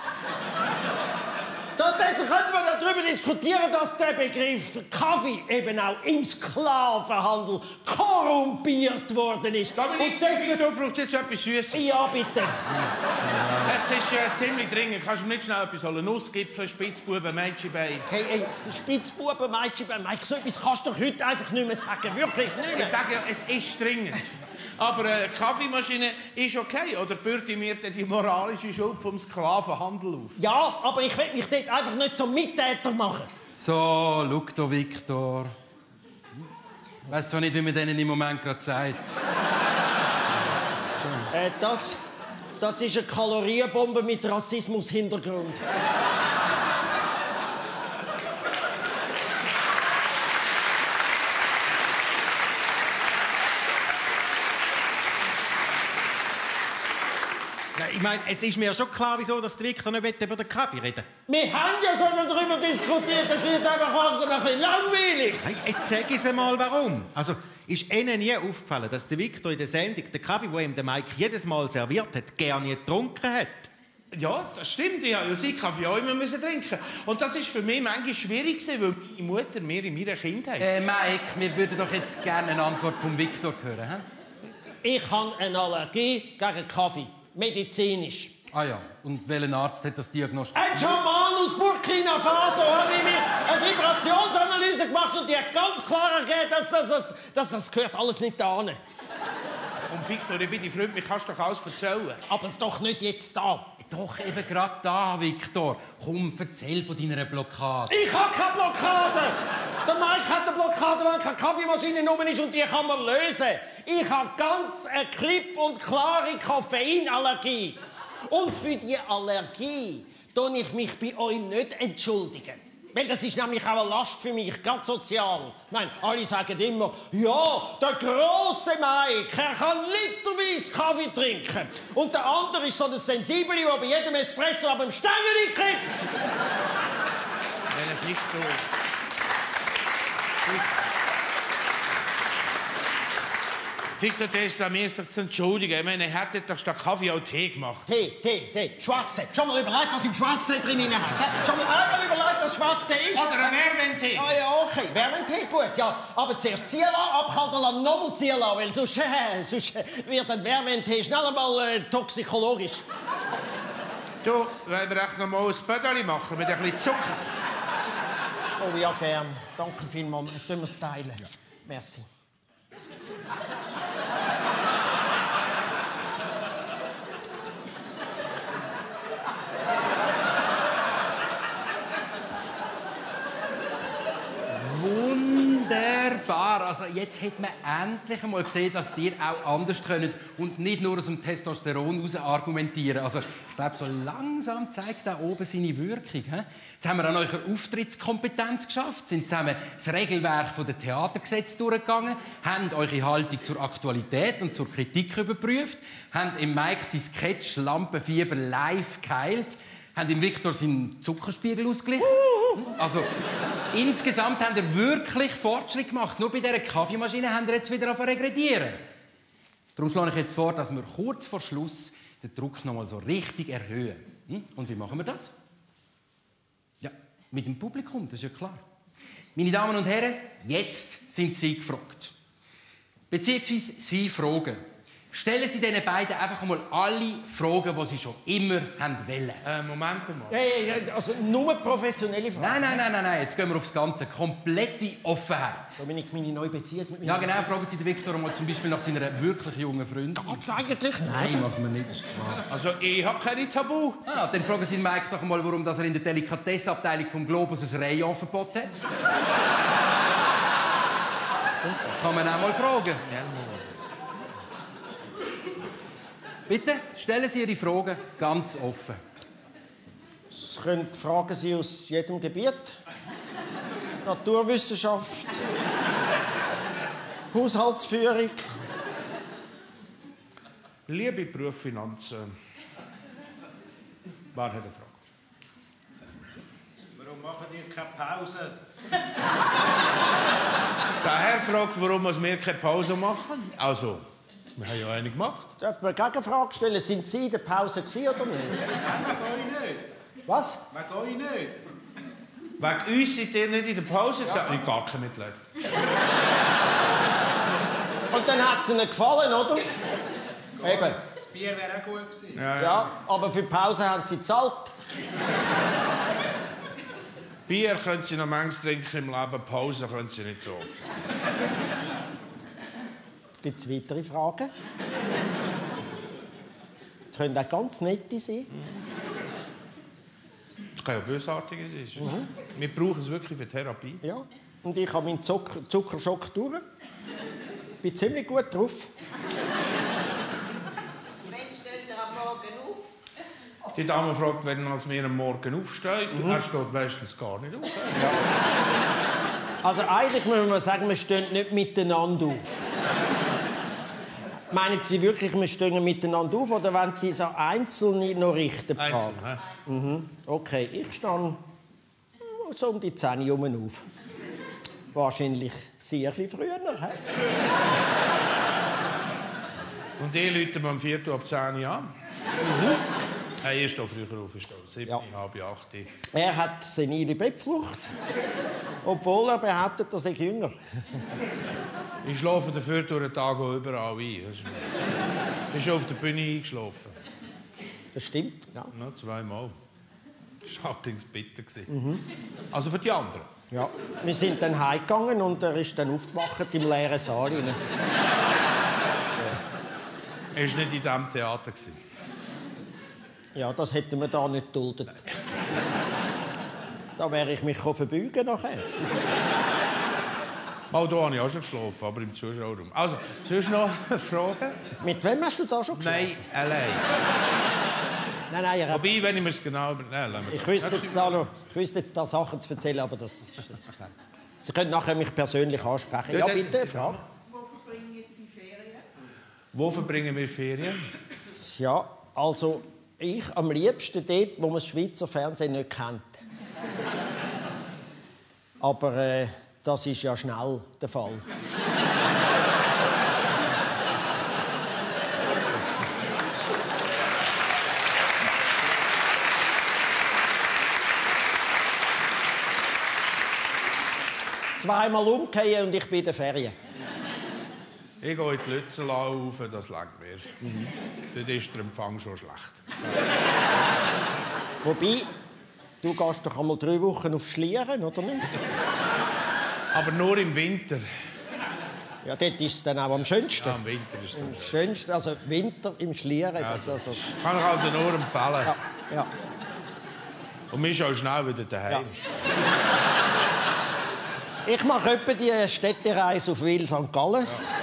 Stattdessen könnte man darüber diskutieren, dass der Begriff Kaffee eben auch im Sklavenhandel korrumpiert worden ist. Dominik, du brauchst jetzt etwas Süßes. Ja, bitte. Es ist äh, ziemlich dringend. Kannst du mir nicht schnell etwas holen? Nussgipfel, Spitzbuben, Mädchenbein. Hey, hey, Spitzbuben, Mädchenbein, Mike, so etwas kannst du doch heute einfach nicht mehr sagen. Wirklich nicht mehr. Ich sage ja, es ist dringend. Aber eine äh, Kaffeemaschine ist okay. Oder bürde mir denn die moralische Schuld vom Sklavenhandel auf? Ja, aber ich will mich dort einfach nicht zum Mittäter machen. So, schau da, Victor. Ich weiss zwar nicht, wie man denen im Moment gerade sagt. Äh, das, das ist eine Kalorienbombe mit Rassismus-Hintergrund. ich meine, es ist mir schon klar, wieso dass der Viktor nicht über den Kaffee reden Wir haben ja schon darüber diskutiert, das wird einfach langsam ein bisschen langweilig. will. Jetzt sag ich mal, warum. Also, ist Ihnen nie aufgefallen, dass der Viktor in der Sendung den Kaffee, den ihm der Mike jedes Mal serviert hat, gerne nie getrunken hat? Ja, das stimmt. Ich musste ja Kaffee auch immer trinken. Und das war für mich manchmal schwierig, weil meine Mutter mir in meiner Kindheit... Äh, Mike, wir würden doch jetzt gerne eine Antwort vom Viktor hören. He? Ich habe eine Allergie gegen Kaffee. Medizinisch. Ah ja, und welcher Arzt hat das diagnostiziert? Ein Schaman aus Burkina Faso habe ich mir eine Vibrationsanalyse gemacht und die hat ganz klar ergeben, dass das, das, das, das gehört alles nicht da hin. Und Viktor, ich bin dein Freund, mir kannst du doch alles erzählen. Aber doch nicht jetzt da. Doch, eben gerade da, Viktor. Komm, erzähl von deiner Blockade. Ich habe keine Blockade! Der Mike hat eine Blockade, weil keine Kaffeemaschine rum ist und die kann man lösen. Ich habe ganz eine klipp und klare Koffeinallergie. Und für diese Allergie tue ich mich bei euch nicht entschuldigen. Weil das ist nämlich auch eine Last für mich, ganz sozial. Ich meine, alle sagen immer, ja, der grosse Mike, er kann literweise Kaffee trinken. Und der andere ist so der Sensible, der bei jedem Espresso ab dem Stängeli kippt. Wenn es nicht so... Victor, der ist an mir, sich zu entschuldigen. Ich meine, er hätte doch statt Kaffee auch Tee gemacht. Tee, Tee, Tee, Schwarztee. Schon mal überlegt, was im Schwarztee drin hat. Schon mal einmal überlegt, was Schwarztee ist. Oder ein Wärmentee. Ah ja, okay, Wärmentee, gut, ja. Aber zuerst ziehen lassen, abkalten lassen, nochmal ziehen lassen, weil sonst, äh, sonst wird ein Wärmentee schnell einmal äh, toxikologisch. Du, wollen wir echt noch mal ein Bödeli machen mit ein bisschen Zucker? Oh ja, gern. Danke vielmals. Tun wir es teilen. Ja. Merci. Wunderbar. Also jetzt hat man endlich einmal gesehen, dass ihr auch anders könnt und nicht nur aus dem Testosteron heraus argumentieren. Also ich glaube, so langsam zeigt da oben seine Wirkung. He? Jetzt haben wir an eurer Auftrittskompetenz geschafft, sind zusammen das Regelwerk der Theatergesetze durchgegangen, haben eure Haltung zur Aktualität und zur Kritik überprüft, haben im Mike sein Sketch Lampenfieber live geheilt, haben im Viktor seinen Zuckerspiegel ausgeglichen. Also, insgesamt haben ihr wirklich Fortschritt gemacht. Nur bei dieser Kaffeemaschine haben wir jetzt wieder auf regredieren. Darum schlage ich jetzt vor, dass wir kurz vor Schluss den Druck noch mal so richtig erhöhen. Hm? Und wie machen wir das? Ja, mit dem Publikum, das ist ja klar. Meine Damen und Herren, jetzt sind Sie gefragt. Beziehungsweise Sie fragen. Stellen Sie diesen beiden einfach mal alle Fragen, die Sie schon immer haben wollen. Äh, Moment mal. Hey, also nur professionelle Fragen. Nein, nein, nein, nein, nein, jetzt gehen wir aufs Ganze. Komplette Offenheit. Dominik, meine neue Beziehung mit mir. Ja, genau. Fragen Sie den Viktor mal zum Beispiel nach seiner wirklich jungen Freundin. Geht's eigentlich nicht? Nein, machen wir nicht, ist klar. Also, ich habe keine Tabu. Ah, dann fragen Sie Mike doch mal, warum dass er in der Delikatessenabteilung vom Globus ein Rayon-Verbot hat. Kann man auch mal fragen. Bitte, stellen Sie Ihre Fragen ganz offen. Es können Fragen sein aus jedem Gebiet. Naturwissenschaft. Haushaltsführung. Liebe Berufsfinanzen. Wer hat eine Frage? Warum machen ihr keine Pause? Der Herr fragt, warum wir keine Pause machen. Also, wir haben ja eine gemacht. Darf man eine Gegenfrage stellen? Sind Sie in der Pause gewesen, oder nicht? Nein, gehe ich nicht. Was? Gehe ich nicht. Wegen uns seid ihr nicht in der Pause gesagt? Ich gar kein Mitleid. Und dann hat es Ihnen gefallen, oder? Eben. Das Bier wäre auch gut gewesen. Ja, Ja, aber für die Pause haben Sie gezahlt. Bier können Sie noch manchmal trinken im Leben, Pause können Sie nicht so oft. Gibt es weitere Fragen? Das können auch ganz nette sein. Das kann ja bösartig sein. Mhm. Wir brauchen es wirklich für Therapie. Ja. Und ich habe meinen Zucker Zuckerschock durch. Bin ziemlich gut drauf. Wann steht er am Morgen auf? Die Dame fragt, wenn er mir am Morgen aufsteht. Mhm. Er steht meistens gar nicht auf. Ja. Also eigentlich müssen wir sagen, wir stehen nicht miteinander auf. Meinen Sie wirklich, wir stehen miteinander auf oder wollen Sie so einzelne noch richten? Einzeln, hä? Mhm. Okay, ich stehe so um die zehn Uhr herum auf. Wahrscheinlich Sie ein bisschen früher. He? Und die Leute um vier ab zehn Uhr an? Mhm. Hey, ich stehe früher auf, ich stehe sieben, Ja. halb acht. Er hat senile Bettflucht, obwohl er behauptet, er sei jünger. Ich schlafe dafür durch den Tag auch überall ein. Das ist- Ich bin schon auf der Bühne eingeschlafen. Das stimmt, ja. Ja, zweimal. Das war allerdings bitter. Mhm. Also für die anderen. Ja. Wir sind dann heimgegangen und er ist dann aufgewacht im leeren Saal. Er war nicht in diesem Theater. Ja, das hätten wir da nicht geduldet. Da wäre ich mich verbeugen nachher. Mal da habe ich auch schon geschlafen, aber im Zuschauerraum. Also, sonst noch Fragen? Mit wem hast du da schon geschlafen? Nein, allein. Nein, nein, er hat... Wobei, wenn ich mir es genau... Nein, lassen wir Ich das. wüsste jetzt da noch, ich wüsste jetzt da Sachen zu erzählen, aber das ist jetzt kein... Sie können nachher mich persönlich ansprechen. Ja, bitte, Frage. Wo verbringen Sie Ferien? Wo verbringen wir Ferien? Ja, also ich am liebsten dort, wo man das Schweizer Fernsehen nicht kennt. Aber äh, das ist ja schnell der Fall. Zweimal umkehren und ich bin in der Ferien. Ich gehe in die Lützelau rauf, das langt mir. Mhm. Dort ist der Empfang schon schlecht. Wobei, du gehst doch einmal drei Wochen auf Schlieren, oder nicht? Aber nur im Winter. Ja, dort ist es dann auch am schönsten. Ja, im Winter ist es Am so. schönsten, also Winter im Schlieren. Das Also, also, kann ich also nur empfehlen. ja, ja. Und wir sind auch schnell wieder daheim. Ich mache etwa die Städtereise auf Wil Sankt Gallen.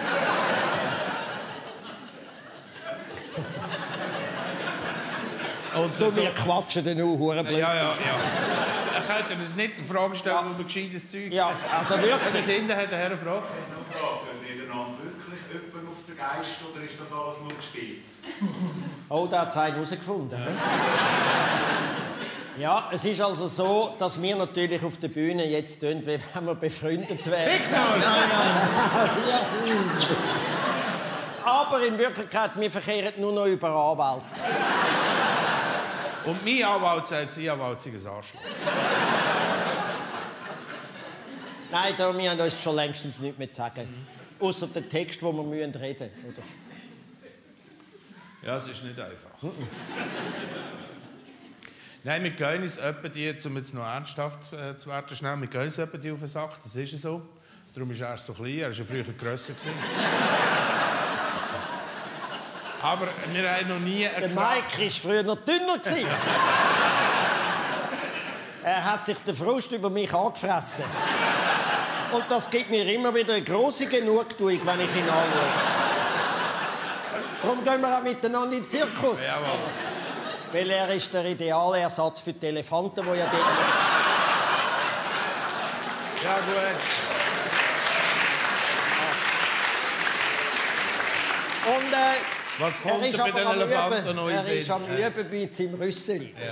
Ja. Und So, so, wir quatschen dann auch hure blöd. ja, ja, ja. Ich könnte mir das nicht eine Frage stellen, wo man gescheites Zeug Ja, also hat. wirklich. Dort hinten hat der Herr eine Frage. Fragen ihr einander wirklich jemanden auf den Geist oder ist das alles nur gespielt? Oh, da hat es einen herausgefunden. ne? Ja, es ist also so, dass wir natürlich auf der Bühne jetzt tun, wie wenn wir befreundet wären. Ja. Aber in Wirklichkeit, wir verkehren nur noch über Anwälte. Und mein Anwalt sagt, Sie Anwalt sei ein Arschloch. Nein, da, wir haben uns schon längstens nichts mehr zu sagen. Mhm. Außer den Text, den wir reden müssen. Oder? Ja, es ist nicht einfach. Nein, wir gehen uns etwa die, um jetzt noch ernsthaft äh, zu werden, schnell, wir gehen uns etwa die auf den Sack, das ist so. Darum ist er so klein, er war ja früher grösser. Aber wir haben noch nie... Der Mike war früher noch dünner. Er hat sich den Frust über mich angefressen. Und das gibt mir immer wieder eine grosse Genugtuung, wenn ich ihn anschaue. Darum gehen wir auch miteinander in den Zirkus. Jawohl. Weil er ist der ideale Ersatz für die Elefanten, die ja dort... Ja, gut. Und äh, Was kommt er ist denn bei aber den am Elefanten Üben, noch in er den ist Sinn? am Üben bei seinem Rüsseli. Ja.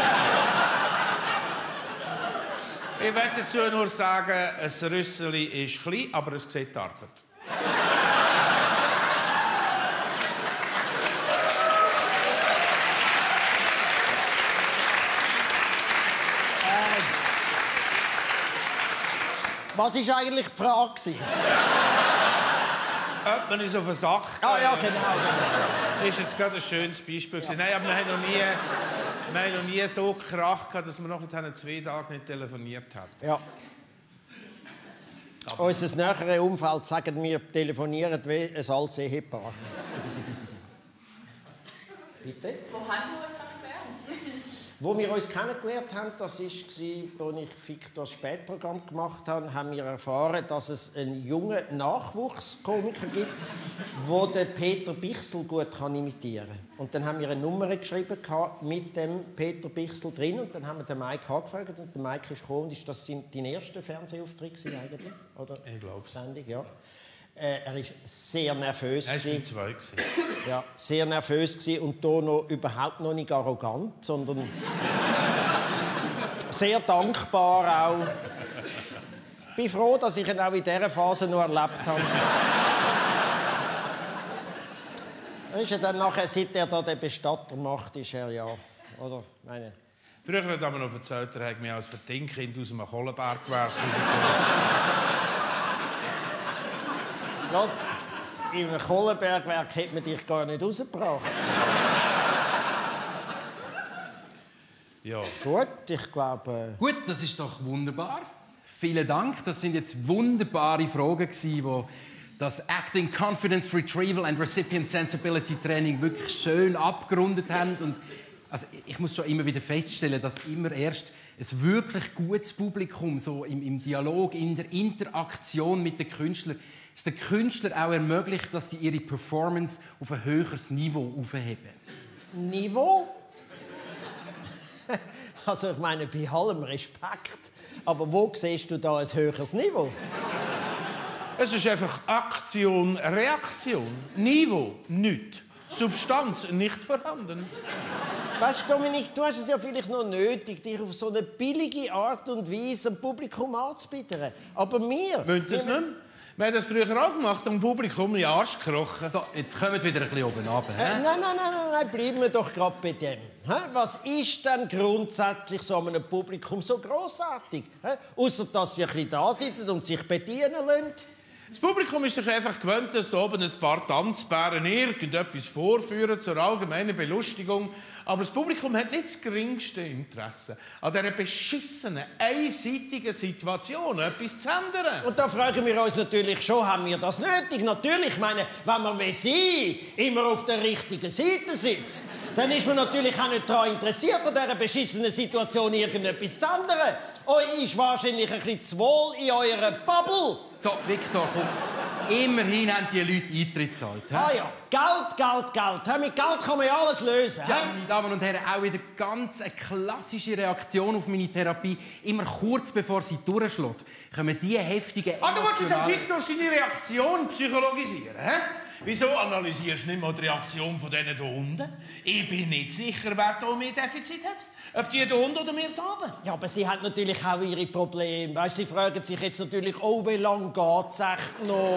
Ich möchte dazu nur sagen, ein Rüsseli ist klein, aber es sieht die Arbeit. Was war eigentlich die Frage? Ob man uns auf den Sack geht. Ah ja, genau. Das ist jetzt gerade ein schönes Beispiel. Ja. Nein, aber wir haben noch nie, wir haben noch nie so Krach gehabt, dass wir noch zwei Tage nicht telefoniert haben. Ja. Unser näheres Umfeld sagen, wir telefonieren wie ein altes Ehepaar. Bitte? Wo haben Sie euch kennengelernt? Wo wir uns kennengelernt haben, das war, als ich Victor das Spätprogramm gemacht habe, haben wir erfahren, dass es einen jungen Nachwuchskomiker gibt, der den Peter Bichsel gut imitieren kann. Und dann haben wir eine Nummer geschrieben mit dem Peter Bichsel drin und dann haben wir den Mike angefragt und der Mike ist gekommen und ist das dein erster Fernsehauftritt eigentlich? Oder? Ich glaube es. Sendung, ja. Äh, er war sehr nervös. Er war zwei. Ja, sehr nervös gewesen und hier noch überhaupt noch nicht arrogant, sondern sehr dankbar auch. Ich bin froh, dass ich ihn auch in dieser Phase noch erlebt habe. Er ist ja dann nachher, seit er da den Bestatter macht, ist er ja, oder? Meine... Früher hat er mir noch erzählt, er hat mich als Verdingkind aus einem Kohlenbergwerk rausgebracht. Was? In einem Kohlenbergwerk hätte man dich gar nicht rausgebracht. Ja. Gut, ich glaube... Gut, das ist doch wunderbar. Vielen Dank. Das sind jetzt wunderbare Fragen gewesen, wo das Acting Confidence Retrieval and Recipient Sensibility Training wirklich schön abgerundet haben. Und also ich muss schon immer wieder feststellen, dass immer erst ein wirklich gutes Publikum so im, im Dialog, in der Interaktion mit den Künstlern, es den Künstlern auch ermöglicht, dass sie ihre Performance auf ein höheres Niveau aufheben. Niveau? Also ich meine, bei allem Respekt. Aber wo siehst du da ein höheres Niveau? Es ist einfach Aktion, Reaktion. Niveau, nichts. Substanz, nicht vorhanden. Weißt du, Dominik, du hast es ja vielleicht noch nötig, dich auf so eine billige Art und Weise dem Publikum anzubieten. Aber wir... Wollt ihr das nicht? Wir haben das früher auch gemacht, um Publikum in den Arsch gekrochen. So, jetzt kommen wir wieder ein bisschen oben runter. Äh, nein, nein, nein, nein, nein, bleiben wir doch gerade bei dem. Hä? Was ist denn grundsätzlich so einem Publikum so grossartig? Außer dass sie ein bisschen da sitzen und sich bedienen lassen. Das Publikum ist sich einfach gewöhnt, dass da oben ein paar Tanzbären irgendetwas vorführen zur allgemeinen Belustigung. Aber das Publikum hat nicht das geringste Interesse an dieser beschissenen, einseitigen Situation etwas zu ändern. Und da fragen wir uns natürlich schon, haben wir das nötig? Natürlich, ich meine, wenn man wie Sie immer auf der richtigen Seite sitzt, dann ist man natürlich auch nicht daran interessiert, an dieser beschissenen Situation irgendetwas zu ändern. Euch ist wahrscheinlich ein bisschen zu wohl in eurer Bubble. So, Viktor, komm. Immerhin haben die Leute Eintritt gezahlt. He? Ah ja, Geld, Geld, Geld. He? Mit Geld kann man ja alles lösen. Ja, meine Damen und Herren, auch wieder ganz eine klassische Reaktion auf meine Therapie. Immer kurz bevor sie durchschlägt, kommen die heftigen Ah, du willst emotionalen... jetzt Victor seine Reaktion psychologisieren, hä? Wieso analysierst du nicht mal die Reaktion von denen hier unten? Ich bin nicht sicher, wer hier mehr Defizit hat. Ob die hier unten oder wir hier oben. Ja, aber sie haben natürlich auch ihre Probleme. Weißt, sie fragen sich jetzt natürlich, oh, wie lange geht's echt noch?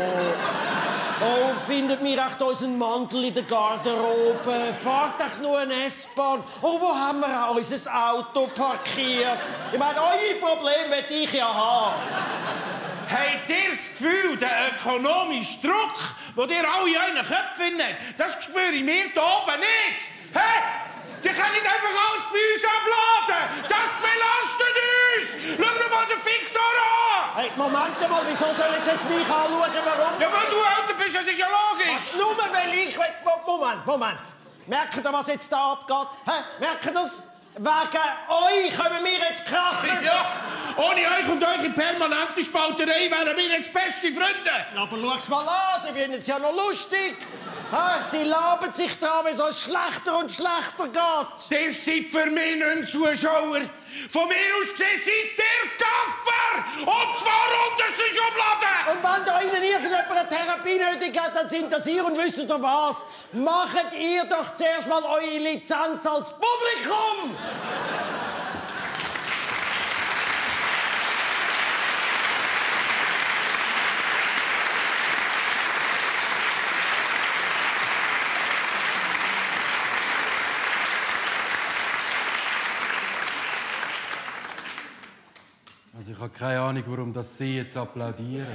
Oh, findet mir echt unseren Mantel in der Garderobe? Fahrt echt nur eine S-Bahn? Oh, wo haben wir auch unser Auto parkiert? Ich meine, eure Probleme will ich ja haben. Habt ihr das Gefühl, der ökonomische Druck, den ihr alle in euren Köpfen habt, das spüre ich mir hier oben nicht? Hä? Die können nicht einfach alles bei uns abladen! Das belastet uns! Schau dir mal den Victor an! Hey, Moment mal, wieso sollen Sie jetzt mich anschauen? Warum? Ja, weil du älter bist, das ist ja logisch! Was, nur weil ich... Moment, Moment. Merkt ihr, was jetzt da abgeht? Hä? Merkt ihr das? Wegen euch können wir jetzt krachen! Ja, ohne euch und eure permanente Spalterei wären wir jetzt beste Freunde! Aber schau's mal an, Sie finden es ja noch lustig! Sie laben sich dran, wie es schlechter und schlechter geht. Ihr seid für mich nicht Zuschauer. Von mir aus gesehen seid ihr Gaffer. Und zwar unterste Schublade. Und wenn da Ihnen irgendjemand eine Therapie nötig hat, dann sind das ihr und wisst ihr was? Macht ihr doch zuerst mal eure Lizenz als Publikum. Also ich habe keine Ahnung, warum das Sie jetzt applaudieren.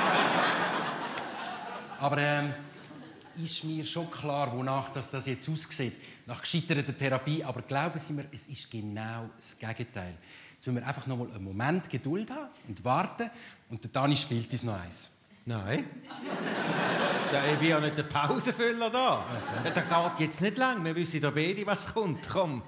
Aber ähm, ist mir schon klar, wonach das, das jetzt aussieht. Nach gescheiterter Therapie. Aber glauben Sie mir, es ist genau das Gegenteil. Jetzt müssen wir einfach noch mal einen Moment Geduld haben und warten. Und der Dani spielt uns noch eins. Nein. Ja, ich bin ja nicht der Pausenfüller da. Also. Das geht jetzt nicht lang. Wir wissen da beide, was kommt. Komm.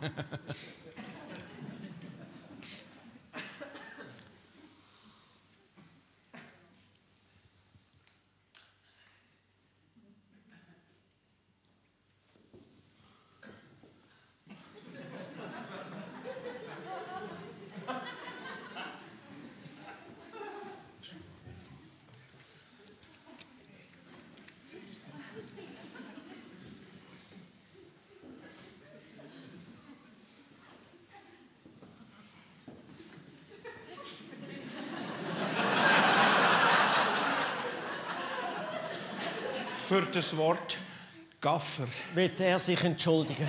für das Wort Gaffer. Wird er sich entschuldigen?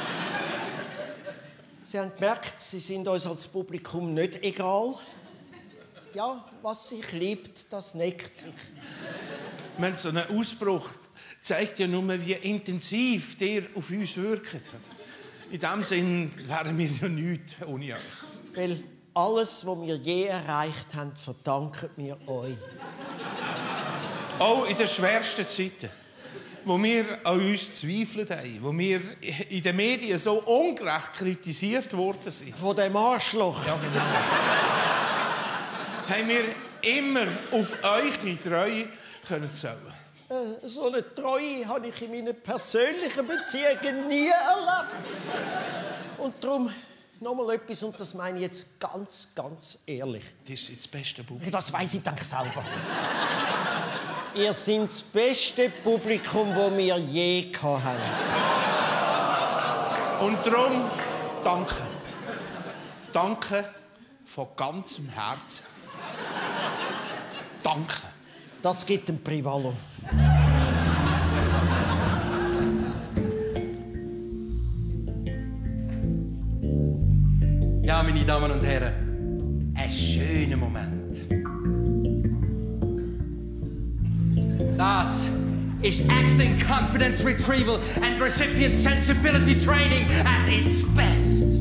Sie haben gemerkt, Sie sind uns als Publikum nicht egal. Ja, was sich liebt, das neckt sich. Wenn so ein Ausbruch zeigt ja nur, wie intensiv der auf uns wirkt. In diesem Sinn wären wir ja nichts ohne euch. Weil alles, was wir je erreicht haben, verdanken wir euch. Auch in den schwersten Zeiten, wo wir an uns zweifeln haben, wo wir in den Medien so ungerecht kritisiert worden sind. Von dem Arschloch. Ja, genau. Haben wir immer auf euch die Treue können zählen. Äh, so eine Treue habe ich in meinen persönlichen Beziehungen nie erlebt. Und darum noch mal etwas, und das meine ich jetzt ganz, ganz ehrlich. Das ist das beste Publikum. Das weiss ich dank selber. Ihr seid das beste Publikum, das wir je hatten. Und darum danke. Danke von ganzem Herzen. Danke. Das gibt ein Privalo. Ja, meine Damen und Herren, ein schöner Moment. Das ist Acting Confidence Retrieval and Recipient Sensibility Training at its best.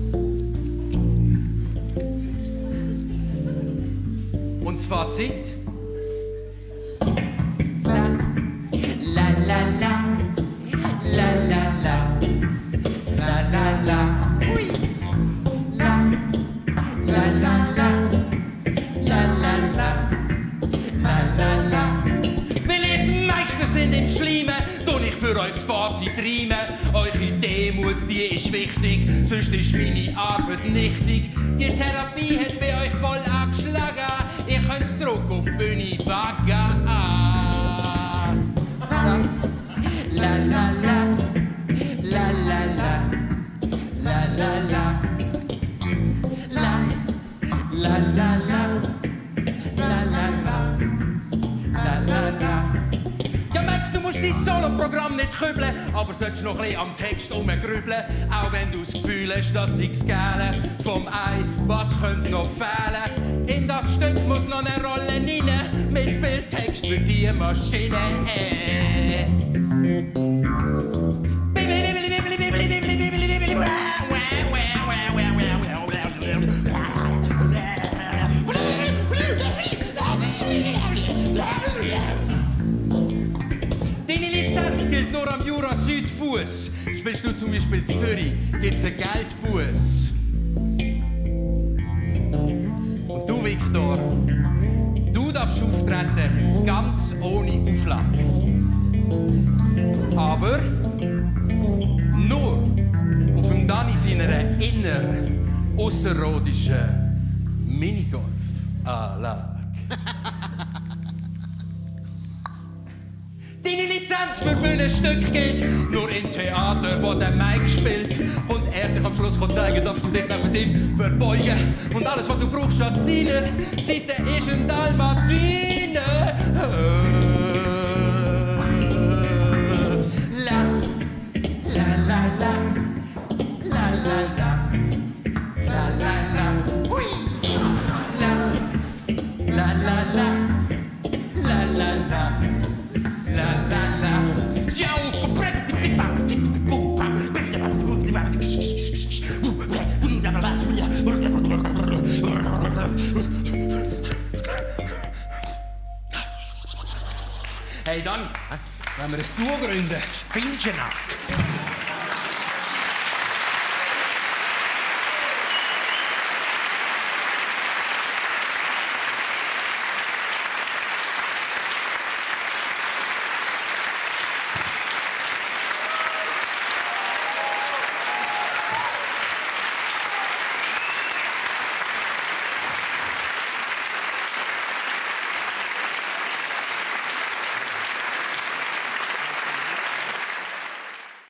Und das Fazit? La, la, la, la, la, la, la, la, la, la, ui. La, la, la, la, la, la, la, la, la, la. Weil ihr die Meister sind im Schleimen, tun ich für euch das Fazit reimen. Eure Demut, die ist wichtig, sonst ist meine Arbeit nichtig. Die Therapie hat bei euch voll angeschlagen, ihr könnt zurück auf die Bühne wagen. La, la, la, la, la, la, la, la, la. La, la, la, la, la, la, la, la, la, la. Ja, Max, du musst dein Solo-Programm nicht kübeln, aber solltest noch ein bisschen am Text rumgrübeln. Auch wenn du das Gefühl hast, dass ich das Gäle vom Ei, was könnte noch fehlen? In das Stück muss noch eine Rolle rein, mit viel Text für die Maschine. Äh. Deine Lizenz gilt nur am Jura Südfuss. Spielst du zum Beispiel in Zürich, gibt's einen Geldbuß. Und du, Viktor, du darfst auftreten, ganz ohne Auflage. Aber nur auf dem Dani seiner inner ausserrodischen Minigolf-Anlage. Deine Lizenz für Bühnenstück gilt nur in Theater, wo der Mike spielt. Und er sich am Schluss kann zeigen, darfst du dich neben ihm verbeugen. Und alles, was du brauchst an deiner Seite, ist ein Dalmatiner. La, la, la, la, la, la, la, la, la, la, ui. La, la, la, la, la, la, la. La la la. Ciao. Hey, dann, wenn wir ein Duo gründen, Spinnst du noch?